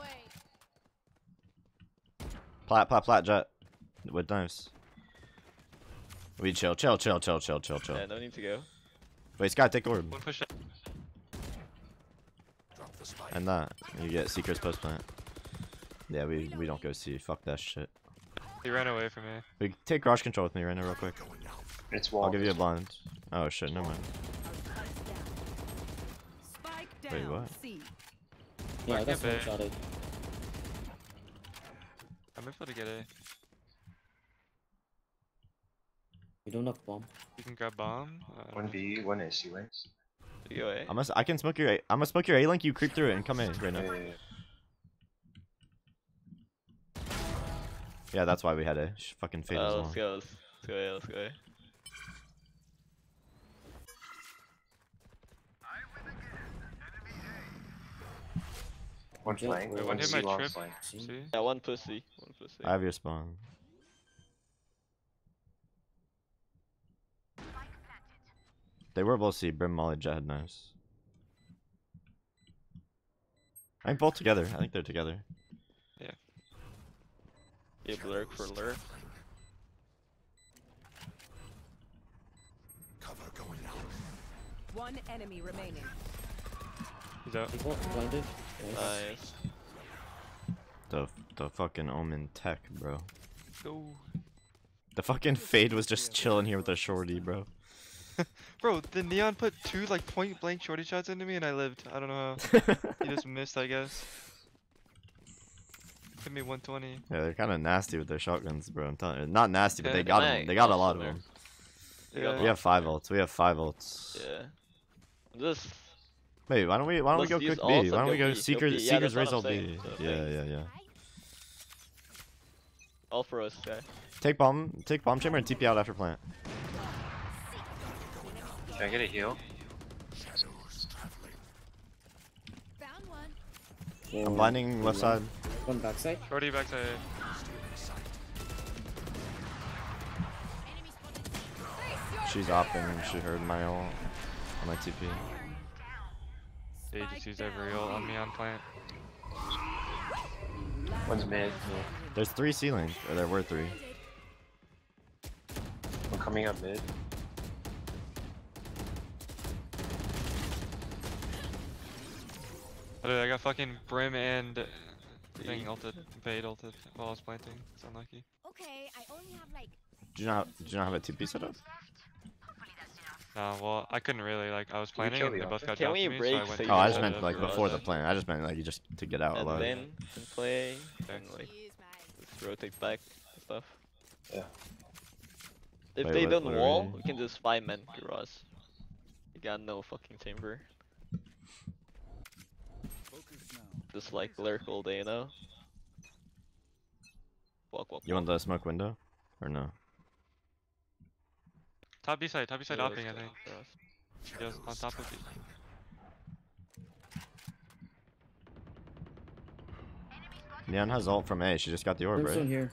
Plat, plat, plat, Jet. With knives. We chill, chill, chill, chill, chill, chill, chill. Yeah, no need to go. Wait, Sky, take orb. One push. Drop the spike. And that. You get Seeker's post plant. Yeah, we, we don't go see. Fuck that shit. He ran away from me. We take garage control with me right now, real quick. Going out. It's wall. I'll give you a blind. Oh shit, never mind. Spike down. Wait, what? C. Yeah, Mark that's it one back. shot it. I'm able to get a. We don't have bomb. You can grab bomb. Uh, I don't One know. B, one A, C wings. You go A. I'm gonna, I can smoke your A. I'm gonna smoke your A link. You creep through it and come in right Yeah, now. yeah, yeah. Yeah, that's why we had a sh- fucking fade as Uh, well. let's go. Let's, let's go A. Let's go A. One Jet flank, will- Wait, one one hit C my long trip. flank. See? See? Yeah, one pussy. One pussy. I have your spawn. They were both C. Brim, Molly, Jet had knives. I think both together. I think they're together. Yeah, lurk for lurk. Cover going out. One enemy remaining. He's out. He got blinded. Nice. Nice. The the fucking Omen tech, bro. Go. The fucking fade was just chilling here with a shorty, bro. Bro, the Neon put two like point blank shorty shots into me and I lived. I don't know how. He just missed, I guess. Hit me one twenty. Yeah, they're kind of nasty with their shotguns, bro. I'm telling you, not nasty, but Yeah, they got nice. them. They got a lot of Awesome, them. You got Yeah. We have five ults. We have five ults. Yeah. Just Wait, why don't we? Why don't we Let's go use quick B? ults Why don't and we go go B, go Seekers? B. Yeah, Seekers that's what raise I'm ult B. saying, so Yeah, thanks. yeah, yeah. all for us, guy. Take bomb. Take bomb chamber and T P out after plant. Can I get a heal? Shadows traveling. Found one. Yeah, I'm blinding left side. One backside. Shorty backside. She's opping and she heard my ult on my T P. They just used every ult on me on plant. One's mid. There's three ceilings, or there were three. I'm coming up mid. Oh, dude, I got fucking Brim and thing ulted, Fade ulted while I was planting. It's unlucky. Okay, I only have like. Did you not? Did you not have a T P set up? No, well, I couldn't really. Like, I was Can we planning kill and they the both got Can down we to me, so break I went so to you Oh, I can just set meant up like your before the rush? plan. I just meant like you just to get out And alive. then and play Okay. and like just rotate back and stuff. Yeah. If Wait, they what- don't what are wall, we- we can just five men garage. You got no fucking chamber. Focus now. Just like lurk all day, you know? Walk, walk, You want the smoke window, or no? Top B side, top B side Yeah, opping, I let's think. go garage. Just on top of it. Neon has ult from A. She just got the orb, Brimstone right? here.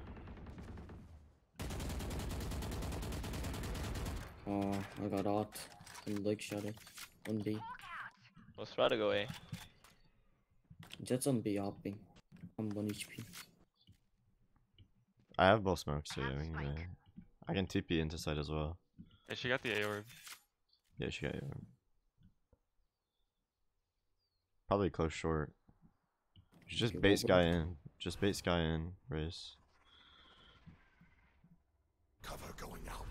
Oh, I got out. I'm leg shot it. On B. Let's try to go A. Jet's on B hopping. I'm one H P. I have both smokes, so yeah, we can, uh, I can T P into side as well. Yeah, she got the A orb. Yeah, she got you. Probably close short. You just Okay, bait well, Sky in. Just bait Sky in. Race. Cover going out.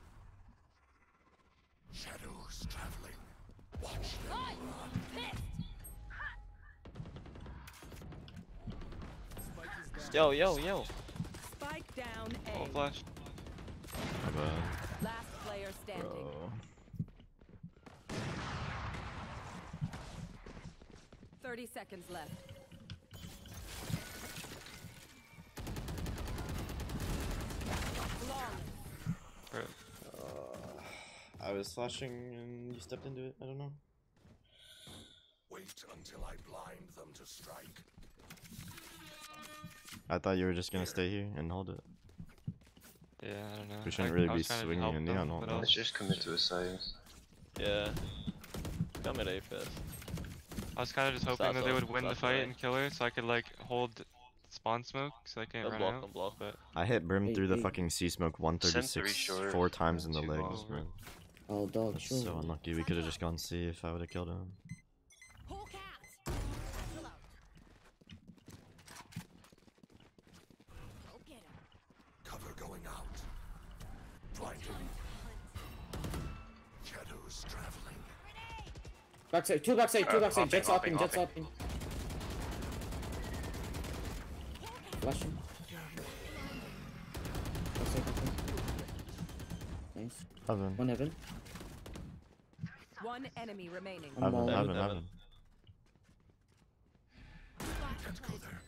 Shadows traveling. Watch them run. Yo, yo, yo. Spike down All A. flash. My bad. Last player standing. Bro. thirty seconds left. Right. Uh, I was flashing and you stepped into it. I don't know. Wait until I blind them to strike. I thought you were just gonna stay here and hold it. Yeah, I don't know. We shouldn't I, really I be was trying to swinging help a them, neon ult, but though. I Let's was- just commit to a side. Yeah. Come at A first. I was kind of just hoping Stop that they off, would win the stop fight away. and kill her, so I could like hold spawn smoke, so I can't Don't run block, out. don't block. But I hit Brim Hey, through the hey. fucking C smoke one Send three thirty-six short, four times in the two legs, long. man. Oh, dog, That's sure. so unlucky. We could have just gone C if I would have killed him. Hawk out. Chill out. Go get him. Cover going out. Blinding. Shadows traveling. Backside, two backside, two Uh, backside. hopping, Jet's hopping, hopping, Jet's hopping. hopping. Flashing. Backside, hopping. Nice. Heaven. One heaven. One enemy remaining. I'm Heaven, all heaven, heaven. heaven. Can't go there.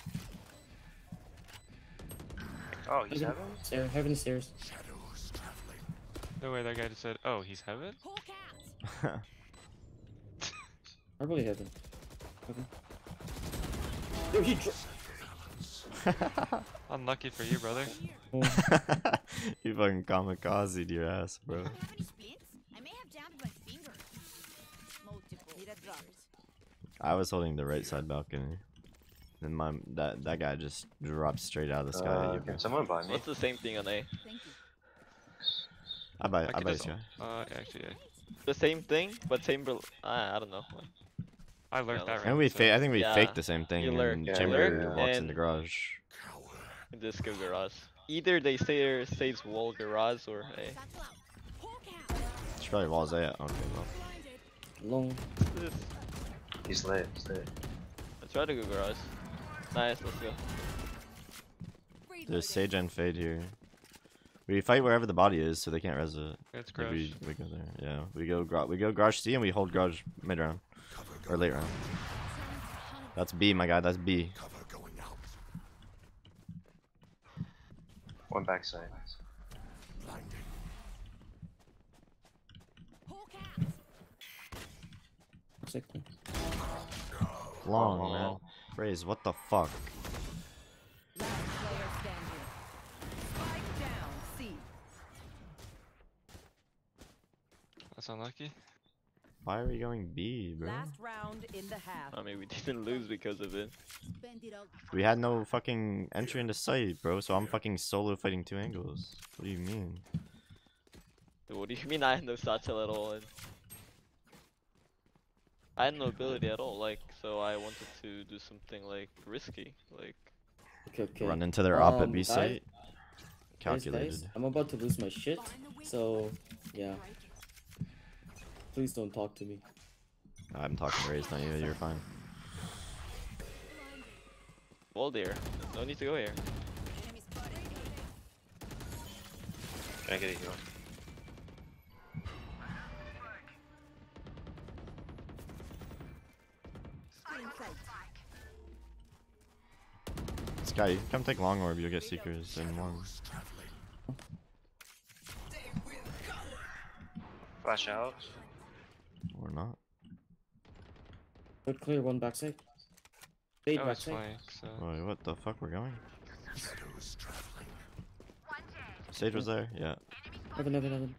Oh, he's Heaven. having? Stair, heaven stairs. Shadows traveling. no way, that guy just said, "Oh, he's heaven." Hawk out. Probably heaven. Heaven. Yo, he dro- Unlucky for you, brother. oh. You fucking kamikaze your ass, bro. Have any splints? I may have jammed my finger. Multiple. Need a drop. I was holding the right side balcony. And my that that guy just dropped straight out of the sky. at Uh, you, can bro. someone buy me? What's the same thing on A? Thank you. I buy I I could buy just- this guy. Uh, actually, yeah. The same thing, but chamber. I, I don't know. I lurked Yeah, that And round. we so- fa I think we Yeah. faked the same thing. You lurk, and yeah, Chamber lurk, walks in the and- garage. In this go garage. Either they stay there, stays wall garage or A. Satchel out. Hawk out. She probably walls A. Okay, well. Blinded. Long. This. He's lit, he's lit. Let's try to go garage. Nice, let's go. Freeze There's loaded. Sage and Fade here. We fight wherever the body is, so they can't res it. It's Like, we, crushed. we go there. Yeah, we go gra we go garage C and we hold garage mid round or late round. That's B, my guy. That's B. Cover going out. One backside. Blinding. Hawk out. Second. Long, Oh. man. Raze, what the fuck? Last That's unlucky. Why are we going B, bro? Last round in the half. I mean, we didn't lose because of it. We had no fucking entry into sight, bro, so I'm fucking solo fighting two angles. What do you mean? What do you mean I had no satchel at all? And I had no ability at all, like, so I wanted to do something, like, risky, like... Okay, okay. Run into their op at Um, B guys- site? guys, Calculated. guys, I'm about to lose my shit, so, yeah. Please don't talk to me. I'm talking to Raze, not you, you're fine. Wall there. No need to go here. Can I get a heal? Sky, you can come take long orb, you'll get seekers in one. Flash out. Or not. Good clear, one backside. Fade Oh, it's backside. flank, so... Wait, what the fuck, we're going? Sage was there? Yeah. Heaven, heaven, heaven.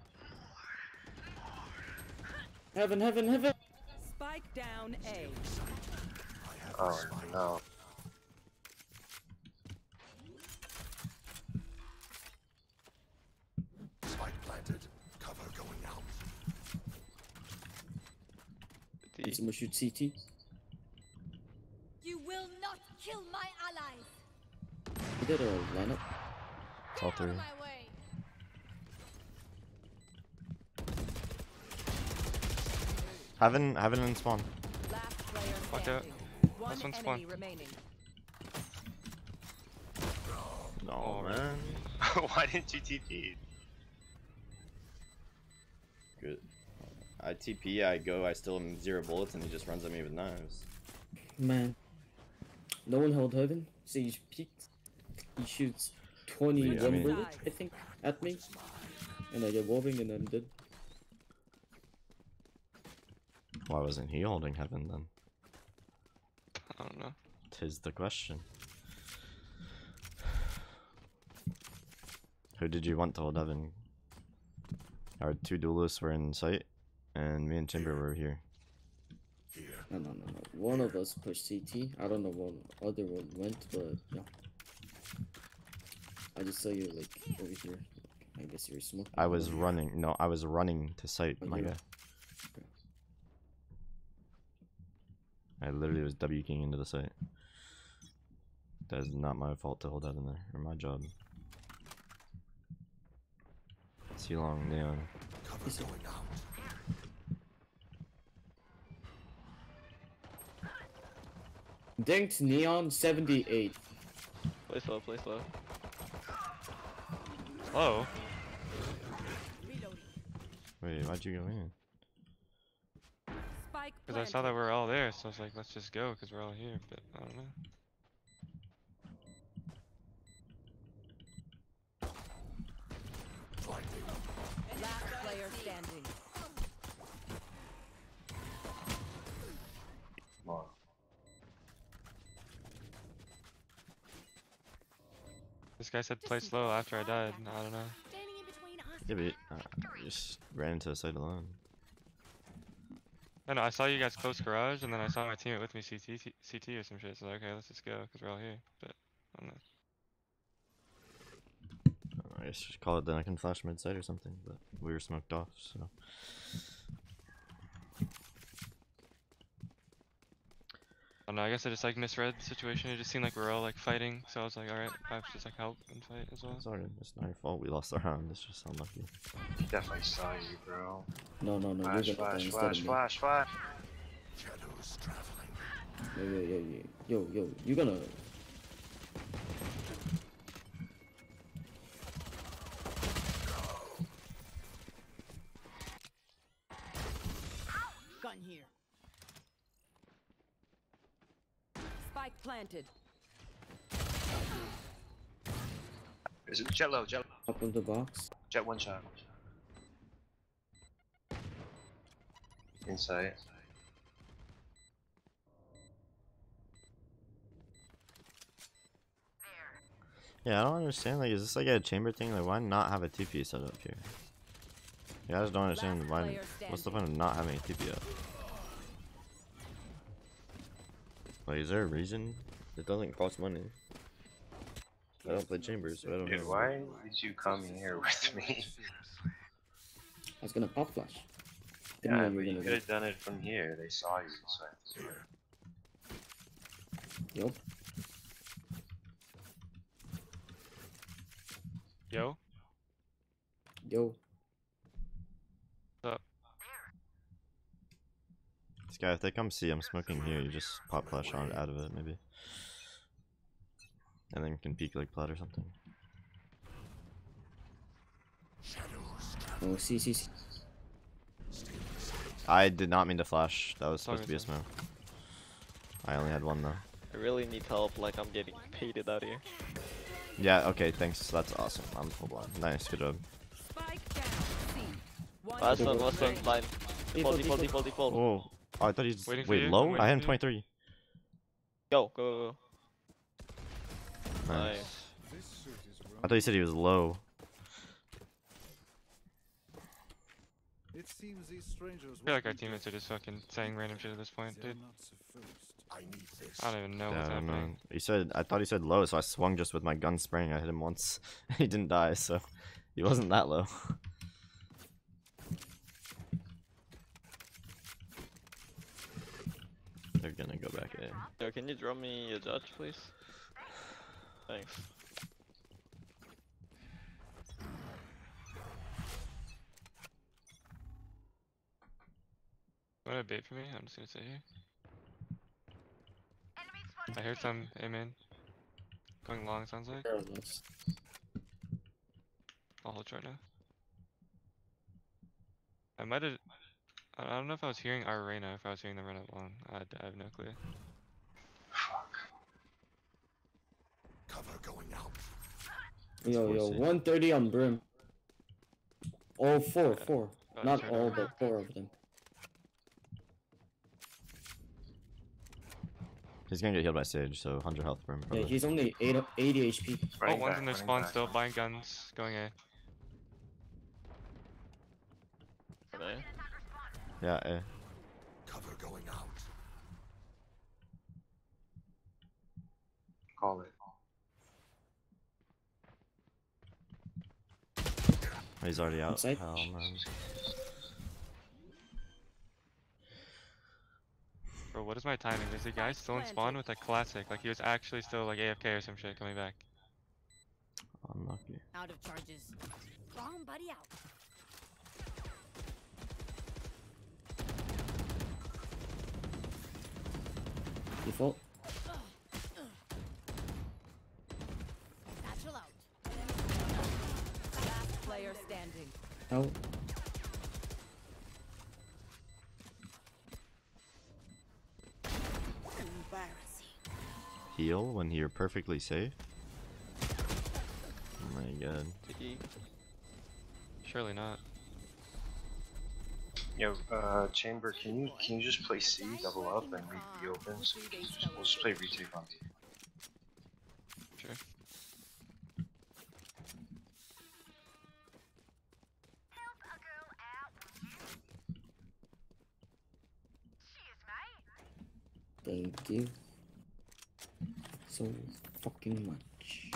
Heaven, heaven, heaven! Spike down A. Oh no. Spike planted. Cover going out. Did someone shoot C T? You will not kill my allies. He did a lineup. It's all three. My way. Heaven, heaven and spawn. Last player Fuck out. standing. One Last one's enemy spawn. remaining. No, man. Why didn't you T P? Good. I T P, I go, I still am zero bullets, and he just runs at me with knives. Man. No one held heaven. Sage peeked. He shoots twenty-one Yeah, I mean- bullets, I think, at me. And I get wolving and I'm dead. Why wasn't he holding heaven then? I don't know. Tis the question. Who did you want to hold heaven? Our two duelists were in sight, and me and Timber were here. No, no, no, no. One of us pushed C T. I don't know where the other one went, but yeah. I just saw you like over here. I guess you were smoking. I was running. No, I was running to sight, my Okay. guy. I literally was W king into the site. That is not my fault to hold that in there, or my job. See long neon. Cover going out. Dinked Neon seventy-eight. Play slow, play slow. Slow? Wait, why'd you go in? Spike Because I saw that we were all there, so I was like, let's just go, because we're all here, but I don't know. Last player standing. More. This guy said play slow after I died. I don't know. Standing in between us. Yeah, but uh, you just ran into the site alone. No, no, I saw you guys close garage, and then I saw my teammate with me C T, C T or some shit. So okay, let's just go, because we're all here. But I don't know. I guess just call it then I can flash mid site or something, but we were smoked off, so. I don't know, I guess I just like misread the situation. It just seemed like we were all like fighting, so I was like, alright, I have to just like help and fight as well. It's alright, it's not your fault we lost the round, it's just unlucky. Definitely saw you, bro. No, no, no. Flash, you're gonna die flash, instead flash, of me. flash, flash. Shadows traveling. Yo, yo, yo, yo, yo, yo. You're gonna. Gun here. Spike planted. Is it jet low, jet low? Up in the box. Jet one shot. Inside. Yeah, I don't understand, like, is this like a chamber thing? Like, why not have a T P set up here? Yeah, I just don't understand Last why. player What's the standing. point of not having a T P up? Like, is there a reason? It doesn't cost money. I don't play chambers, so I don't Dude, know. why did you come here with me? I was gonna pop flash. Didn't Yeah, know you but were you gonna could go. have done it from here. They saw you, so. Yup. Yo. Yo. What's up? This guy, if they come see I'm smoking here, you just pop flash on out of it, maybe. And then you can peek like plat or something. Oh, see, see, see. I did not mean to flash. That was supposed to be a Sorry, smoke. I only had one though. I really need help, like I'm getting pated out here. Yeah, okay, thanks. That's awesome. I'm full blind. Nice, good job. Spike down. C. One Last one, enemy last one, remaining. fine. Default, default, Default, default, default. Oh, oh I thought he's. Waiting for Wait, you, I'm low? waiting I had him for you. twenty-three. Go, go, go, go. Nice. Nice. This suit is wrong. I thought you said he was low. It seems these strangers I feel like our want me teammates are just fucking saying random shit at this point, They're dude. not supposed. I need this. I don't even know Yeah, what's I don't know. happening. He said. I thought he said low, so I swung just with my gun spraying. I hit him once. He didn't die, so he wasn't that low. They're gonna go back A. Yo, can you draw me a judge, please? Thanks. Want a bait for me? I'm just gonna sit here. I heard some aim. Going long, sounds like. Careless. I'll hold short now. I might have. I don't know if I was hearing our Reyna, if I was hearing them run up long. I, I have no clue. Fuck. Cover going out. Yo, yo, Forcing. one thirty on Brim. All four, four. Got it Not turned all, over. but four of them. He's gonna get healed by Sage, so one hundred health for him. Yeah, Probably. he's only eight, eighty H P. Oh, Running one's back, in their running spawn back. still, buying guns, going A. Can I? Yeah, A. Cover going out. Call it. He's already out. Outside? Hell, man. Bro, what is my timing? Is the guy still in spawn with a classic? Like he was actually still like A F K or some shit coming back. Unlucky. Out of charges. Wrong buddy out. Default. Satchel out. Last player standing. Out. Embarrassing. Heal when you're perfectly safe. Oh my god. Tiki. Surely not. Yo, uh, Chamber, can you can you just play C, double up, and read the open? So we can just, we'll just play retake on B. Sure. Thank you. So fucking much.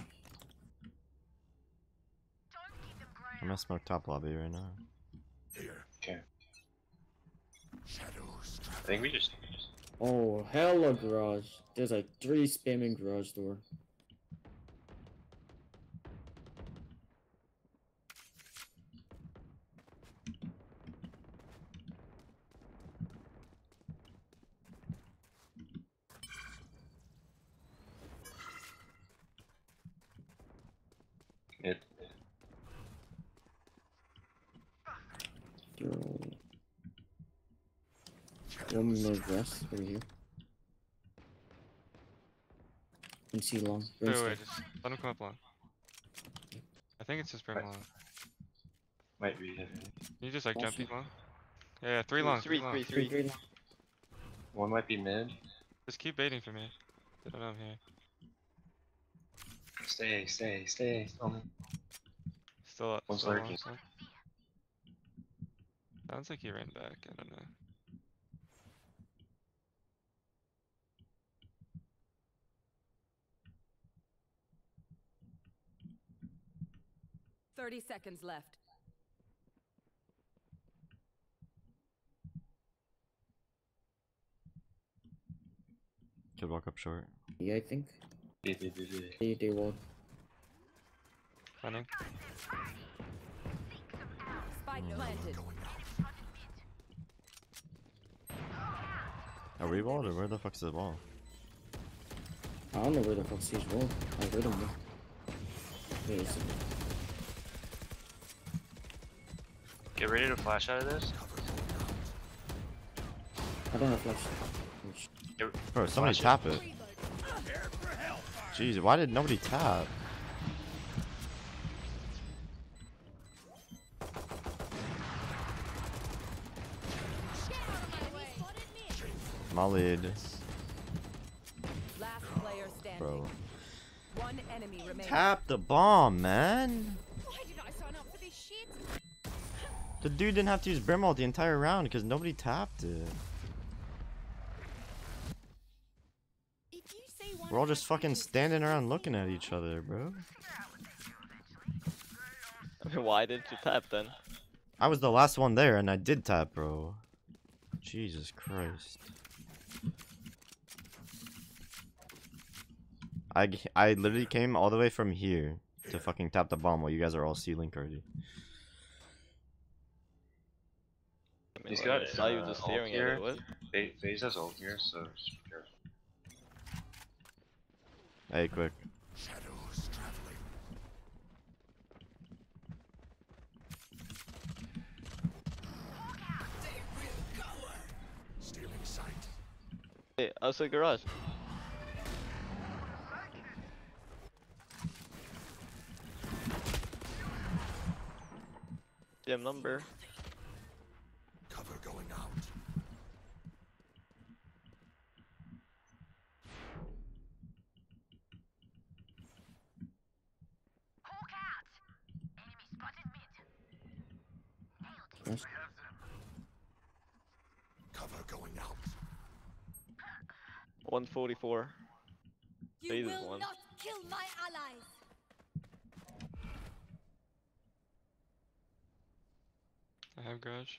I'm gonna smoke top lobby right now. Here. Okay. Shadows. I think we just. Oh, hella garage. There's like three spamming garage door. It. Throw. One more grass over here. And see long. Wait, Brimstone. wait, wait, just let him come up long. I think it's just Brim Right. long. Might be. Can you just like jump Awesome. these long? Yeah, yeah, three long, Three, three long. three, Three, three. three. One might be mid. Just keep baiting for me. They don't know I'm here. Stay, stay, stay. Oh, Still up. One's Still long, lurking. still. Sounds like he ran back. I don't know. Thirty seconds left. Could walk up short. Yeah, I think. They, they, they, they. They, they won't. Running. Spike planted. Are we walled or where the fuck's the wall? I don't know where the fuck's his wall. I heard him though. Where is it? Get ready to flash out of this. I don't have flash. Get- Bro, somebody flash tap it. Jeez, why did nobody tap? Mollied. Last player standing. Bro. One enemy remaining. Tap the bomb, man. Why did I sign up for this shit? The dude didn't have to use Brimwall the entire round because nobody tapped it. If you see one We're all just fucking standing around looking at each other, bro. I mean, why didn't you tap then? I was the last one there and I did tap, bro. Jesus Christ. I, g- I literally came all the way from here to fucking tap the bomb while you guys are all C-Link already. I mean, He's like, got I saw you uh, just ult staring at here. it. What? Fa- FaZe has ult here, so just be careful. Hey, quick. Shadows traveling. Stealing sight. Hey, outside garage. Gym number. Cover going out. Yes. Cover going out. one forty-four. You FaZe is will one. not kill my allies. I have garage.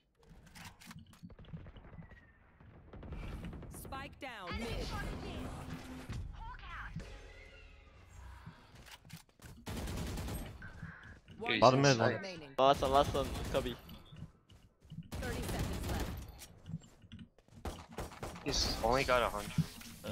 Spike down mid. One Bottom mid, enemy one. remaining. Last one, last one. Cubby. Thirty seconds left. He's only got a hundred. Uh,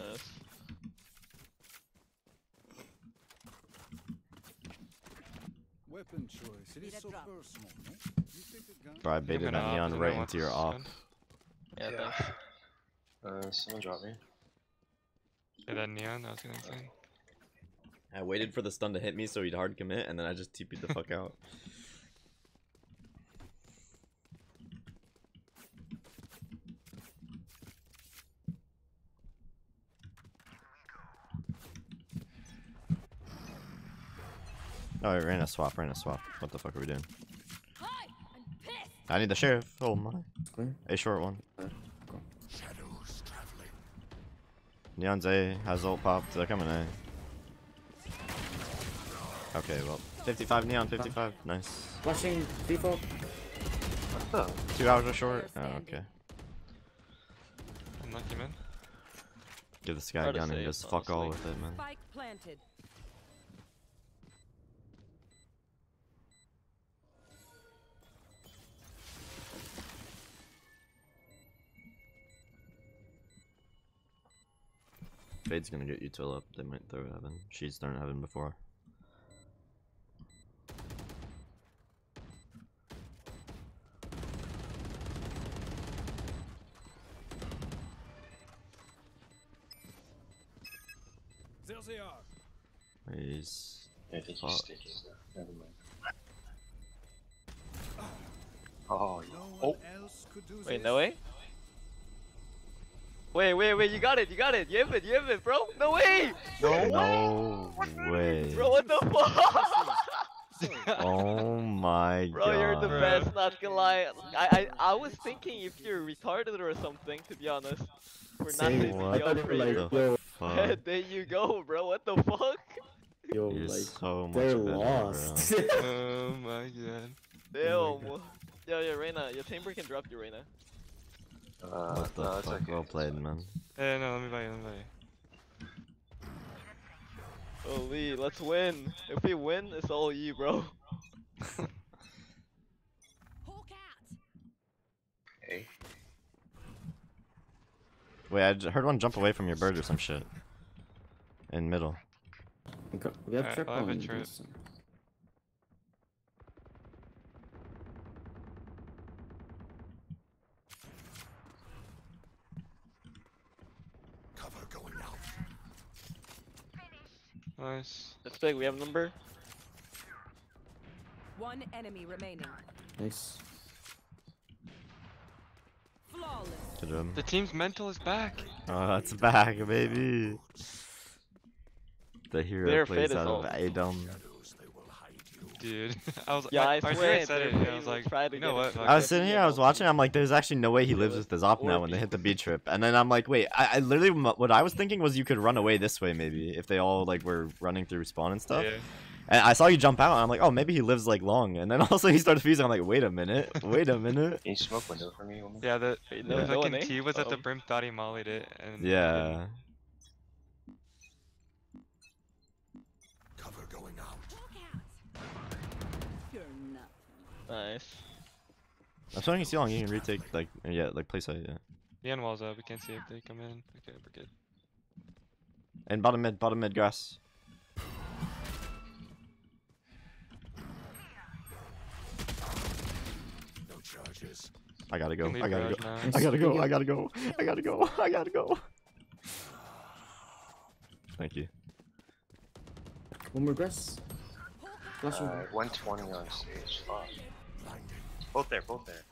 Weapon choice. It Need is a so drop. personal, no? You pick a gun. Bro, I baited an that op, neon and right then into your what's op. done? yeah, Yeah. thanks. Uh, someone drop me. Yeah, that neon, that was gonna say. I waited for the stun to hit me so he'd hard commit and then I just T P'd the fuck out. Oh, I ran a swap, ran a swap. What the fuck are we doing? Hi, I'm pissed. I need the sheriff. Oh my. Clear. A short one. Shadows traveling. Neon's A has ult popped. They're coming A. Okay, well. fifty-five Neon, fifty-five. Nice. Flashing default. What the? Two hours are short. Oh, okay. Unlucky man. Give this guy a Hard to gun and say, just fuck all honestly. with it, man. Spike planted. Fade's gonna get util up. They might throw heaven. She's thrown heaven before. There they are. He's. I think Fuck. he's sticky. Never mind. Oh, yeah. No Oh. one else could do Wait, this. no way? Wait, wait, wait, you got it, you got it, you have it, you have it, bro! No way! No way. Bro, what the fuck? Oh my Bro, god. you're the best, not gonna lie. I, I I was thinking if you're retarded or something, to be honest. For not Same. saving What the I thought they were operator. like, the yo, fuck? There you go, bro. What the fuck? yo, You're like so much they're better, lost. Oh my god. Damn. Oh my Yo, yo, Reina, your chamber can drop you, Reina. Uh, What the no, it's fuck? okay. Well played, man. Hey, no, let me buy you, let me buy you. Holy, let's win. If we win, it's all you, bro. Hey. Wait, I j- heard one jump away from your bird or some shit. In middle. Okay, we have Alright, trip I'll have on a trip. this. Cover going out. Nice. That's big, we have number. One enemy remaining. Nice. Flawless. Good job. The team's mental is back. Oh, it's back, baby. The hero They're plays fit as out of all. Adam. Dude, I was Yeah, my, I my swear, friend said they're it, and I pretty was much like, try to you know get what? it. fuck I was it. sitting here, I was watching, I'm like, there's actually no way he lives with his op now when they hit the B trip. And then I'm like, wait, I, I literally, m- what I was thinking was you could run away this way maybe, if they all like were running through spawn and stuff. Yeah. And I saw you jump out, and I'm like, oh, maybe he lives like long. And then also he started fusing, I'm like, wait a minute, wait a minute. Can you smoke window for me, woman? Yeah, the, Wait, the no, no fucking one, eh? T was at the Um, brim, thought he mollied it, and Yeah. Cover going out. You're not. Nice. I'm starting to see long, you can retake, like, yeah, like play site, yeah. the end wall's up. We can't see if they come in. Okay, we're good. And bottom mid, bottom mid, grass. No charges. I gotta go, Can leave I gotta garage go. now. I gotta go, I gotta go, I gotta go, I gotta go. Thank you. One more grass. Flashing. Uh, one twenty on stage. Fuck. Both there, both there.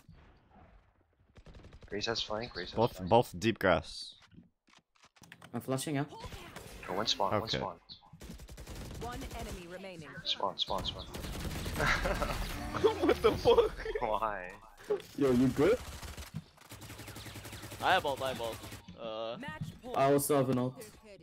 Grace has flank, Grace has Both, flank. both deep grass. I'm flashing out. Oh, one spawn, one Okay. spawn. One enemy remaining. Spawn, spawn, spawn. What the fuck? Why? Yo, you good? I have ult, I have ult. Uh, Match point. I also have an ult.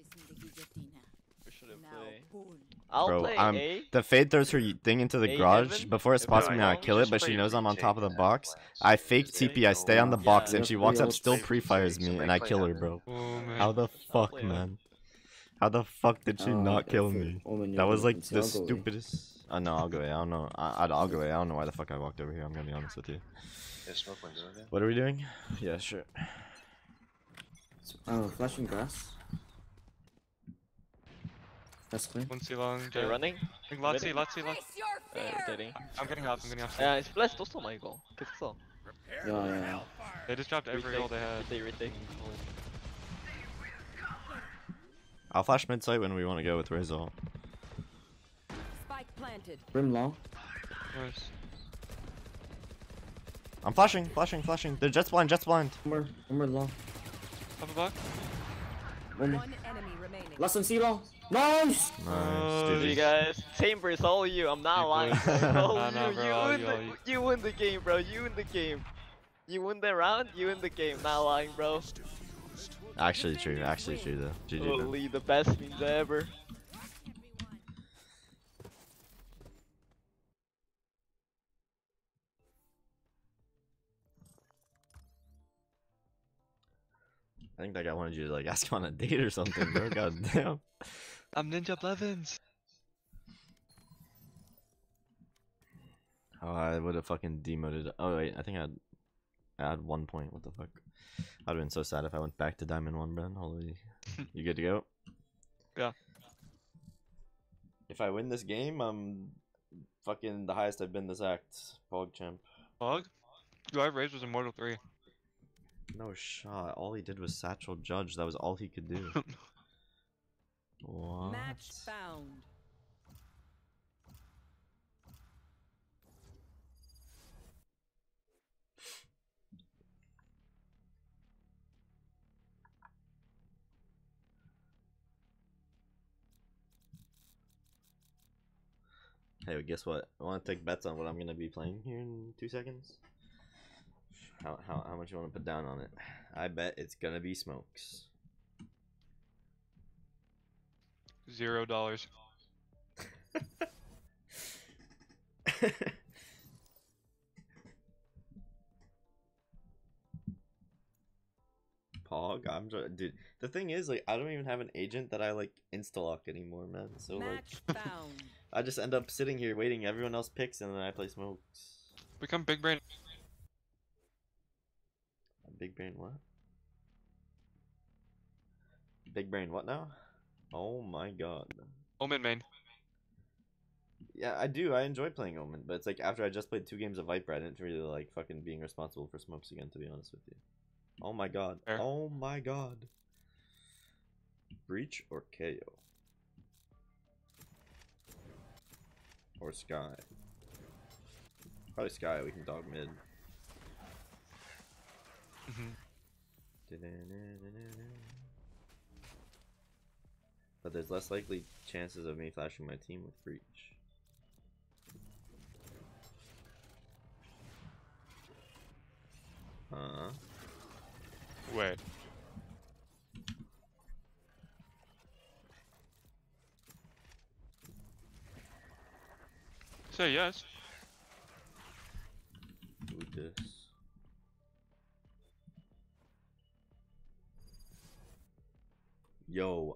we should've played. I'll Bro, play I'm A. the Fade throws her thing into the A garage heaven? before it If spots I me. I don't, kill it, just but she play knows I'm on retake top of the and box. plans. I fake Just T P. I go stay on the long. box, Yeah, and she just walks play up, ult, still play pre-fires retake, me, so and they I play kill her, heaven. bro. Oh man. How the fuck, play heaven. man? How the fuck did she Oh, not okay, kill for me? Omen, you're That was good. like See, the I'll go away. stupidest. Uh, no, I'll go away. I don't know. I, I'd, I'll go away. I don't know why the fuck I walked over here. I'm gonna be honest with you. Yeah, smoke window again. What are we doing? Yeah, sure. Oh, flashing grass. That's clear. One C long. Okay, jet. running. Like, Let's see, Ready? let's see, let's Face your Uh, fear. rotating. I'm getting off, I'm getting off. 야, 스플래시 또 써, 이거. 계속 써. Yeah, yeah. They just dropped every Retake, ult they had. retake, retake. I'll flash mid site when we want to go with Razor. Spike planted. Brim long. Nice. I'm flashing, flashing, flashing. The jet's blind, jet's blind. One more, one more long. Up a buck. One more. One enemy remaining. Last one, C long. Nice! Nice, Oh, You dude. guys, chamber is all you. I'm not Keep lying. it. bro. It's all Nah, you. nah, bro, you, all win you, the, all you. you win the game, bro. You win the game. You win the round. You win the game. Not lying, bro. Actually true, actually true though. G G, man. Holy, the best means ever. I think that guy wanted you to like ask him on a date or something, bro. God damn. I'm Ninja Blevins. Oh, I would have fucking demoted. Oh wait, I think I'd I had one point. What the fuck? I'd have been so sad if I went back to Diamond One, Ben. Holy, you good to go? Yeah. If I win this game, I'm fucking the highest I've been this act. Pog champ. Bug? Yo, I raised was Immortal three. No shot. All he did was satchel judge. That was all he could do. What? Match found. Hey, guess what? I want to take bets on what I'm gonna be playing here in two seconds. How how how much you want to put down on it? I bet it's gonna be smokes. Zero dollars. Pog, I'm trying, dude. The thing is, like, I don't even have an agent that I like insta lock anymore, man. So Match like, found. I just end up sitting here waiting. Everyone else picks, and then I play smokes. Become big brain. Big brain what? Big brain what now? Oh my god. Omen main. Yeah, I do. I enjoy playing Omen, but it's like after I just played two games of Viper, I didn't really like fucking being responsible for smokes again, to be honest with you. Oh my god. Fair. Oh my god. Breach or K O? Or Sky? Probably Sky, we can dog mid. But there's less likely chances of me flashing my team with Breach. Huh? Wait. Say yes. Who this? Yo.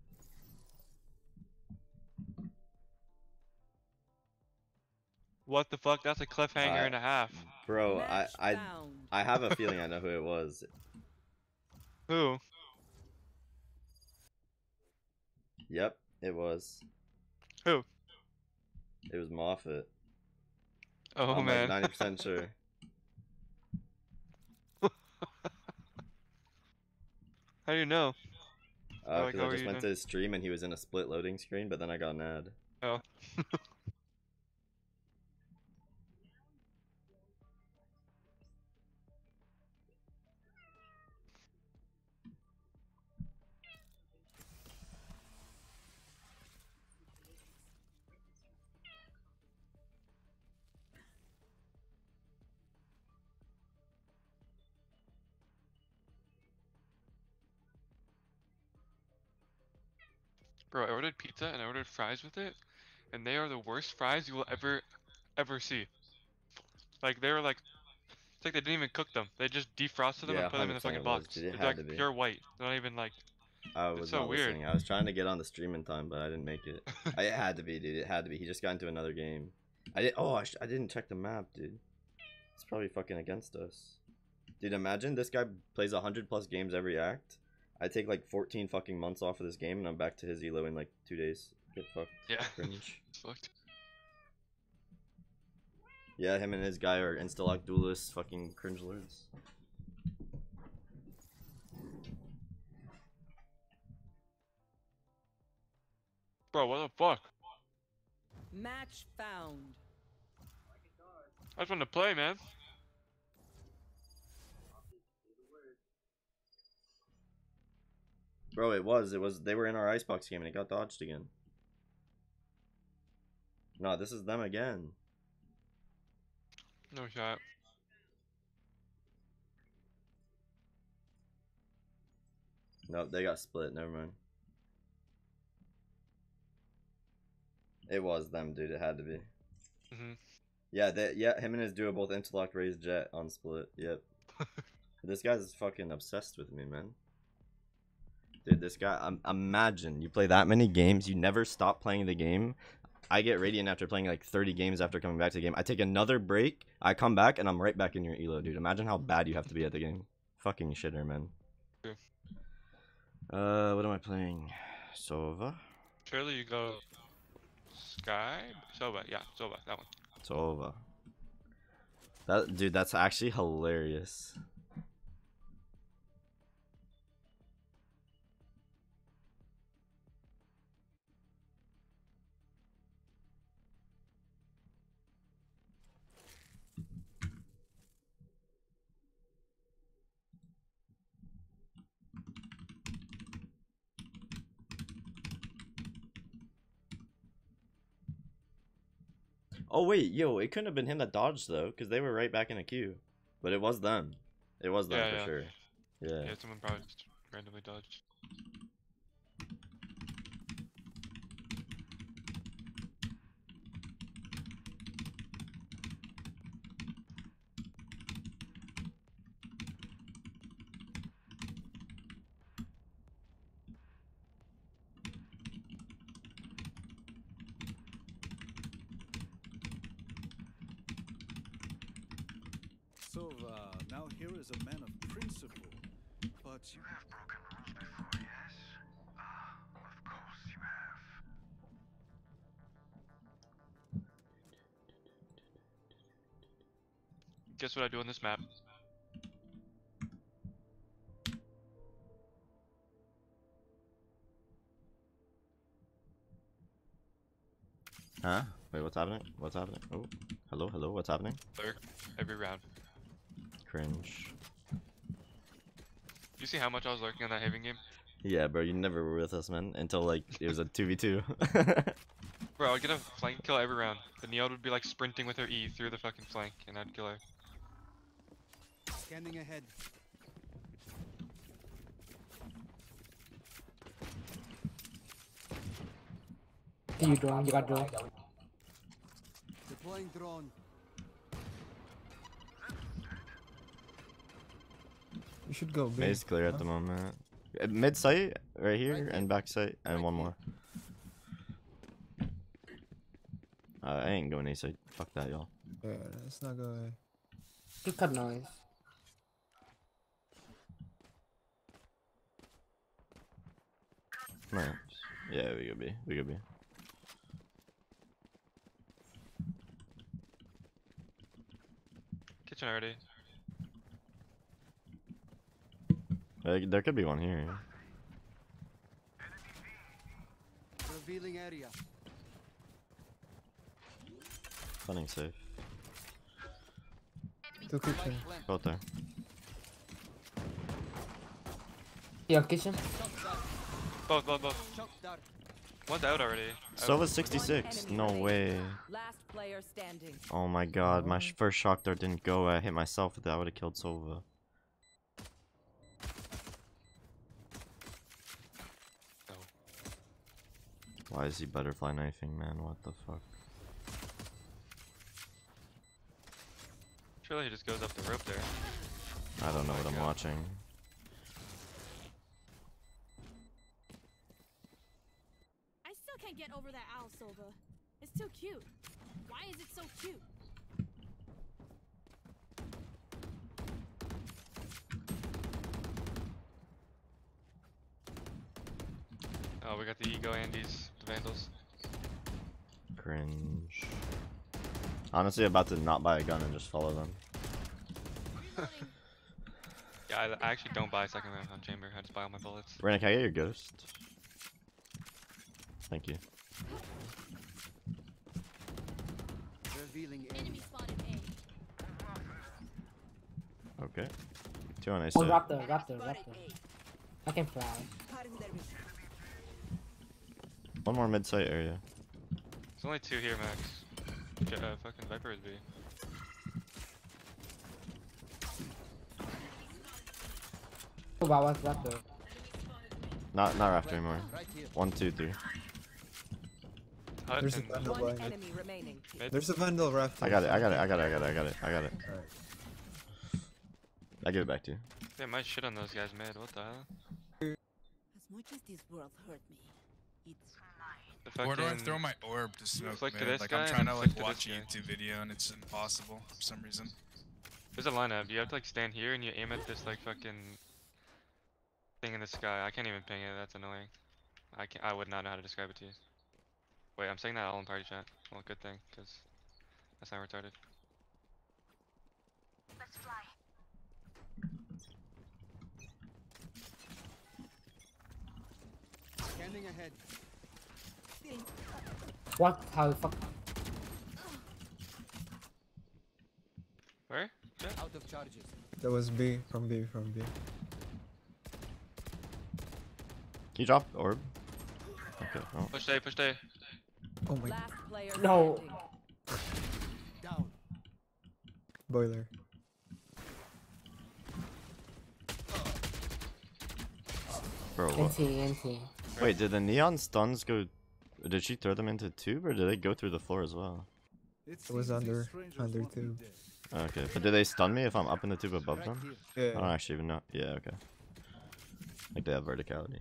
What the fuck? That's a cliffhanger I- and a half. Bro, I Match I found. I have a feeling I know who it was. Who? Yep, it was. Who? It was Moffat. Oh I'm man. like ninety percent sure. How do you know? Uh, like, because how I are just you went to doing? his stream and he was in a split loading screen, but then I got an ad. Oh. Bro, I ordered pizza and I ordered fries with it, and they are the worst fries you will ever, ever see. Like they were like, it's like they didn't even cook them. They just defrosted them Yeah, and put them in the one hundred percent fucking it was, box. dude. It It's had like to be. pure white. They're not even like. I It's was so not weird. listening. I was trying to get on the stream in time, but I didn't make it. I, it had to be, dude. It had to be. He just got into another game. I did. Oh, I, sh I didn't check the map, dude. It's probably fucking against us. Dude, imagine this guy plays a hundred plus games every act. I take like fourteen fucking months off of this game, and I'm back to his elo in like two days. Get fucked. Yeah. Cringe. It's fucked. Yeah, him and his guy are insta-lock duelists, fucking cringe lords. Bro, what the fuck? Match found. I just want to play, man. Bro, it was. It was. They were in our icebox game and it got dodged again. No, this is them again. No shot. Nope, they got split. Never mind. It was them, dude. It had to be. Mhm. Yeah, they, yeah, him and his duo both interlock raised jet on split. Yep. This guy's fucking obsessed with me, man. Dude, this guy. Um, imagine you play that many games, you never stop playing the game. I get radiant after playing like thirty games after coming back to the game. I take another break, I come back, and I'm right back in your elo, dude. Imagine how bad you have to be at the game. Fucking shitter, man. Yeah. Uh, what am I playing? Sova? Surely you go. Sky? Soba, yeah, Soba, that one. Sova. That dude, that's actually hilarious. Oh wait, yo, it couldn't have been him that dodged though, because they were right back in a queue. But it was them. It was them Yeah, for yeah. sure. Yeah. Yeah, someone probably just randomly dodged. Sova, now here is a man of principle, but you have broken rules before, yes? Ah, of course you have. Guess what I do on this map? Huh? Wait, what's happening? What's happening? Oh, hello, hello, what's happening? Lurk every round. Cringe. You see how much I was lurking on that Haven game? Yeah, bro, you never were with us, man, until like it was a two v two. Bro, I would get a flank kill every round. The Neod would be like sprinting with her E through the fucking flank, and I'd kill her. Scanning ahead. You drone, you got drone. Deploying drone. You should go B. Base clear at the moment. Uh, Mid site, right here, and back site, and one more. Uh, I ain't going A site. Fuck that, y'all. Yeah, let's not go A. You cut noise. Nice. Yeah, we go B. We go B. Kitchen already. Uh, there could be one here. Revealing area. Running safe. Two kitchen. Both there. Yeah, kitchen. Both, both, both. One's out already. Sova sixty-six. No way. Last player standing. Oh my god, my sh first shock dart didn't go. I hit myself with that. I would have killed Sova. Why is he butterfly knifing, man? What the fuck? Surely he just goes up the rope there. I don't know what I'm watching. I still can't get over that owl, Sova. It's too cute. Why is it so cute? Oh, we got the Ego Andes, the Vandals. Cringe. Honestly, about to not buy a gun and just follow them. Yeah, I, I actually don't buy second round on chamber. I just buy all my bullets. Rena, can I get your ghost? Thank you. Revealing Enemy spotted A. Okay. Two on A Oh, side. Raptor, Raptor, Raptor. I can fly. One more mid site area. There's only two here, Max. J uh, fucking Viper is B. Oh, wow, what's Raptor? Not not Raptor anymore. One, two, three. Hut There's a and vandal One behind enemy remaining. mid. There's a vandal raft. I got it. I got it. I got it. I got it. I got it. I got it. Alright. I give it back to you. Yeah, my shit on those guys mid. What the hell? As much as this world hurt me, it's The Where do I fucking- throw my orb to smoke flick to mid? this Like guy I'm and trying to flick like to watch a this guy. YouTube video and it's impossible for some reason. There's a lineup. You have to like stand here and you aim at this like fucking thing in the sky. I can't even ping it. That's annoying. I can I would not know how to describe it to you. Wait, I'm saying that all in party chat. Well, good thing, cause that's not retarded. Let's fly. Scanning ahead. What? How the fuck? Where? Yeah. Out of charges. That was B. From B. From B. Can you drop orb? Okay. Oh. Push A, push A. Oh my. last player No. standing. Boiler. Bro, what? N T, N T. Wait, did the neon stuns go? Did she throw them into tube, or did they go through the floor as well? It was under under tube. Okay, but do they stun me if I'm up in the tube above them? Yeah. I don't actually even know. Yeah, okay. Like they have verticality.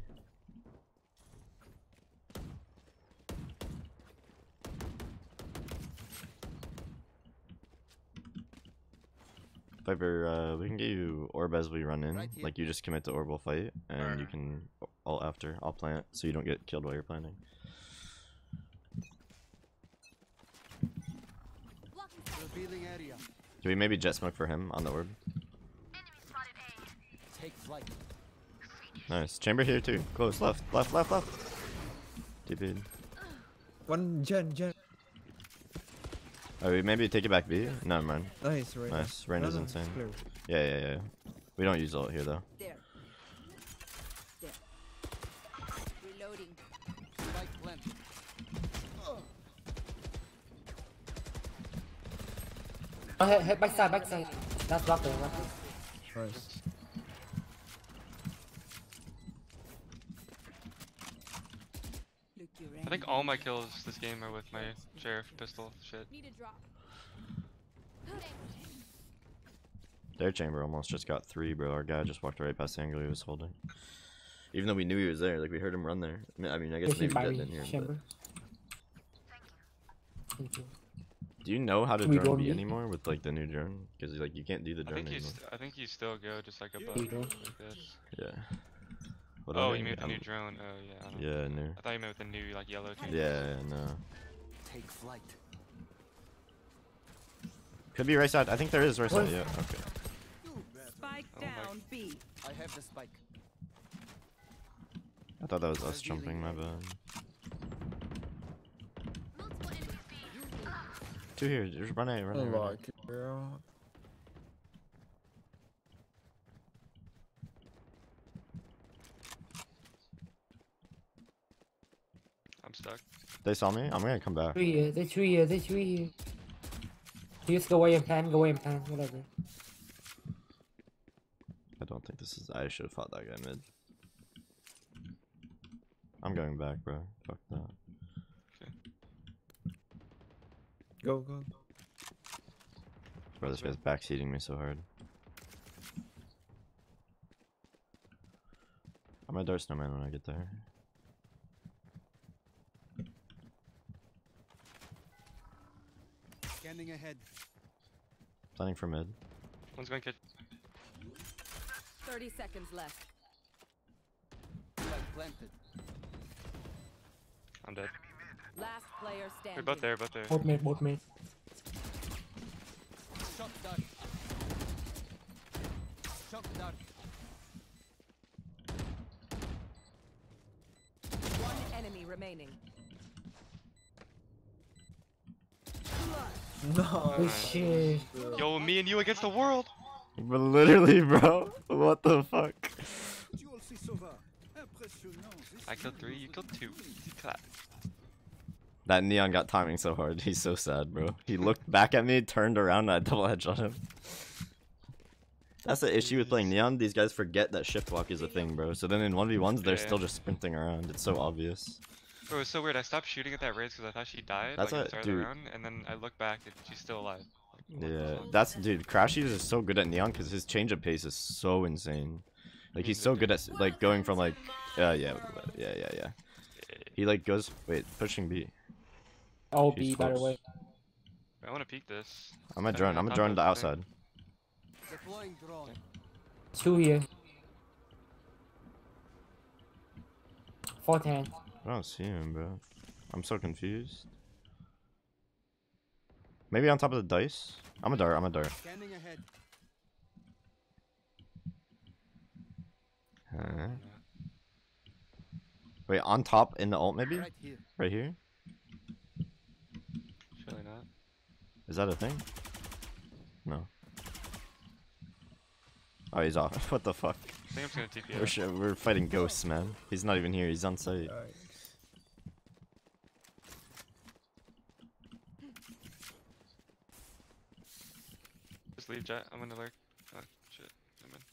Viper, uh, we can get you orb as we run in. Like you just commit to orb, we'll fight, and you can ult after. I'll plant, so you don't get killed while you're planting. Revealing area. Can we maybe jet smoke for him on the orb? Take flight. Nice. Chamber here too. Close. Left. Left. Left. Left. T P'd. One gen gen. Oh, we maybe take it back B? No, man. Nice, Reyna. Nice. Reyna's No, no, it's insane. clear. Yeah, yeah, yeah. We don't use ult here though. There. There. Reloading. Spike planted. Oh, hit, hit backside, backside. That's blocker, blocker. Nice. I think all my kills this game are with my sheriff pistol shit. Need a drop. Their chamber almost just got three, bro. Our guy just walked right past the angle he was holding. Even though we knew he was there, like we heard him run there. I mean, I, mean, I guess maybe dead in here. But... Thank you. Do you know how to Can we drone go B B? anymore with like the new drone? Because like you can't do the I drone think you, anymore. st I think you still go just like above There you go. like this. Yeah. What Oh, I you mean with the I'm- new drone? Oh yeah. I don't Yeah, know. new. I thought you meant with the new like yellow team. Yeah, yeah, no. Take flight. Could be right side. I think there is right What? side. Yeah. Okay. Spike Oh my- down B. I have the spike. I thought that was us jumping. My bad. Two here. Just run A. Run A. Run A. Unlock, bro. I'm stuck. They saw me. I'm gonna come back. Three here, they three here, they three here. You just go away and plan, go away and plan, whatever. I don't think this is. I should have fought that guy mid. I'm going back, bro. Fuck that. Go go. Bro, this guy's backseating me so hard. I'm gonna dart snowman when I get there. Scanning ahead. Planning for mid. One's going to catch. Thirty seconds left. Spike planted. I'm dead. Last player They're standing. both there. Both there. Both mid, both mid. Shot dart. Shot dart. One enemy remaining. No. Oh shit. Yo, me and you against the world. But literally, bro. What the fuck? I killed three. You killed two. Easy clap. That neon got timing so hard. He's so sad, bro. He looked back at me, turned around, and I double headshot him. That's the issue with playing neon. These guys forget that shift walk is a thing, bro. So then in one v ones, they're Yeah. still just sprinting around. It's so obvious. Bro, it's so weird. I stopped shooting at that Raze because I thought she died. That's like, what- at the start dude. of the round, and then I look back and she's still alive. Yeah, that's dude. Crashy is so good at neon because his change of pace is so insane. Like he's so good at like going from like, uh, yeah, yeah, yeah, yeah. He like goes. Wait, pushing B. Oh, He's B, by the close. way. I want to peek this. I'm a They're drone. on I'm a top drone of to the thing. outside. Deploying drone. Two here. Fourth hand. I don't see him, bro. I'm so confused. Maybe on top of the dice. I'm a dart. I'm a dart. Scanning ahead. Huh? Wait, on top in the ult maybe? Right here. Right here? Surely not. Is that a thing? No. Oh, he's off. What the fuck? I think I'm just gonna T P We're, out. sh we're fighting ghosts, man. He's not even here. He's on site. Just leave, Jet. I'm gonna lurk. Oh, shit. Never mind.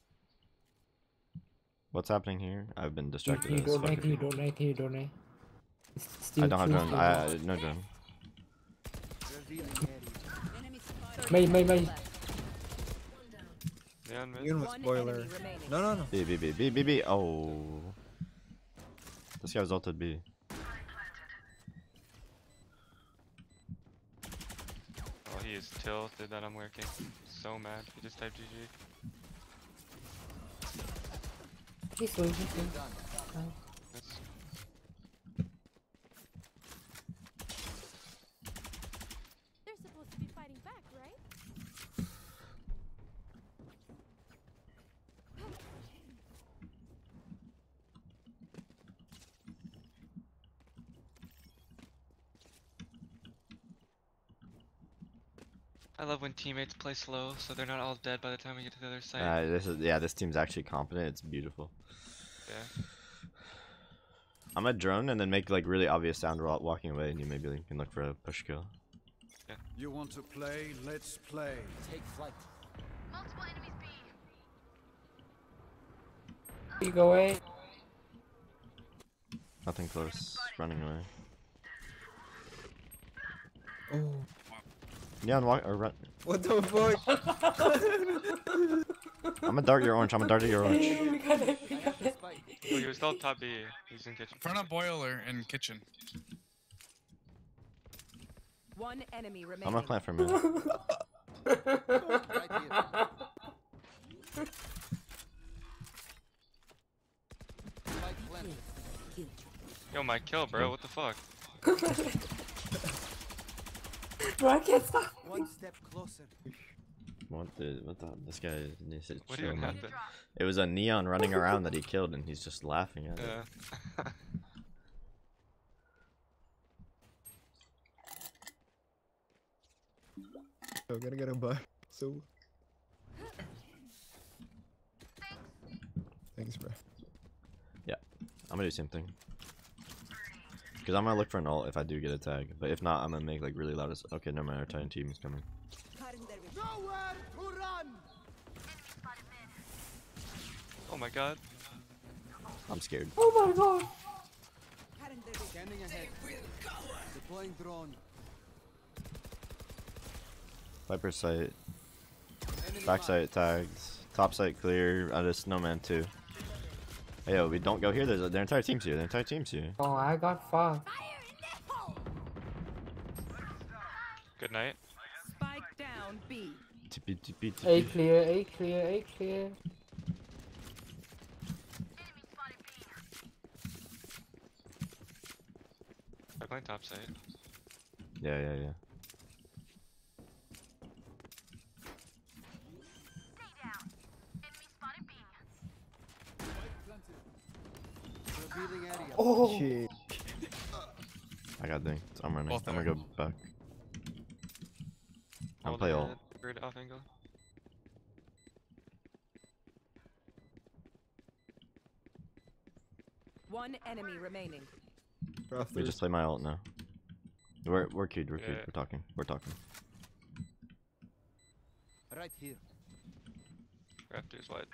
What's happening here? I've been distracted. Can you as fuck. donate? Can you donate? Can you donate? I don't have drone. I no drone. May, may, may. Neon mid. Ian was spoiler. No, no, no. B B B B B B. Oh, this guy was ulted B. Oh, he is tilted that I'm working. So mad. He just typed G G. He's going, he's going. That's... They're supposed to be fighting back, right? I love when teammates play slow, so they're not all dead by the time we get to the other side. Uh, this is yeah. This team's actually competent. It's beautiful. Yeah. I'm a drone and then make like really obvious sound while walking away, and you maybe can look for a push kill. Yeah. You want to play? Let's play. Take flight. Multiple enemies B. You go away. Nothing close. Running away. Oh. Neon walk or run. What the fuck? I'm gonna dart your orange. I'm gonna dart your orange. Oh, he was still top B. He's in kitchen. Front of boiler in kitchen. One enemy remaining. I'm gonna plant for a minute. Right here. Spike planted. Yo, my kill, bro. What the fuck? Bro, I can't stop. One step closer. What the? What the? This guy needs to What chill, even man. happened? It was a Neon running around that he killed, and he's just laughing at it. Yeah. I'm gonna get a buy. So. Thanks, bro. Yeah, I'm gonna do the same thing. Because I'm gonna look for an ult if I do get a tag, but if not, I'm gonna make like really loud. As okay, no matter. Titan team is coming. Nowhere to run. Oh my god. I'm scared. Oh my god. Scanning ahead. Deploying drone. Viper sight. Back sight tags. Top sight clear. I just snowman too. Hey yo, we don't go here. There's a, their entire team's here. Their entire team's here. Oh, I got fucked. Good night. Spike down B. Tippy, tippy, A tippy. clear, A clear, A clear. I'm playing top side. Yeah, yeah, yeah. Revealing area. Oh. Shit. I got ding. I'm running. Both I'm are. gonna go back. I'll Hold play it, ult. Weird off angle. One enemy remaining. We just play my ult now. We're we're queued. We're queued. Yeah. We're talking. We're talking. Right here. Raptors wide.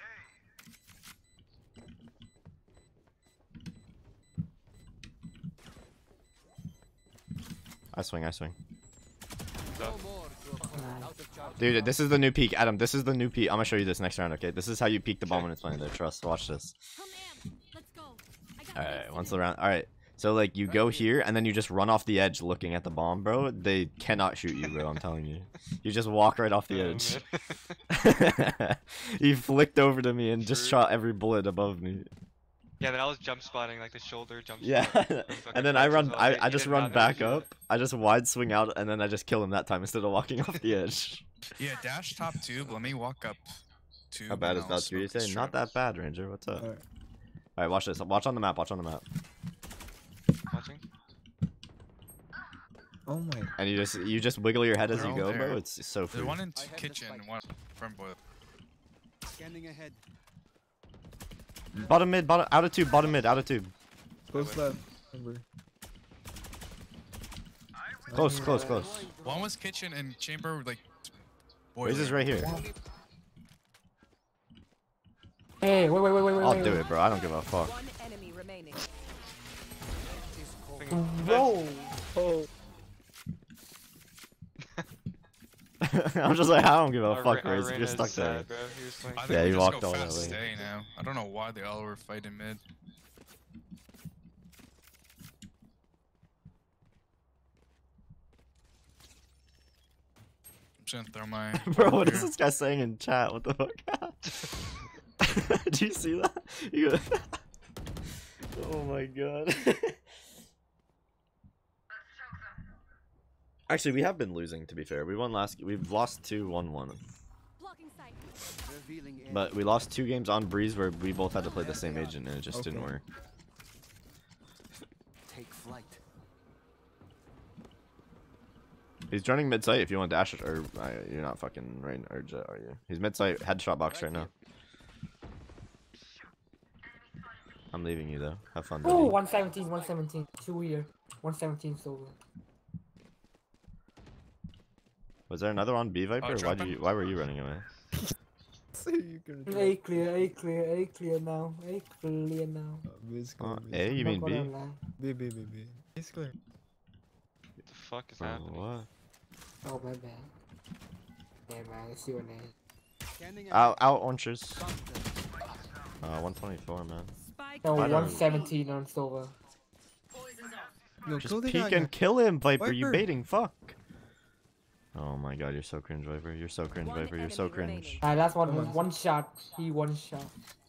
I swing. I swing. No more to a out of charge. Dude, this is the new peak, Adam. This is the new peak. I'm gonna show you this next round. Okay, this is how you peak the bomb when it's playing there. Trust. Watch this. Come in. Let's go. I got All right, this. once the round. All right. So like you go here and then you just run off the edge looking at the bomb, bro. They cannot shoot you, bro. I'm telling you. You just walk right off the Oh, edge. He flicked over to me and just True. shot every bullet above me. Yeah, then I was jump spotting like the shoulder jump Yeah. spot. from fucking And then I French, run. so I, like, I he just did run not know back to shoot. up. I just wide swing out and then I just kill him that time instead of walking off the edge. Yeah, dash top tube. Let me walk up tube. How bad and is I'll Valkyrie smoke his say? Not truck. that bad, Ranger. What's up? Alright. Alright, watch this. Watch on the map. Watch on the map. Watching. Oh my. And you just you just wiggle your head as They're you all go, there. bro. It's so free. There's one in I have the kitchen, spike. one front boiler. Scanning ahead. Bottom mid, bottom out of tube, bottom mid, out of tube. Close left. Remember. Close, close, close. One was kitchen and chamber, like Raze is right here. Hey, wait, wait, wait, wait, wait. I'll wait, do wait. it, bro. I don't give a fuck. One enemy remaining. Bro. Oh. I'm just like, I don't give a Our fuck, Ra- our Raze. If you're Reyna's stuck there. sad, bro. He was playing I think Yeah, we he just walked go all that fast way. A now. I don't know why they all were fighting mid. I'm just gonna throw my. Bro, what here. is this guy saying in chat? What the fuck? Do you see that? You go- oh my god. Actually, we have been losing, to be fair. We won last. We've lost two, one, one. Blocking sight. But we lost two games on Breeze where we both had to play the same agent and it just didn't Okay. work. Take flight. He's joining mid site if you want to dash it, or uh, you're not fucking Rain or Jet, are you? He's mid site headshot box right now. I'm leaving you though. Have fun. Oh, buddy. one seventeen, one seventeen. Two here. one seventeen silver. Was there another on B Viper? Oh, Why dropping? you? Why were you running away? So you gonna drop. A clear, A clear, A clear now. A clear now. Uh, B is Uh, clear, B is A? clear. You Not mean gonna B? lie. B, B, B, B. It's clear. What the fuck is Bro, happening? what? Oh, my bad. Yeah, man, let's see your name. Scanning Out, out oranges. Uh, one twenty-four, man. Spike No, I don't- one seventeen on silver. Yo, Just kill the peek guy. and kill him, Viper. You Viper. baiting? Fuck. Oh my god, you're so cringe, Viper. You're so cringe, One Viper. You're so enemy remaining. cringe. Alright, last one. One shot. He one shot.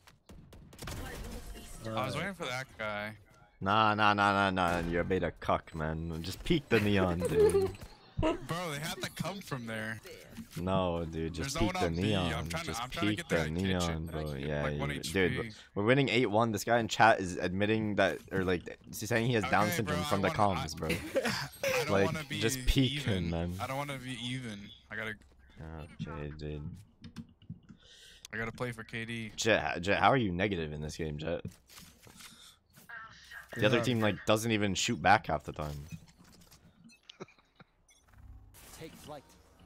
I was waiting for that guy. Nah, nah, nah, nah, nah. You're a beta cuck, man. Just peek the neon, dude. Bro, they had to come from there. No, dude, just There's no peek one the on B. I'm neon. trying to- Just I'm trying to peek get the that kitchen. neon, bro. Yeah, Like one you- H dude, P. we're winning eight one. This guy in chat is admitting that, or like, he's saying he has Down Okay, syndrome bro, from I the wanna- comms, bro. I don't Like, wanna be just peek even. him, man. I don't want to be even. I gotta. Okay, dude. I gotta play for K D. Jet, Jet, how are you negative in this game, Jet? The other Yeah. team like doesn't even shoot back half the time. Take flight.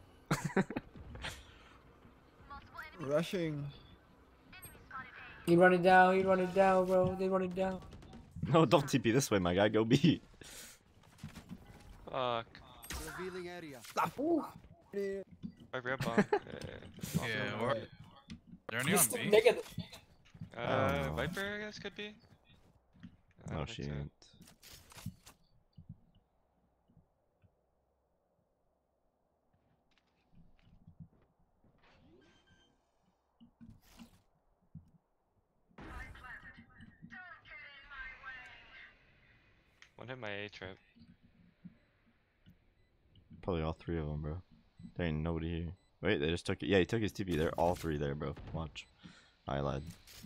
Rushing. He run it down. He run it down, bro. They run it down. No, don't T P this way, my guy. Go B. Fuck. Revealing area. Ooh. Viper up bomb. Yeah, or. They're only on Mister B. Negative. Uh, Oh. Viper, I guess, could be. I No, don't she think so. ain't. One hit my A trip. Probably all three of them, bro. There ain't nobody here. Wait, they just took it. Yeah, he took his T P. They're all three there, bro. Watch. I lied.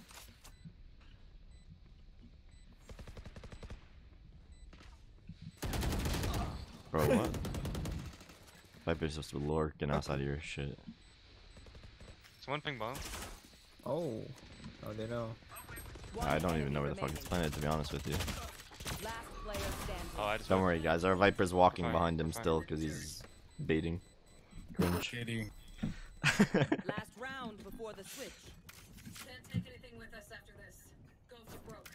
Bro, what? Viper's just lurking outside of your shit. It's one ping bomb. Oh. Oh, they know. I don't even know where the fuck it's planted, to be honest with you. Last player standing. Oh, I just Don't went- worry, guys. Our Viper's walking Fine, behind him fine. still because he's baiting. Cringe. K D. Last round before the switch. Can't take anything with us after this. Go for broke.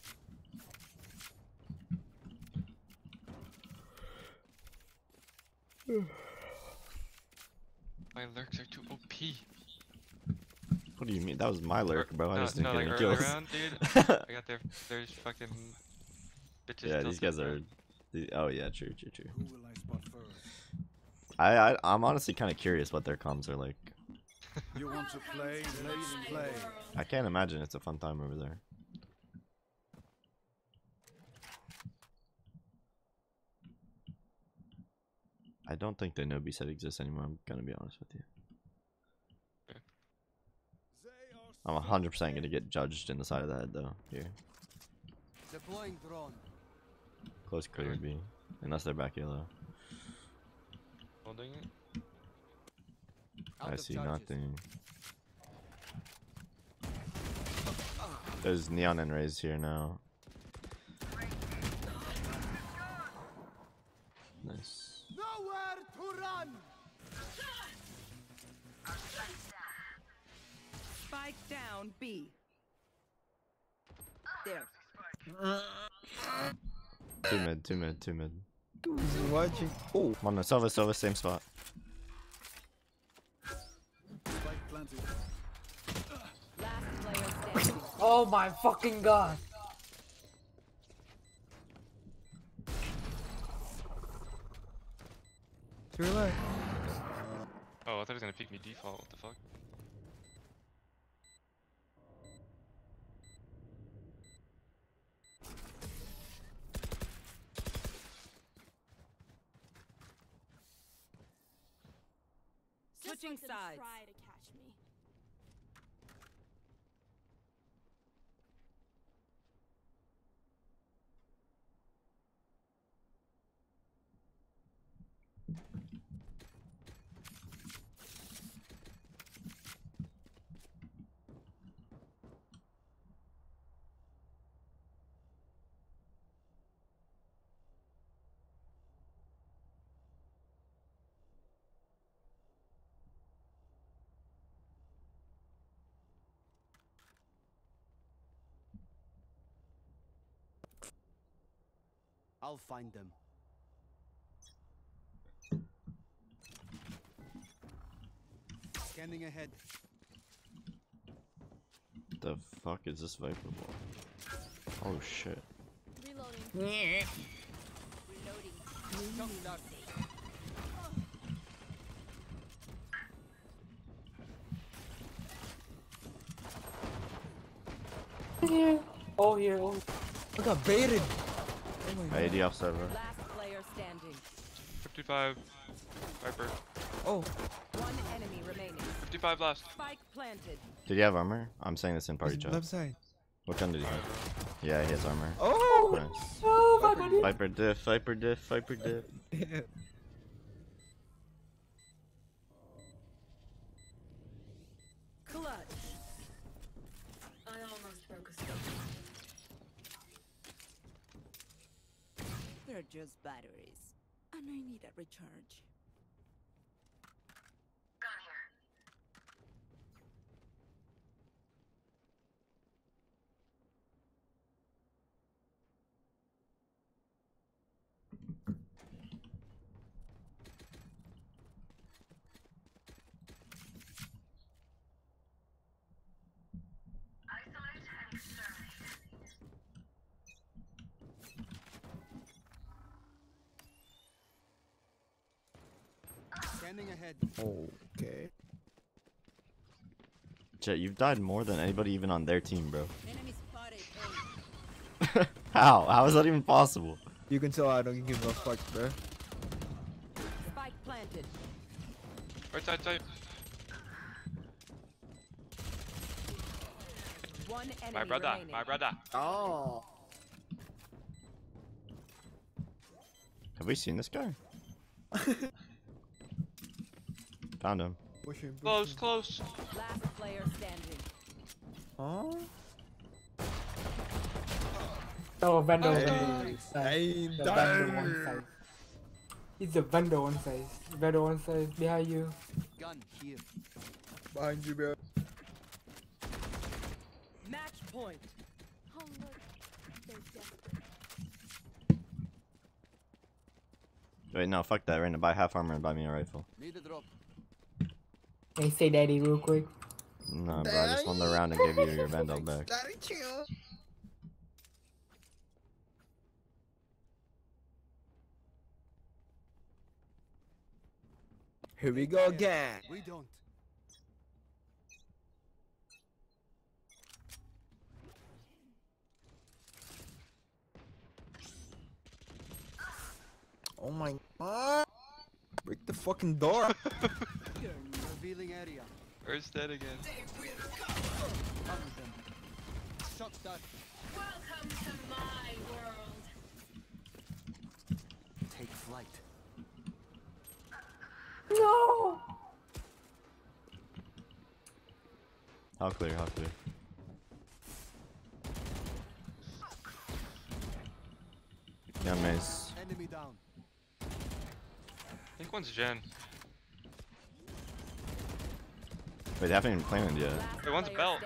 My lurks are too O P. What do you mean? That was my lurk, bro. I no, just didn't no, get like any early kills. round, dude. I got their there's fucking bitches. Yeah, these tilted, guys bro. are. the- Oh yeah, true, true, true. Who will I spot first? I, I I'm honestly kind of curious what their comms are like. You want to play? Let's play. I can't imagine it's a fun time over there. I don't think they know B set exists anymore. I'm gonna be honest with you. I'm one hundred percent gonna get judged in the side of the head though. Here, Deploying drone. close clear B, unless they're back yellow. Holding it. Out I of see charges. nothing. There's neon and rays here now. Nice. Nowhere to run. Spike down B. There. Two mid, two mid, two mid. He's watching. Oh, One, Silva, Silva, same spot. Spike planted. Last player standing. Oh my fucking god. too late. Oh, I thought he was gonna pick me default. What the fuck? Switching Just let them sides. try to catch me. I'll find them. Scanning ahead. The fuck is this Viper ball? Oh shit. Reloading. Yeah. Reloading. Here. Oh, here. Oh. I got baited. Oh my A D off server. Last player standing. fifty-five. Viper. Oh. One enemy remaining. fifty-five last. Spike planted. Did he have armor? I'm saying this in party He's chat. left side. What gun did he have? Yeah, he has armor. Oh. Nice. Oh, my god. Viper diff, Viper diff, Viper diff. Yeah. Clutch. I almost broke a stone. They're just batteries. And I need a recharge. Gun here. Isolate and exterminate. Scanning ahead. Okay. Jet, you've died more than anybody even on their team, bro. Enemy spotted. How? How is that even possible? You can tell I don't give a fuck, bro. Spike planted. Right side, side. One enemy My brother, remaining. my brother. Oh. Have we seen this guy? Found him. Push him, push Close, him. close. Last player standing. Huh? Oh, vendor. Hey, vendor. hey, The vendor darn. one side. He's a vendor one side. Vendor one side behind you. Gun here. Behind you, bro. Match point. Oh look, they're desperate. Wait, no, fuck that. Random, buy half armor and buy me a rifle. Need a drop. Hey, say daddy real quick. No, bro, I just won the round and gave you your Vandal back. Daddy, chill. Here we go again. We don't. Oh my god. Break the fucking door. Revealing area. Where's dead again? Cover them. Shot that. Welcome to my world. Take flight. No. How clear, how clear. Yeah, maze. Enemy down. I think one's Gen. Wait, they haven't even planted yet. Wait, one's belt.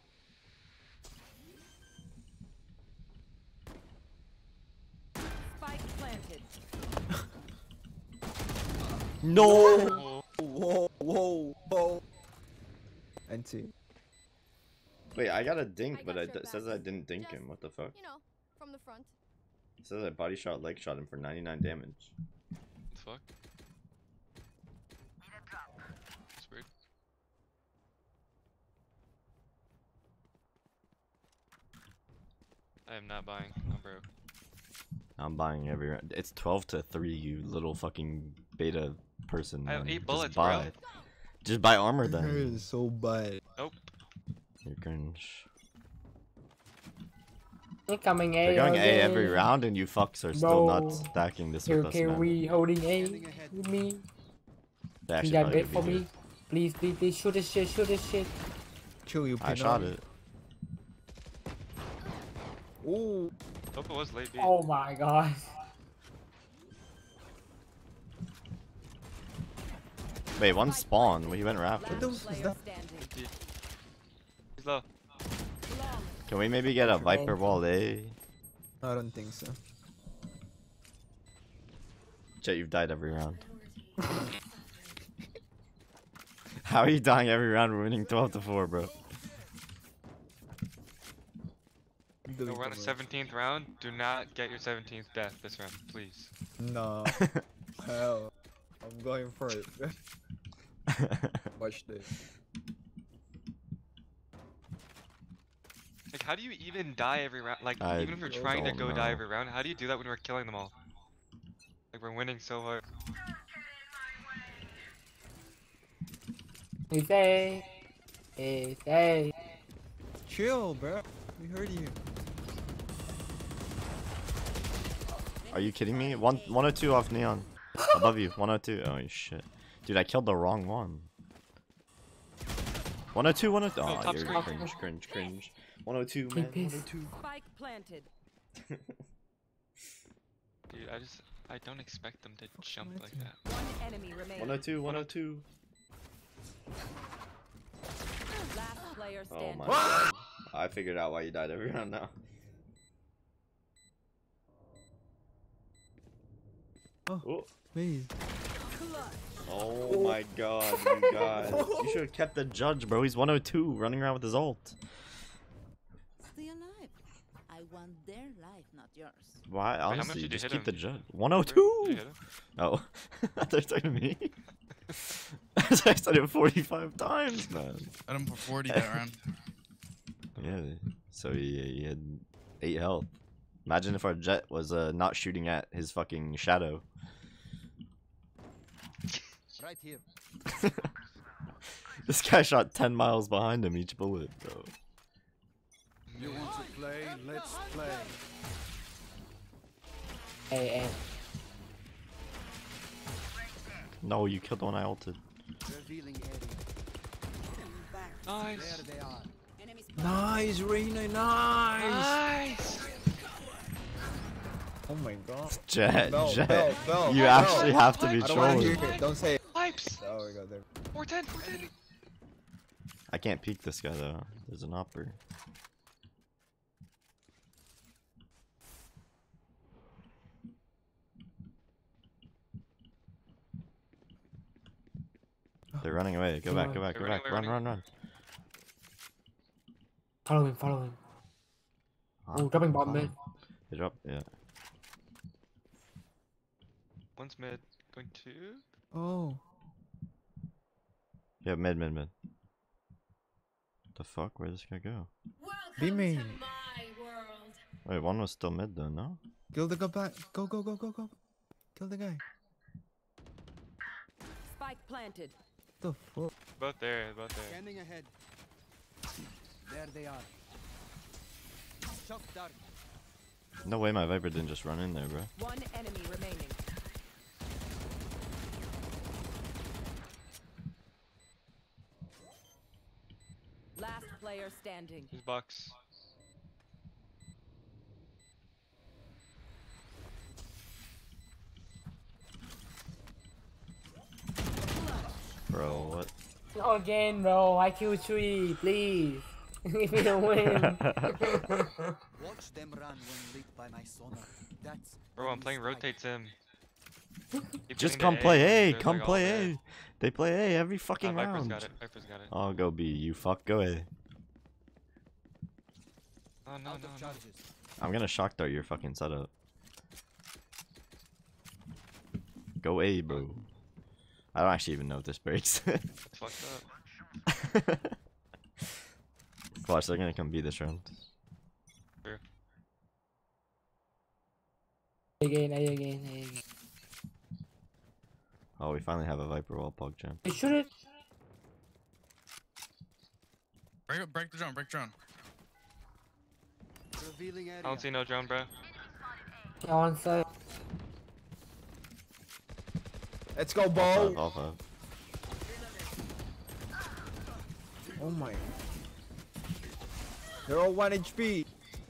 Spike planted. No! Whoa, whoa, whoa. N T. Wait, I got a dink, but it says I didn't dink him. What the fuck? You know, from the front. It says I body shot, leg shot him for ninety-nine damage. What the fuck? That's weird. I am not buying. I'm broke. I'm buying every round. It's twelve to three, you little fucking beta person. I have man. eight Just bullets, buy. bro. Just buy armor That then. is so bad. Nope. You're cringe. Incoming A. They're going A again. every round and you fucks are still not Bro. stacking this Here, with us, here man. we holding A with me. They You actually got probably bait for beat me? you. Please, please, please, shoot this shit, shoot this shit. Chill, you I pin shot on. it. Ooh. Hope it was late B. Oh my god. Wait, one spawn. He went Raptors. What the f- is that? He's low. Can we maybe get a Viper wall A? I don't think so. Jet, you've died every round. How are you dying every round? We're winning twelve to four, bro. No, we're on the seventeenth round. Do not get your seventeenth death this round, please. No. Hell. I'm going for it. Watch this. Like, how do you even die every round? Like, I even if we're trying to don't go die know. every round, how do you do that when we're killing them all? Like, we're winning so hard. It's A. It's A. Chill, bro. We heard you. Are you kidding me? One, one oh two off Neon. Above you. one oh two. Oh, shit. Dude, I killed the wrong one. one oh two, one oh two. Oh, Oh, top you're screen. cringe, cringe, cringe. one oh two, man. one oh two. Spike planted. Dude, I just, I don't expect them to jump like that. One enemy remaining. one oh two, one oh two. Last player Oh standing. my god. I figured out why you died every round now. Oh, please. Oh my god, you guys. You should have kept the judge, bro. He's one oh two running around with his ult. Stay alive. I want their life, not yours. Why? much Honestly, did you just hit keep the him? judge. one oh Did you two! hit him? Oh. I thought you were talking to me. I said it forty-five times, man. Hit him for forty that round. Yeah, so he, he had eight health. Imagine if our jet was uh, not shooting at his fucking shadow. Right here. This guy shot ten miles behind him each bullet, bro. You want to play? Let's play. A, A. No, you killed the one I ulted. Revealing area. Nice. There they are. Nice, Reina, nice. Nice. Oh my god. Jet, Bell, Jet, Bell, Bell, you Bell. actually have to be I don't wanna trolling. hear it. Don't say it. Pipes. Oh my god, there. four ten, four ten. I can't peek this guy though. There's an upper. They're running away. Go back, go back, go They're back. running Run, away, run, run. Follow him, follow him. Huh? Oh, dropping bomb mid. They drop, yeah. One's mid. Going to. Oh. Yeah, mid, mid, mid. The fuck? Where'd this guy go? Be me. My world. Wait, one was still mid though, no? Kill the guy back. Go, go, go, go, go. Kill the guy. Spike planted. The fuck? Both there, both there. Scanning ahead. There they are. Shock dart. No way my Viper didn't just run in there, bro. One enemy remaining. Last player standing. His box. Bro, what? No again, bro. I Q three, please. Give me a win. Watch them run when lit by my sonar. That's Bro, I'm playing rotate sim. Keep Just getting come to play A. There's, Come like, all play day. A. They play A every Ah, fucking Viper's round. got it. Viper's got it. Oh, go B. You fuck. Go A. Oh no, no, no. I'm gonna shock dart your fucking setup. Go A, bro. I don't actually even know if this breaks. It's fucked up. Watch, they're gonna come B this round. True. Again, A again, A again. Oh, we finally have a Viper wall pog jam. You shoot it. Break it, break the drone, break drone. Revealing area. I don't see no drone, bro. Yeah, one side. Let's go, Bo. All five. Oh my. They're all one H P.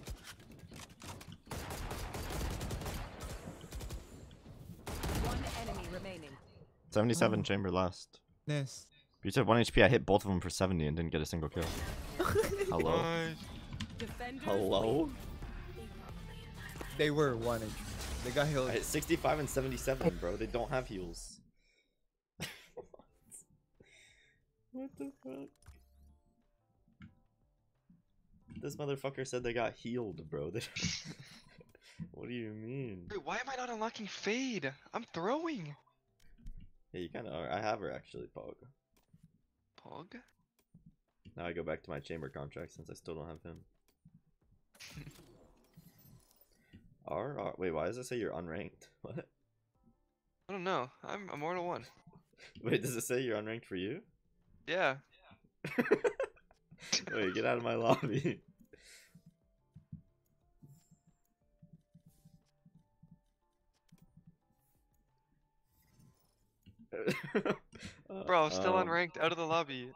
One enemy remaining. seventy-seven chamber last. Yes. You said one H P. I hit both of them for seventy and didn't get a single kill. Hello. Nice. Defenders Hello. They were one H P. They got healed. I hit sixty-five and seventy-seven, bro. They don't have heals. What the fuck? This motherfucker said they got healed, bro. What do you mean? Wait, why am I not unlocking Fade? I'm throwing. Yeah, you kind of are. I have her actually, Pog. Pog? Now I go back to my chamber contract since I still don't have him. R, R wait, why does it say you're unranked? What? I don't know. I'm Immortal one. Wait, does it say you're unranked for you? Yeah. Wait, get out of my lobby. Bro, still Um, unranked, out of the lobby.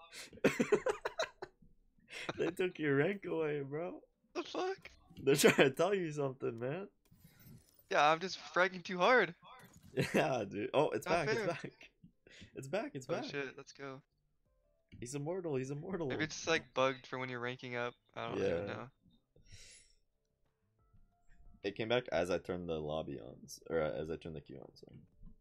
They took your rank away, bro. The fuck? They're trying to tell you something, man. Yeah, I'm just fragging too hard. Yeah, dude. Oh, it's Not back, it's fair. back. It's back, it's Oh back. shit, let's go. He's immortal, he's immortal. Maybe it's like bugged for when you're ranking up. I don't Yeah. even know. It came back as I turned the lobby on, s- or uh, as I turned the queue on, so.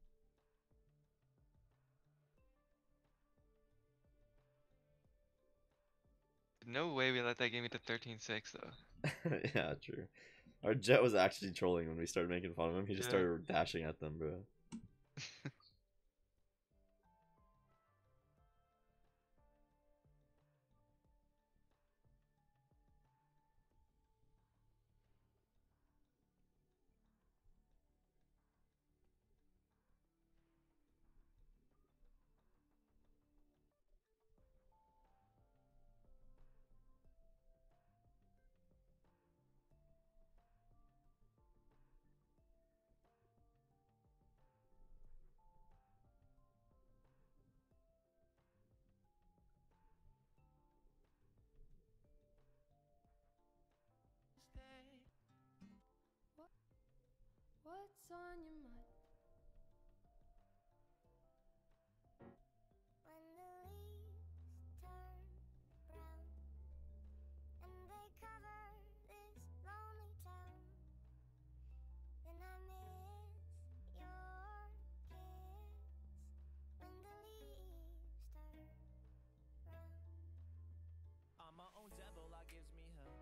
No way we let that game get to thirteen six though. Yeah, true. Our Jet was actually trolling when we started making fun of him. He just Yeah. started dashing at them, bro. What? What's on your mind? When the leaves turn brown and they cover this lonely town, then I miss your kiss. When the leaves turn brown. I'm my own devil, that gives me hell.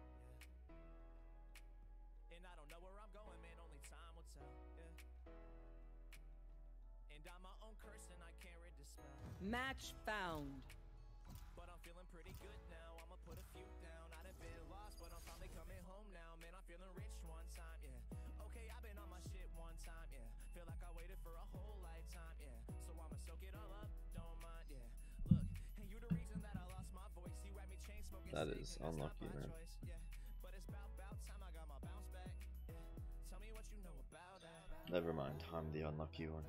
Yeah. And I don't know where I'm going, man, only time will tell. Yeah. And I'm my own curse and I can't rid the spell. Match found. But I'm feeling pretty good now. I'ma put a few down. I done been lost, but I'm finally coming home now. Man, I'm feeling rich one time, yeah. Okay, I've been on my shit one time, yeah. Feel like I waited for a whole lifetime, yeah. So I'ma soak it all up, don't mind, yeah. Look, and you the reason that I lost my voice. You had me chain smoking. That is unlucky, man. But it's about, about time I got my bounce back. Yeah. Tell me what you know about that. Never mind, I'm the unlucky one.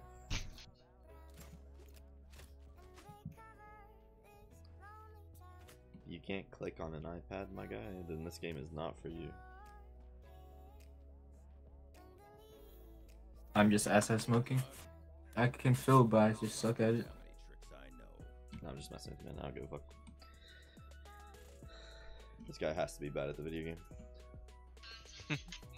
You can't click on an iPad, my guy, then this game is not for you. I'm just ass smoking. I can fill, but I just suck at it. No, I'm just messing with you, man. I don't give a fuck. This guy has to be bad at the video game.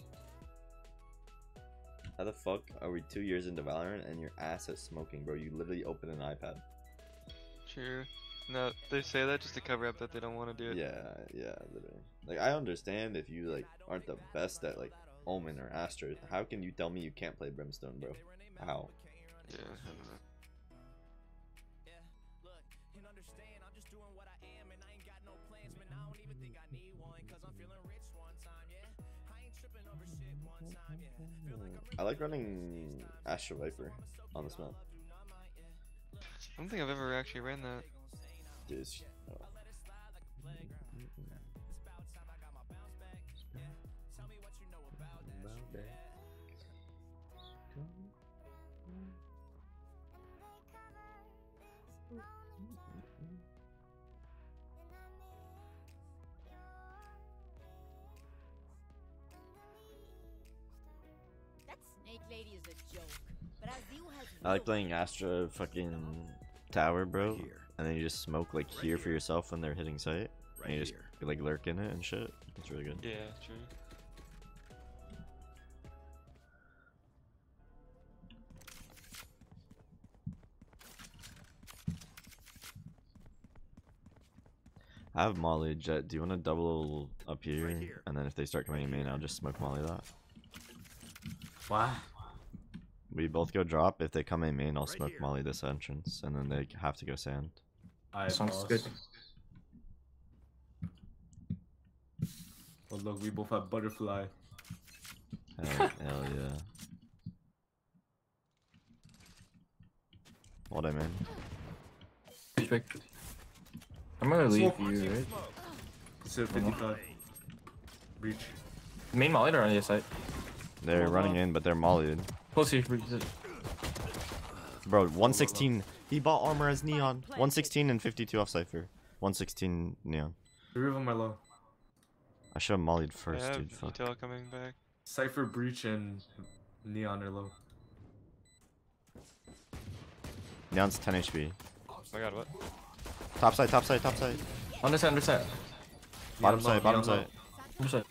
How the fuck are we two years into Valorant and your ass is smoking, bro? You literally open an iPad. True. No, they say that just to cover up that they don't want to do it. Yeah, yeah, literally. Like, I understand if you, like, aren't the best at, like, Omen or Astra. How can you tell me you can't play Brimstone, bro? How? Yeah, I don't know. I like running Astra Viper on this map. I don't think I've ever actually ran that. Dude, it's, oh. That snake lady is a joke. Brazil has I like playing Astra fucking tower, bro, and then you just smoke like here for yourself when they're hitting sight, and you just like lurk in it and shit. It's really good. Yeah, true. I have Molly. Jet, do you want to double up here? Right here. And then if they start coming in main, I'll just smoke Molly that. Why? We both go drop. If they come in main, I'll smoke Molly this entrance, and then they have to go sand. Alright, Sounds good. Oh look, we both have butterfly. Hell, hell yeah. What I mean? Respect. I'm gonna leave you, right? It's a fifty-five. Breach. Main molly or on the other side? They're running in, but they're mollied. Close here, breach. Bro, one sixteen. He bought armor as Neon. one sixteen and fifty-two off Cypher. one sixteen Neon. Three of them are low. I should have mollied first, Yeah, dude. Fuck. Util coming back. Cypher, Breach, and Neon are low. Neon's ten H P. Oh my god, what? Top side, top side, top side. On this side, under side. Bottom Neon side, low, bottom Neon low. side. Under side.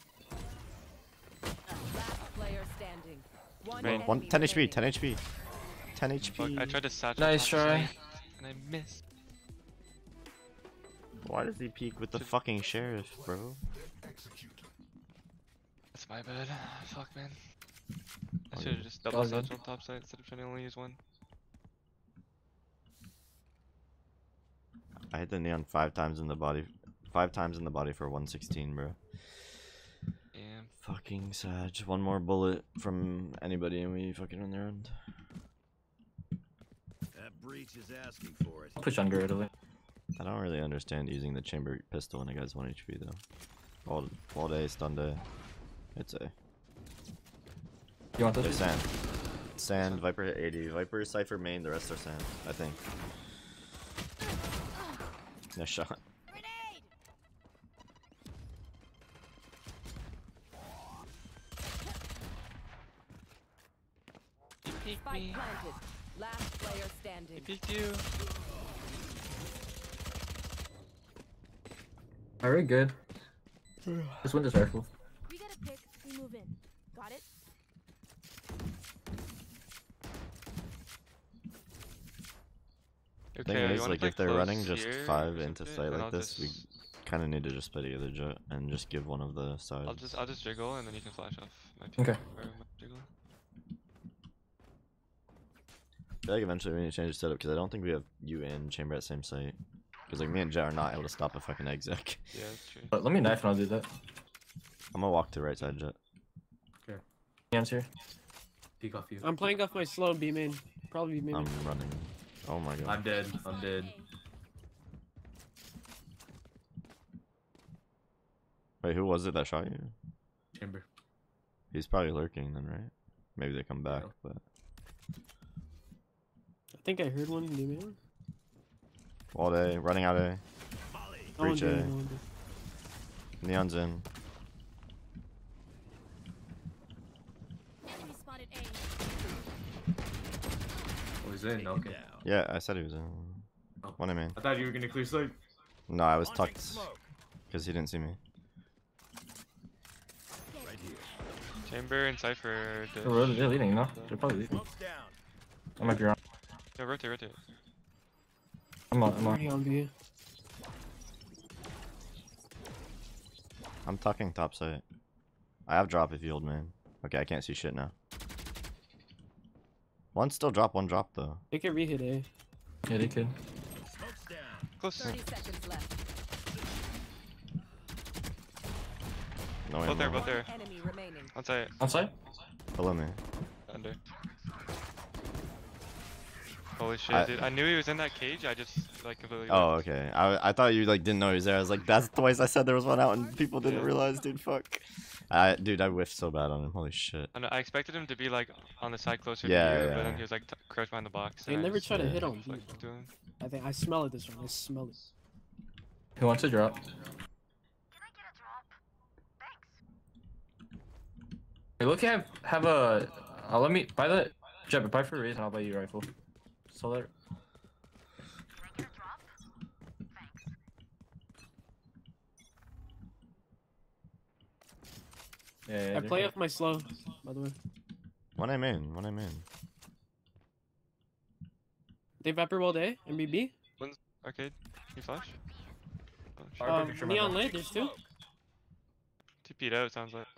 Last player standing. One Main. enemy One, ten H P, remaining. ten H P. ten H P. Fuck, I tried to satch Nice try. and I missed. Why does he peek with the fucking sheriff, bro? That's my bad. Fuck, man. I should have just All double good. satched on top side instead of trying to only use one. I hit the Neon five times in the body. Five times in the body for one sixteen, bro. Damn. Fucking Sag. One more bullet from anybody and we fucking run their end. That breach is asking for it. I'll push under Italy. I don't really understand using the chamber pistol when a guy's one H P though. All, all day, stun day. It's a. You want They're this? sand. Sand, Viper hit eighty. Viper, Cypher main, the rest are sand, I think. Nice shot. Spike planted. Last player standing. He peeked you. Very good. This window's rifle. We get a pick, we move in. Got it? Okay, Thing you is, wanna like, play if they're close running just here five or into something, sight and like I'll this, we just- kind of need to just play together, Jet, and just give one of the sides. I'll just I'll just jiggle and then you can flash off my peek. Okay. Or my jiggle. I feel like eventually we need to change the setup because I don't think we have you and Chamber at the same site. Because like me and Jet are not able to stop a fucking exec. Yeah, that's true. But let me knife and I'll do that. I'm gonna walk to right side, Jet. Okay. Neon's here. Peek off you. I'm playing off my slow B main. Probably B main. I'm running. Oh my god. I'm dead. I'm dead. Wait, who was it that shot you? Chamber. He's probably lurking then, right? Maybe they come back, but I think I heard one in B main. all day, running out A. I won't Breach do it, A. I won't do it. Neon's in. Enemy spotted A. Oh, he's in. Okay. Yeah, I said he was in. One I mean. I thought you were gonna clear site. No, I was tucked because he didn't see me. Chamber and Cypher. They're, really- they're leading, no? They're probably leading. I might be wrong. Yeah, rotate, rotate. I'm on, I'm Already on. on B. I'm tucking top site. I have drop if you hold man. Okay, I can't see shit now. One still drop, one drop though. They can re-hit A. Yeah, they could. Close. thirty seconds left. No way. Both there, no. both there. Enemy remaining. On site. On site? Below me. Under. Holy shit, I- dude. I knew he was in that cage, I just, like, completely... Oh, whiffed. okay. I I thought you like didn't know he was there. I was like, that's twice I said there was one out and people didn't Yeah. realize, dude. Fuck. I dude, I whiffed so bad on him. Holy shit. I, know, I expected him to be, like, on the side closer Yeah, to you, yeah. but then he was, like, t crouched behind the box. They and I never just, try to uh, hit on just, B. like, doing... I think I smell it this one. I smell it. Who wants to drop? Hey, look, have have a. Uh, let me buy the Jeb. Buy for a reason. I'll buy you a rifle. So there. Yeah, yeah, I they're play good. off my slow, by the way. One I main. One I main. They Viper World A and B B. One's arcade. Can you flash? Oh, Um, shit. Neon Lit, there's two. T P'd out, sounds like.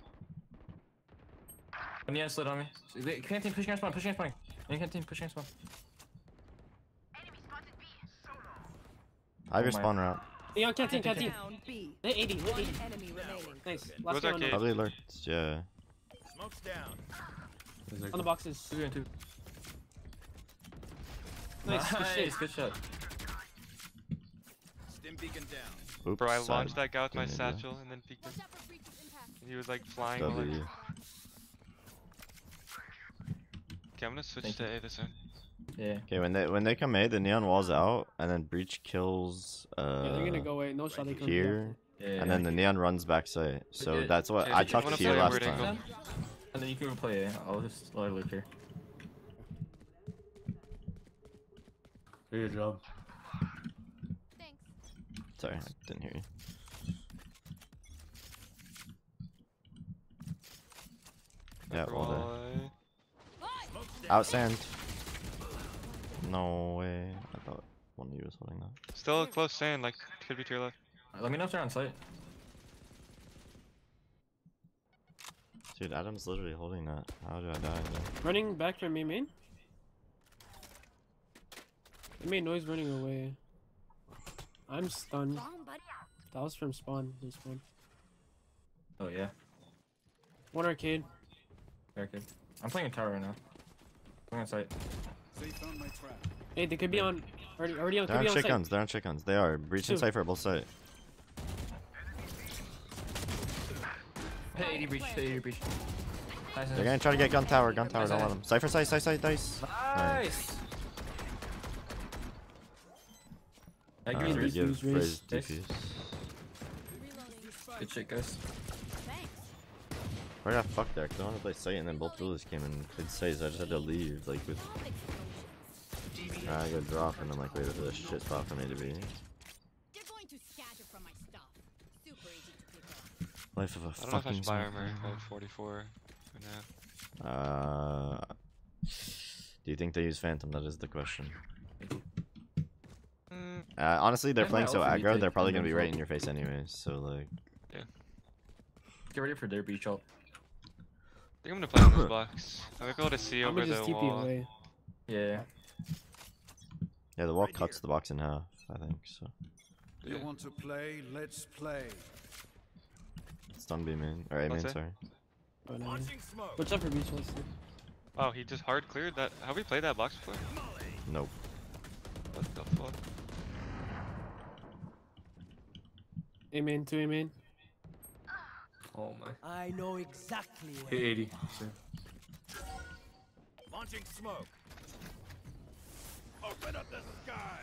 One Neon slid on me. They- Canteen pushing on spawn. Pushing on spawn. One Canteen pushing on spawn. I have your Oh my- spawn route. Neon canteen, canteen. Down B. Lit eighty, lit One eighty. enemy remaining. Nice. Was Last guy on arcade. Probably lurked. Yeah. Smoke's down. the- on the boxes. Two and two. Nice, good shit. Nice, good shot. Stim beacon down. Oops. Bro, I I launched that guy with my didn't need that. satchel and then peeked him. And he was, like, flying. all, W. like... Okay, I'm gonna switch Thank to A this one. Yeah. Okay, when they when they come A, the neon wall's out, and then breach kills uh Yeah, they're gonna go away. No shot. They come here, Yeah, yeah, and then the neon runs back site. So Okay. that's what Okay, I did you wanna tucked play here a last weird time. angle? And then you can replay it. I'll just let it look here. Do your job. Sorry, I didn't hear you. Yeah, Viper well wall there. A. Out sand. No way. I thought one of you was holding that. Still a close sand, like, could be to your left. Let me know if they're on site. Dude, Adam's literally holding that. How did I die then? Running back from me main. They made noise running away. I'm stunned. That was from spawn. This one. Oh yeah. One arcade. Okay. I'm playing a tower right now. Going on site. They found my trap. Hey, they could be on. Already, already on. They're Could on be on shit site. guns. They're on shit guns. They are. Breach and Two. Cypher both site. Hit eighty breach. Hit eighty breach. Nice. They're gonna try to get gun tower. Gun tower. Don't let them. Cypher site. Site site. Dice. Nice. I Uh, agree with give Defuse, Frizz raise. defuse. Good shit, guys. I got fucked there because I wanted to play site and then both duelists came and did site, so I just had to leave. Like with. I go drop and I'm like, wait for this shit spot for me to be. They're going to scatter from my stuff. Super easy to pick up. Life of a I don't know if I fucking should buy smoker. armor at forty-four for now. Uh, do you think they use Phantom? That is the question. Mm, Uh, honestly, they're I playing might so also aggro, retake they're probably and gonna then be right flip. in your face anyways. So like, Get ready for their breach ult. I think I'm gonna play on this box. I'm gonna go to see I'm over gonna the just T P wall. away. Yeah. yeah, the wall cuts the box in half. I think so. You Yeah. want to play? Let's play. Stun B main or A What's main, that? sorry. But, uh, what's up for beach? Let's see. Oh, he just hard cleared that. Have we played that box before? Nope. What the fuck? A main, two A main. Oh my. I know exactly where. Hit eighty. So. Launching smoke. Open up the sky.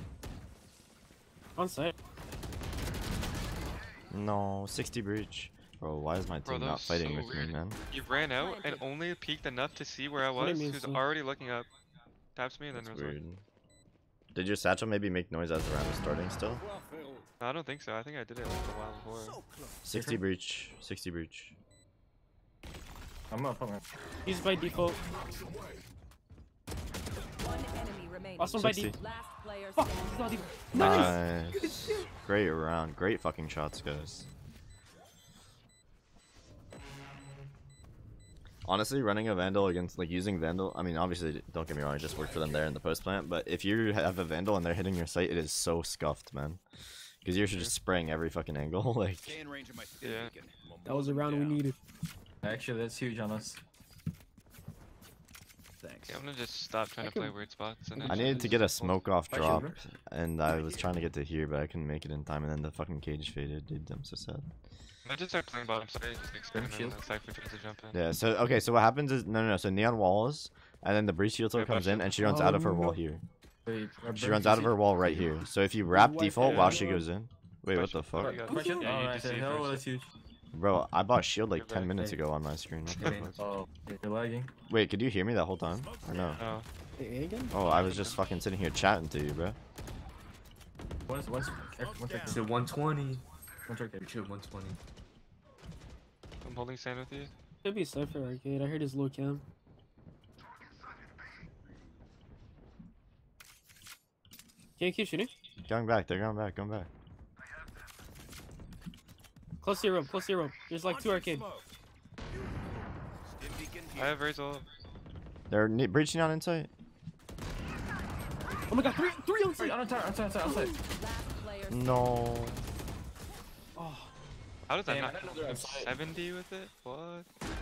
On site. No, sixty breach. Bro, why is my Bro, team that not was fighting so with weird. me, man? He ran out and only peeked enough to see where I What do you was. He mean, was so? already looking up. Taps me and then That's runs away. weird. Did your satchel maybe make noise as the round was starting still? No, I don't think so. I think I did it like a while before. sixty breach. sixty breach. I'm up, I'm up. He's by default. One enemy remaining. Also by sixty. default. Last player Fuck, standing. he's not even. Nice. Great round. Great fucking shots, guys. Honestly, running a Vandal against, like, using Vandal, I mean, obviously, don't get me wrong, it just worked for them there in the post plant, but if you have a Vandal and they're hitting your site, it is so scuffed, man. Because you're just spraying every fucking angle, like... Yeah. That was a round we needed. Actually, that's huge on us. Thanks. Yeah, I'm gonna just stop trying I to play could- weird spots. And I then needed to get a smoke off Bye, drop, Sugar. and I was trying to get to here, but I couldn't make it in time, and then the fucking cage faded, dude, I'm so sad. I just start playing bottom side, just expand and shield. then Cypher tries to jump in. Yeah, so, okay, so what happens is, no, no, no, so Neon walls, and then the breach shield Wait, comes but- in, and she runs out of her wall Oh. here. Wait, uh, She Burn, runs you out of see- her wall right here. So if you wrap Wipe default it while out. she goes in... Wait, what the fuck? You got- Question? Yeah, Oh, you I just said, see hell, first. that's huge. Bro, I bought shield like You're ten back. minutes ago on my screen. What the Okay. fuck? Oh, you're lagging. Wait, could you hear me that whole time? Or no? Oh. Hey, again? Oh, I was just fucking sitting here chatting to you, bro. Once, once, one second. It's at one twenty. One second. You should one twenty. I'm holding sand with you. Could be Cypher Arcade. I heard his low cam. Can you keep shooting? Going back, they're going back, going back. Close to your rope, close to your rope. There's like two arcade. I have Raze ult. They're ne breaching on insight. Oh my god, three, three on Wait, site. on outside, outside, outside, outside. Last player No. Oh, How does that Damn, not I didn't know they were outside. seventy with it? What?